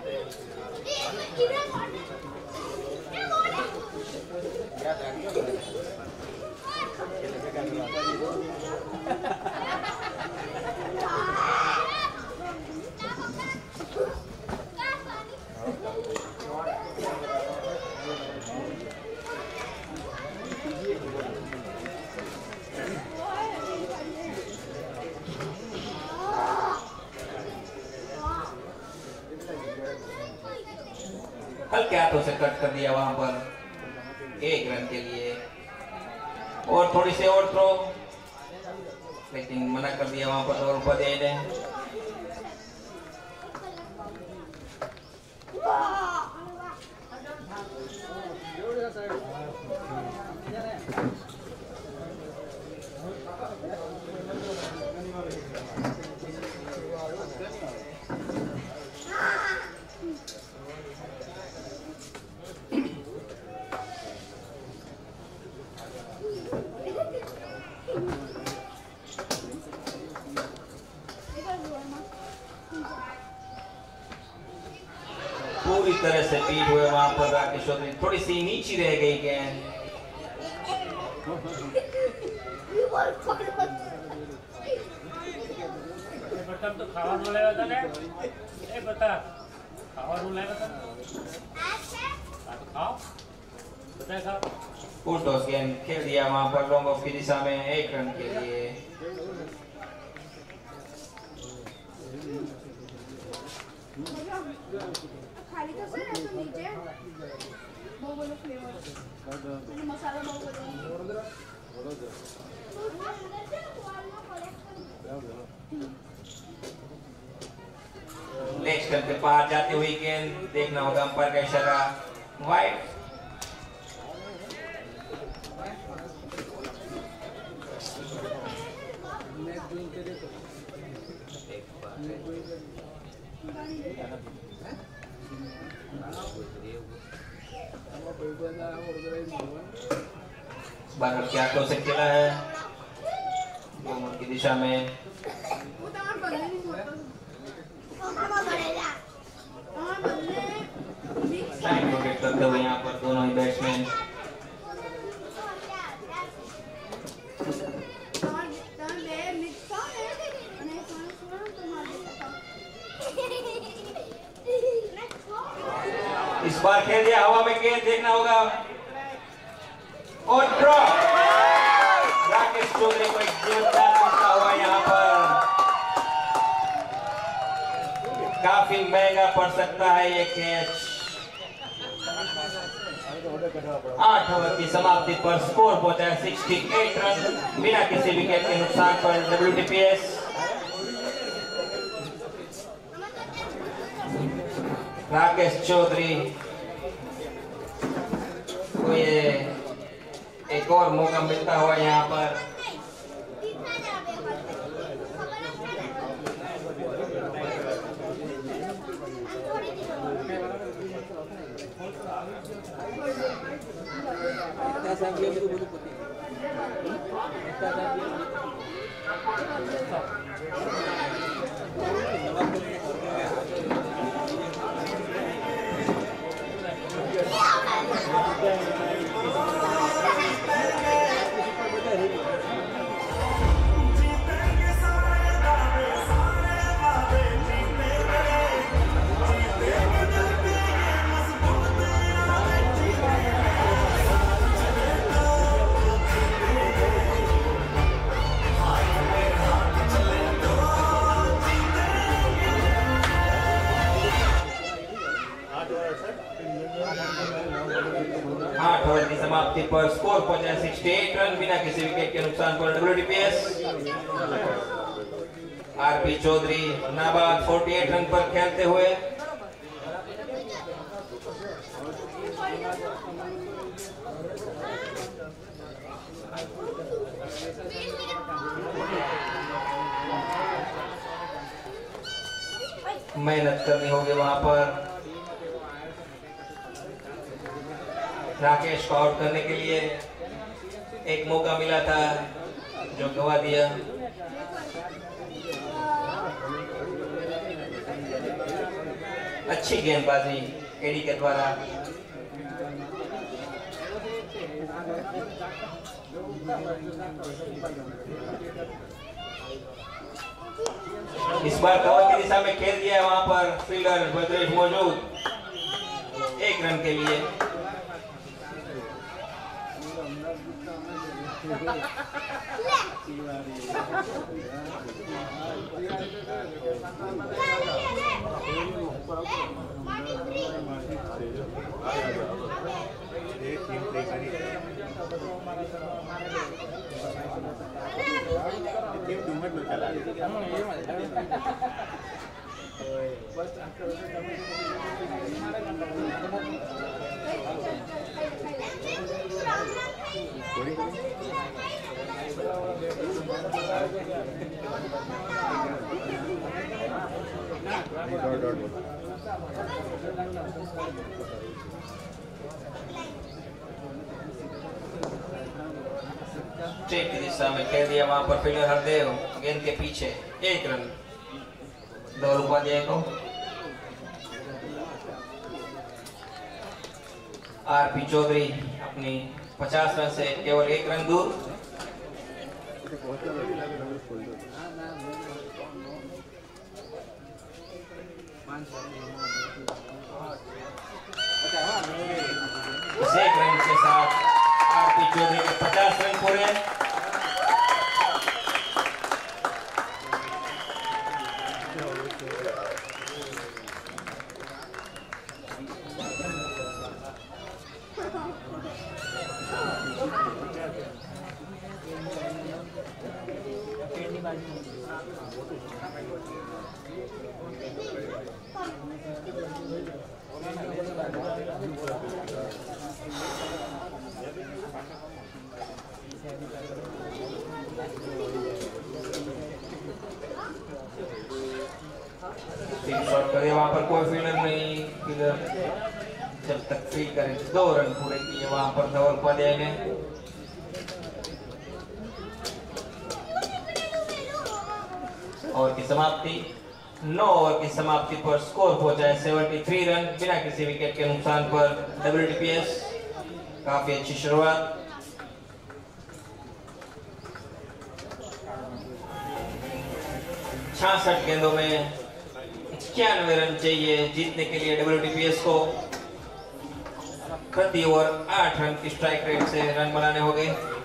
हल्के हाथों से कट कर दिया वहां पर एक रन के लिए। और थोड़ी सी और थ्रो, लेकिन मना कर दिया वहां पर और उपाध्याय ने। पूरी तरह से बीट हुए वहां पर राकेश चौधरी, थोड़ी सी नीची रह गई गेंद। तो खावा बोलेगा था ने ए बता खावा बोलेगा था खाओ बता खाओ। फुल टॉस गेंद खेल दिया वहां पर लॉन्ग ऑफ की दिशा में एक रन के लिए। खाली तो सर है तो नीचे वो बोलो फ्लेवर मसाला बहुत लेग स्टंप के पार जाती हुई गेंद, देखना होगा अंपायर का इशारा, वाइड। बाहर क्या तो से खेला है गोमर की दिशा में। टाइम रोटेट करते हुए यहाँ पर दोनों ही बैट्समैन। इस बार खेल दिया हवा में गेंद, देखना होगा और ड्रॉ। राकेश चौधरी को एक जोरदार मौका हुआ यहाँ पर, काफी महंगा पड़ सकता है ये कैच। आठ ओवर की समाप्ति पर स्कोर पहुंचा है अड़सठ रन बिना किसी विकेट के नुकसान पर डब्ल्यूटीपीएस। राकेश चौधरी को ये एक और मौका मिलता हुआ यहाँ पर। आठ ओवर की समाप्ति पर स्कोर पहुंचा है अड़सठ रन बिना किसी विकेट के नुकसान पर डब्ल्यूटीपीएस। आरपी चौधरी नाबाद अड़तालीस रन पर खेलते हुए। मेहनत करनी होगी वहां पर राकेश को आउट करने के लिए। एक मौका मिला था जो गवा दिया। अच्छी गेंदबाजी एडी के द्वारा। इस बार कवर की दिशा में खेल दिया है वहां पर फील्डर बद्रेश मौजूद एक रन के लिए। स्ट्रेट की दिशा में खेल दिया वहां पर फील्डर हरदेव गेंद के पीछे। एक रन दो उपाध्याय को। आरपी चौधरी अपनी पचास रन से केवल एक रन दूर। इस एक रन के साथ आरपी चौधरी के पचास रन पूरे। कर दिया, वहां पर कोई फील्डर नहीं, फील्डर जब तक फील्ड करे दो रन पूरे किए वहां पर धवल उपाध्याय ने। ओवर की समाप्ति, नौ ओवर की समाप्ति पर स्कोर पहुंचा है तिहत्तर रन बिना किसी विकेट के नुकसान पर डब्ल्यूटीपीएस। काफी अच्छी शुरुआत। छियासठ गेंदों में इक्यानवे रन चाहिए जीतने के लिए डब्ल्यूटीपीएस को। प्रति ओवर आठ रन की स्ट्राइक रेट से रन बनाने होंगे।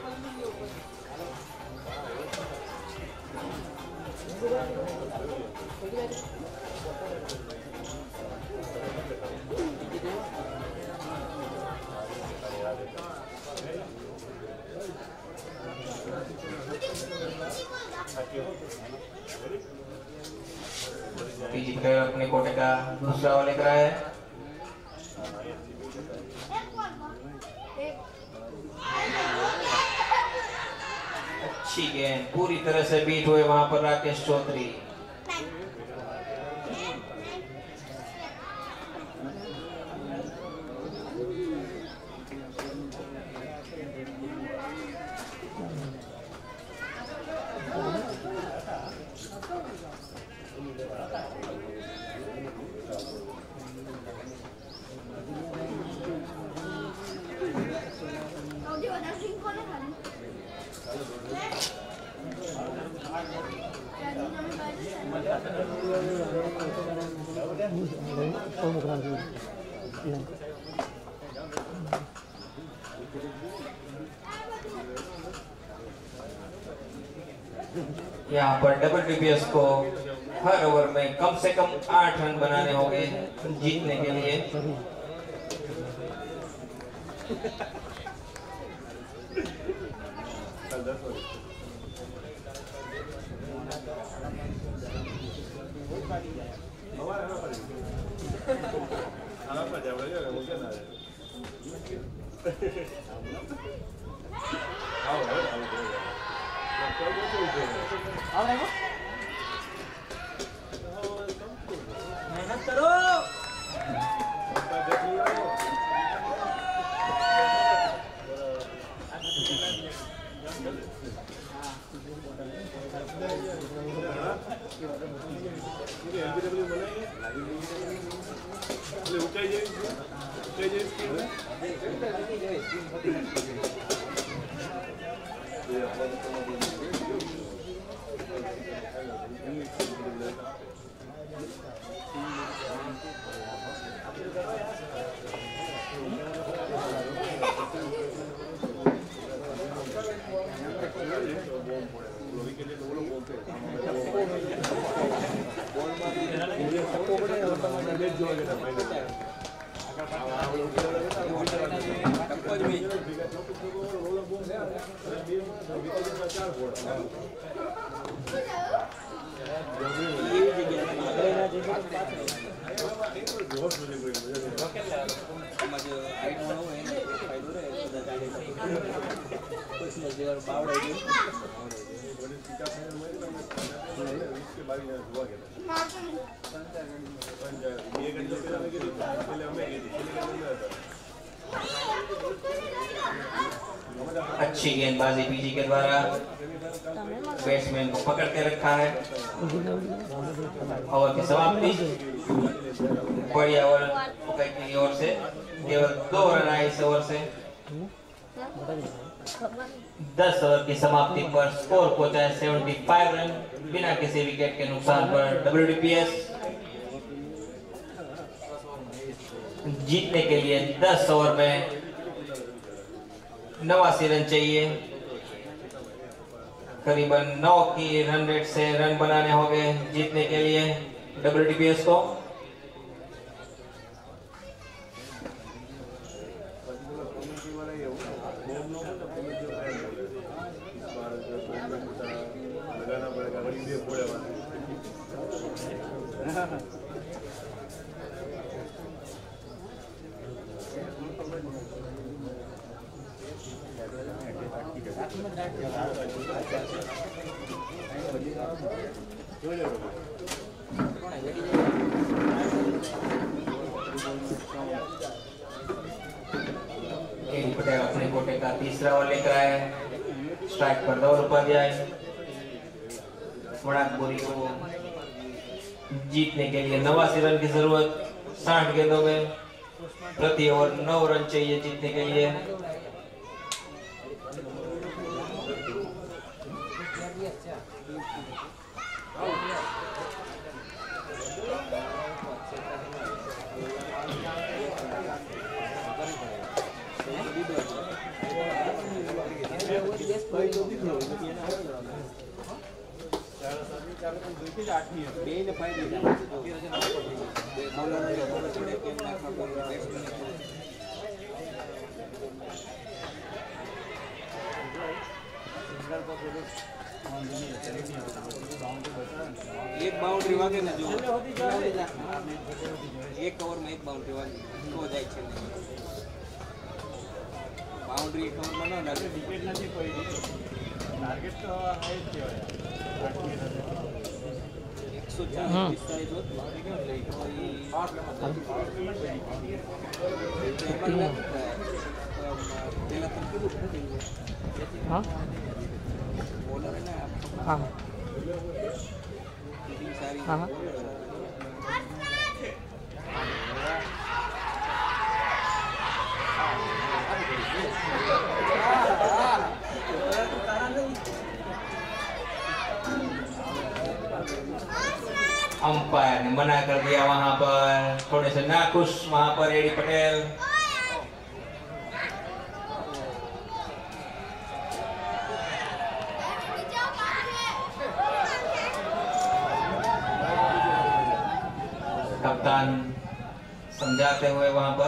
पीजी प्लेयर अपने कोटे का दूसरा ओवर लेकर आया है। अच्छी गेंद, पूरी तरह से बीट हुए वहां पर राकेश चौधरी। यहाँ पर डब्ल्यूटीपीएस को हर ओवर में कम से कम आठ रन बनाने होंगे जीतने के लिए। मेहनत करो। अच्छी गेंदबाजी पीजी के द्वारा बैट्समैन को पकड़ के रखा है। ओवर की समाप्ति, बढ़िया ओवर की ओर से केवल दो रन आए इस ओवर से। दस ओवर की समाप्ति पर स्कोर पहुंचा है पचहत्तर रन बिना किसी विकेट के नुकसान पर डब्ल्यूटीपीएस। जीतने के लिए दस ओवर में नवासी रन चाहिए। करीबन नौ की रन रेट से रन बनाने होंगे जीतने के लिए डब्ल्यूटीपीएस को। केडी पटेल अपने कोटे का तीसरा ओवर लेकर आए। स्ट्राइक पर धवल उपाध्याय। वड़ाकपुरी को जीतने के लिए नवासी रन की जरूरत। साठ गेंदों में प्रति ओवर नौ रन चाहिए जीतने के लिए। एक बाउंड्री वागे ना जो एक ओवर में एक बाउंड्री वागे तो જાય છે बाउंड्री एक ओवर में ना विकेट નથી કોઈ टार्गेट तो हाई છે एक सौ चालीस पिस्तालीस होत પેલા તમ કીધું हां બોલર है ना हां हां हां अंपायर ने मना कर दिया वहां पर। थोड़े से नाखुश वहां पर एडी पटेल। कप्तान समझाते हुए वहां पर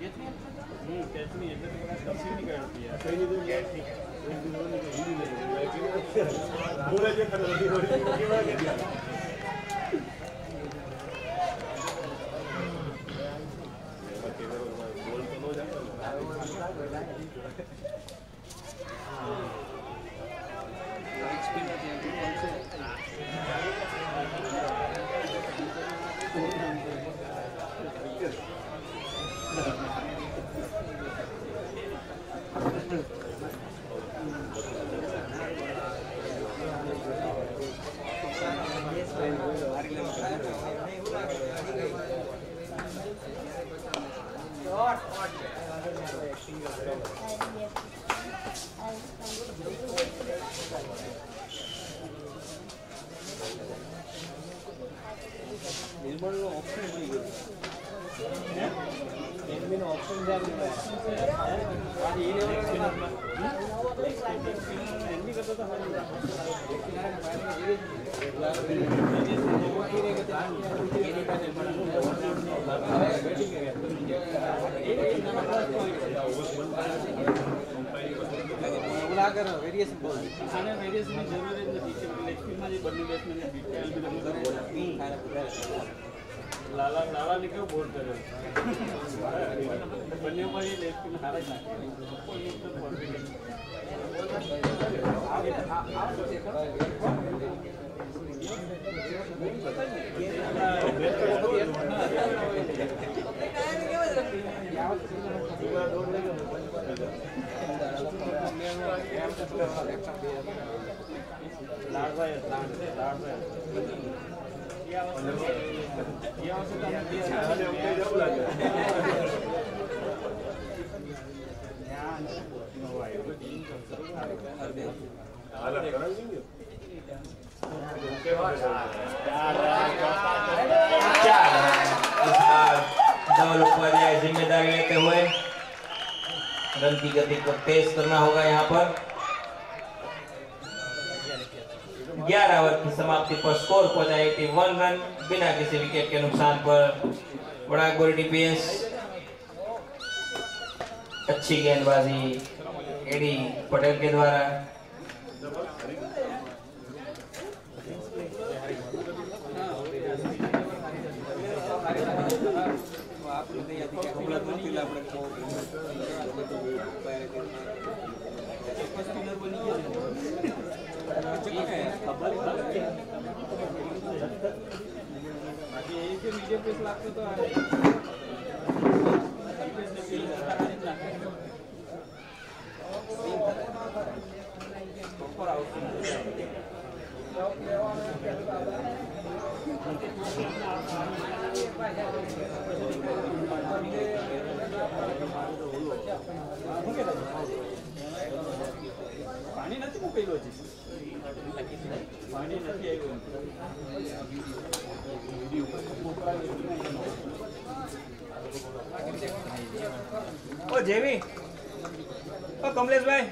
निर्मल नो ऑप्शन मળી ગયો એડમિન નો ઓપ્શન જારી છે આ ઈ લેવલ એડમિન કરતો તો હારી ઉલાગર વેરિએશન બોલ આને વેરિએશન ની જરૂર જ નથી કે લેગ સ્પિન માં જે બંને બેટ્સમેન ને બીટ એલ્બિનો લાલા લાલા ને કેવો બોલ કર્યો બંને પર એ લેગ સ્પિન હારા જ નાખે કોઈ એક તો કોન્ફિડન્સ આ આ धवल उपाध्याय जिम्मेदारी लेते हुए रन की गति को तेज करना होगा यहाँ पर। ग्यारह ओवर की समाप्ति पर स्कोर पहुंचा इक्यासी रन बिना किसी विकेट के नुकसान पर। बड़ा गोरी डीपीएस अच्छी गेंदबाजी एडी पटेल के द्वारा। मीडियम पेस लागतो तो પાણી નથી મૂકેલું હજી પાણી નથી આવ્યું ઓ જેવી ઓ કમલેશભાઈ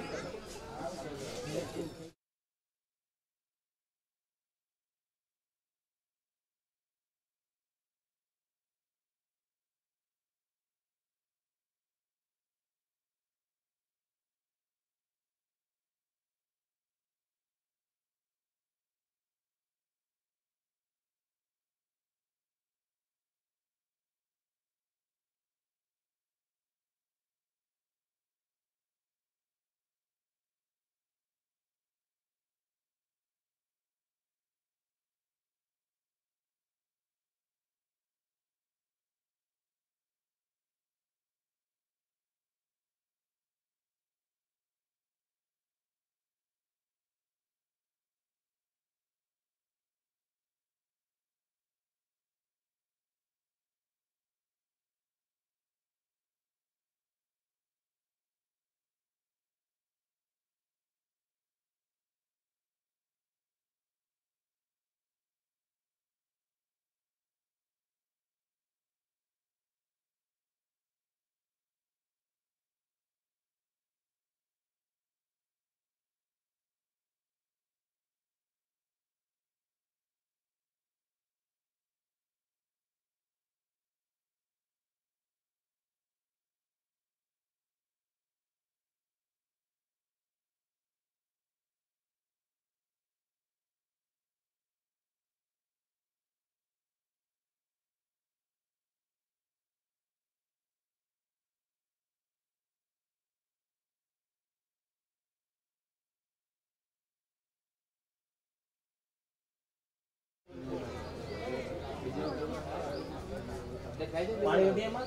પાણી નથી એમાં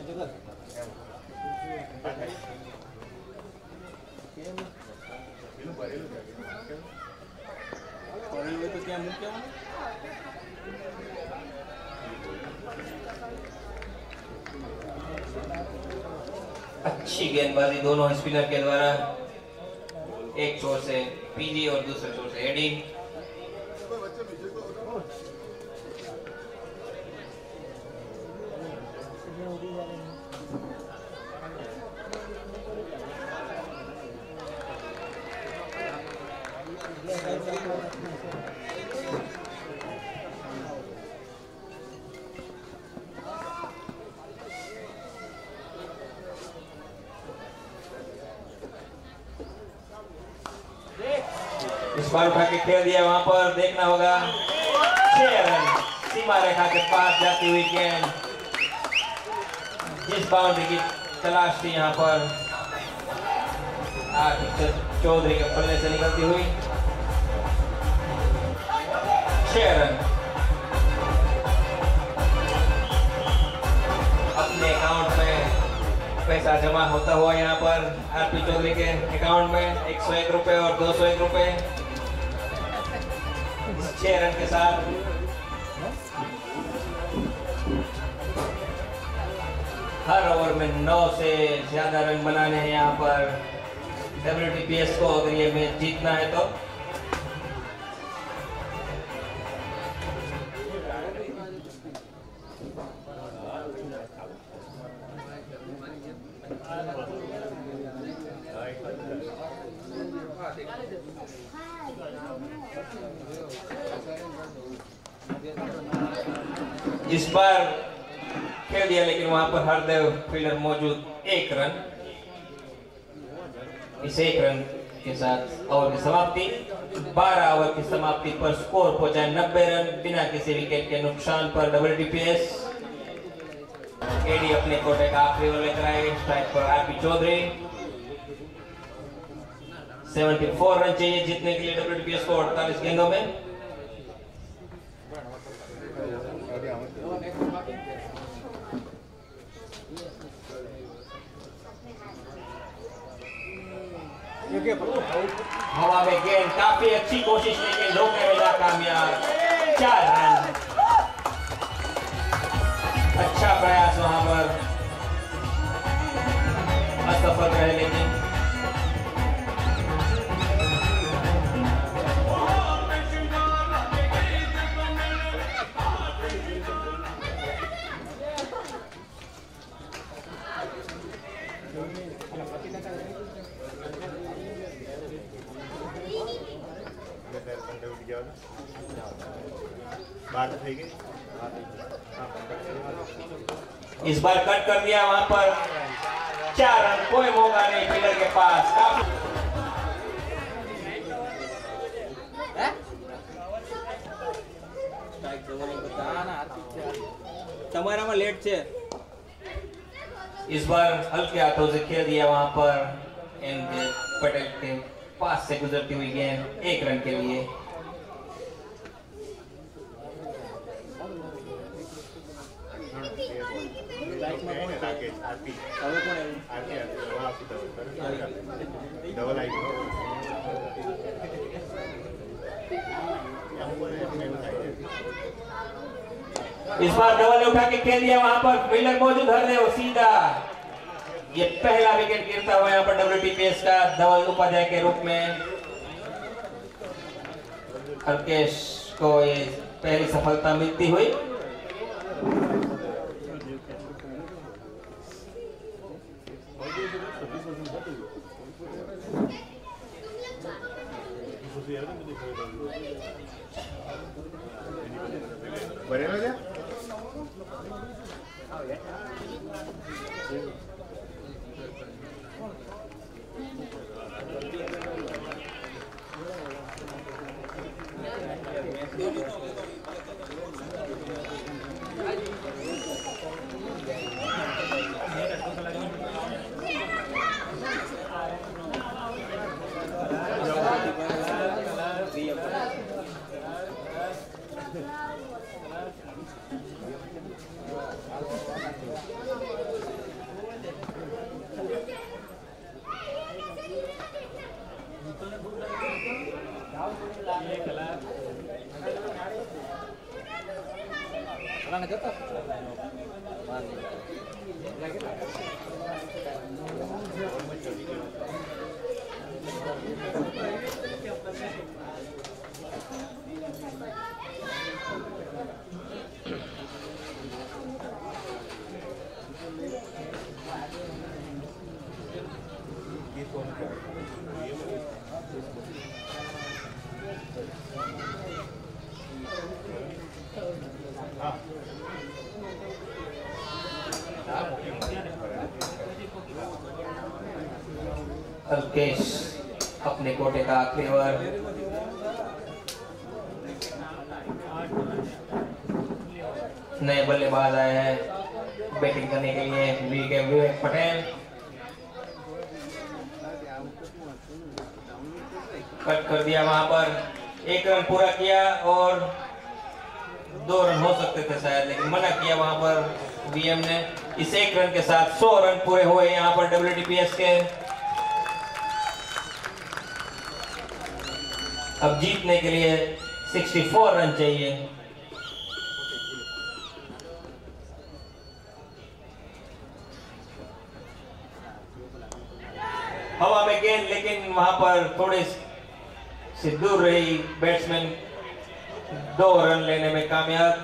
ભરેલું હોય તો ત્યાં મૂક્યા अच्छी गेंदबाजी दोनों स्पिनर के द्वारा, एक छोर से पीजी और दूसरे छोर से एडी। इस बार उठा के खेल दिया, वहां पर देखना होगा छह रन सीमा रेखा के पास जाती हुई गेंद, जिस बाउंड्री की तलाश थी यहाँ पर चौधरी के पल्ले से निकलती हुई छह रन अपने अकाउंट में पैसा जमा होता हुआ यहाँ पर आरपी चौधरी के अकाउंट में एक सौ एक रुपए और दो सौ एक रुपए छह रन के साथ हर ओवर में नौ से ज्यादा रन बनाने हैं यहाँ पर डब्ल्यूटीपीएस को, अगर ये मैच जीतना है तो। इस बार खेल दिया, लेकिन वहां पर हरदेव फील्डर मौजूद, एक रन। इस एक रन के साथ ओवर की समाप्ति, बारह ओवर की समाप्ति पर स्कोर पहुंचा नब्बे रन बिना किसी विकेट के नुकसान पर डब्ल्यूटीपीएस। एडी अपने कोटे का आखिरी ओवर लेकर आए, स्ट्राइक पर आरपी चौधरी। चौहत्तर रन चाहिए जीतने के लिए डब्ल्यूटीपीएस को अड़तालीस गेंदों में। हवा में गेंद, काफी अच्छी कोशिश लेकिन रोकने में नाकामयाब, चार रन। अच्छा प्रयास वहां पर, असफल रहे, लेकिन इस बार कट कर दिया वहां पर, चार रन, कोई मौका नहीं फील्डर के पास। काफी તમારામાં લેટ છે। इस बार हल्के हाथों से खेल दिया वहां पर, एन पटेल के पास से गुजरती हुई गेंद एक रन के लिए। इस बार डबल उठा के खेल दिया वहां पर, फील्डर मौजूद हर रहे सीधा। ये पहला विकेट गिरता हुआ यहाँ पर डब्ल्यूटीपीएस का धवल उपाध्याय के रूप में। अल्केश को ये पहली सफलता मिलती हुई। अल्केश अपने कोटे का आखिरी ओवर। नए बल्लेबाज आए हैं बैटिंग करने के लिए, विवेक पटेल। कट कर दिया वहां पर, एक रन पूरा किया और दो रन हो सकते थे शायद, लेकिन मना किया वहां पर वीएम ने। इस एक रन के साथ सौ रन पूरे हुए यहाँ पर डब्ल्यूटीपीएस के। अब जीतने के लिए चौंसठ रन चाहिए। हवा में गेंद, लेकिन वहां पर थोड़े से दूर रही बैट्समैन, दो रन लेने में कामयाब।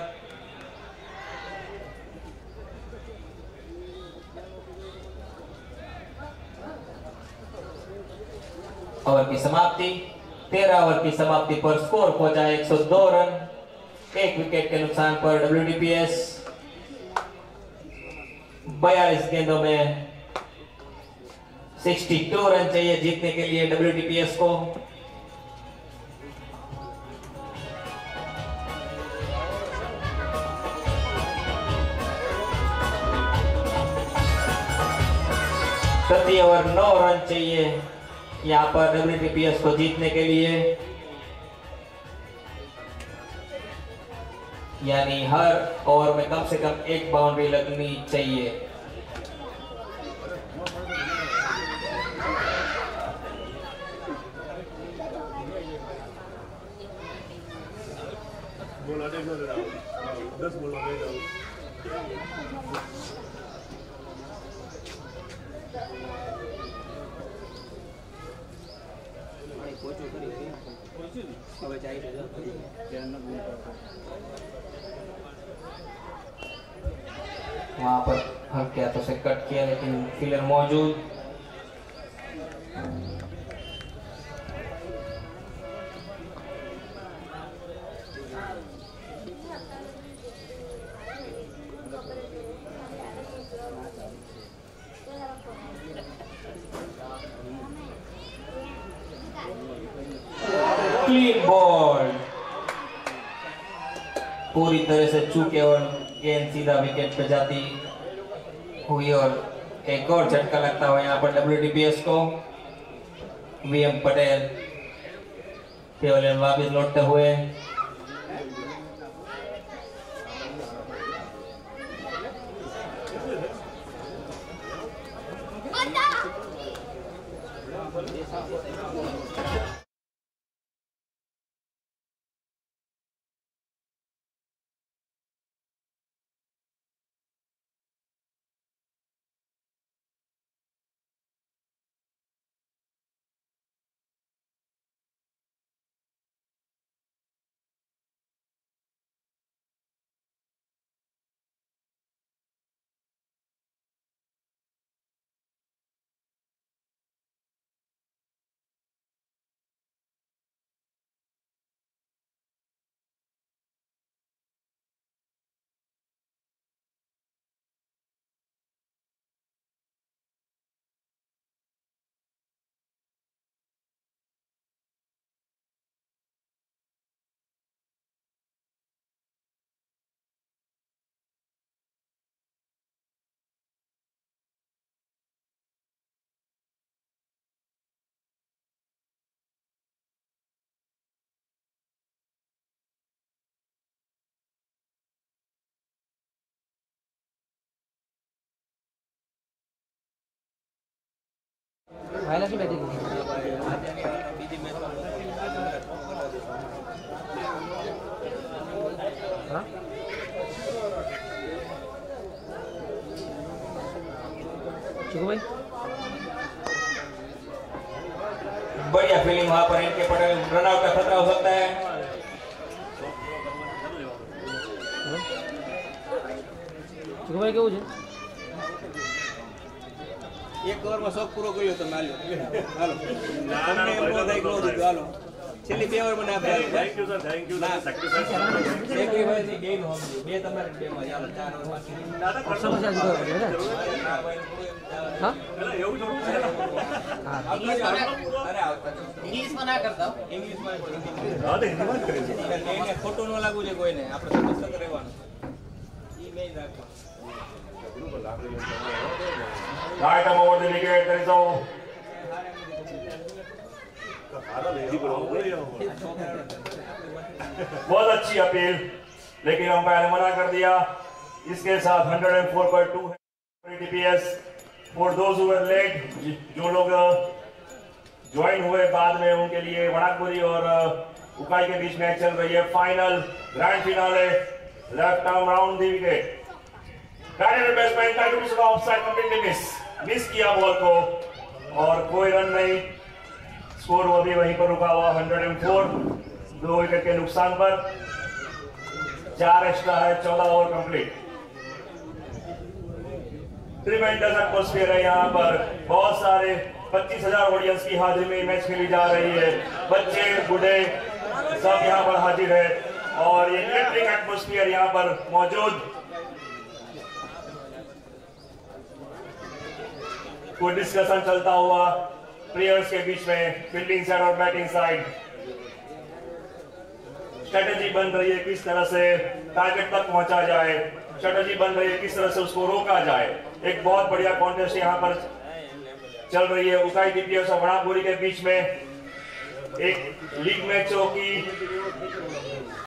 ओवर की समाप्ति, तेरह ओवर की समाप्ति पर स्कोर पहुंचा एक सौ दो रन, एक विकेट के नुकसान पर डब्ल्यूटीपीएस। बयालीस गेंदों में बासठ रन चाहिए जीतने के लिए डब्ल्यूटीपीएस को। प्रति ओवर नौ रन चाहिए यहाँ पर डब्ल्यूटीपीएस को जीतने के लिए, यानी हर ओवर में कम से कम एक बाउंड्री लगनी चाहिए। दस बोलो હવે જાય છે ચેનલનો ગુણ કરતો वहाँ पर हल्के हाथों से कट किया लेकिन फिलर मौजूद। क्लीन बॉल पूरी तरह से चूके और गेंद सीधा विकेट पे जाती हुई और एक और झटका लगता हुआ यहाँ पर डब्ल्यू डी पी एस को। वीएम पटेल पेवलियन वापस लौटते हुए वायला की बैटिंग हाँ चुको भाई बढ़िया फील्डिंग वहां पर इनके पटेल रन आउट का खतरा हो सकता है। चुको भाई केवुं छे એક ઓવરમાં શોખ પૂરો કર્યો તો હાલો હાલો ના ના એમ નો થાય ક્લોઝ હાલો છેલ્લી બે ઓવરમાં ના થાય thank you sir thank you sir sacrifice એક હોય છે ગેમ હોમ બે તમારે બે માં ચાલો ચાર ઓવર બાકી દાદા સમસ્યા જ હોય ને હા એવું થોડું છે હા અરે આવતા ઇંગ્લિશમાં ના કરતા ઇંગ્લિશમાં હા તો હિન્દીમાં જ કરે છે એને ખોટું ન લાગવું જોઈએ કોઈને આપણે સમજતા રહેવાનું ઈ મેઈન રાખવાનું Right over the wicket, there is a बहुत अच्छी अपील लेकिन अंपायर ने मना कर दिया। इसके साथ एक सौ चार पॉइंट दो है TPS for those who were late, जो लोग ज्वाइन हुए बाद में उनके लिए वनाकपुरी और उकाई के बीच मैच चल रही है। Final grand finale left arm round the wicket batsman try to miss offside completely miss miss किया बॉल को और कोई रन नहीं। स्कोर वो भी वहीं पर रुका हुआ एक सौ चार, दो विकेट के नुकसान पर। चार एक्स्ट्रा है, चौदह ओवर कंप्लीट। ट्रिमेंडस एटमॉस्फेयर है यहाँ पर, बहुत सारे पच्चीस हजार ऑडियंस की हाजिरी में मैच खेली जा रही है। बच्चे बूढ़े सब यहाँ पर हाजिर है और ये इलेक्ट्रिक एटमॉस्फेयर यहाँ पर मौजूद। कोई डिस्कशन चलता हुआ प्लेयर्स के बीच में, फील्डिंग साइड और बैटिंग साइड। स्ट्रेटेजी बन रही है किस तरह से टारगेट तक पहुंचा जाए, स्ट्रेटेजी बन रही है किस तरह से उसको रोका जाए। एक बहुत बढ़िया कॉन्टेस्ट यहाँ पर चल रही है उकाई टीपीएस और वनाकपुरी के बीच में। एक लीग मैचों की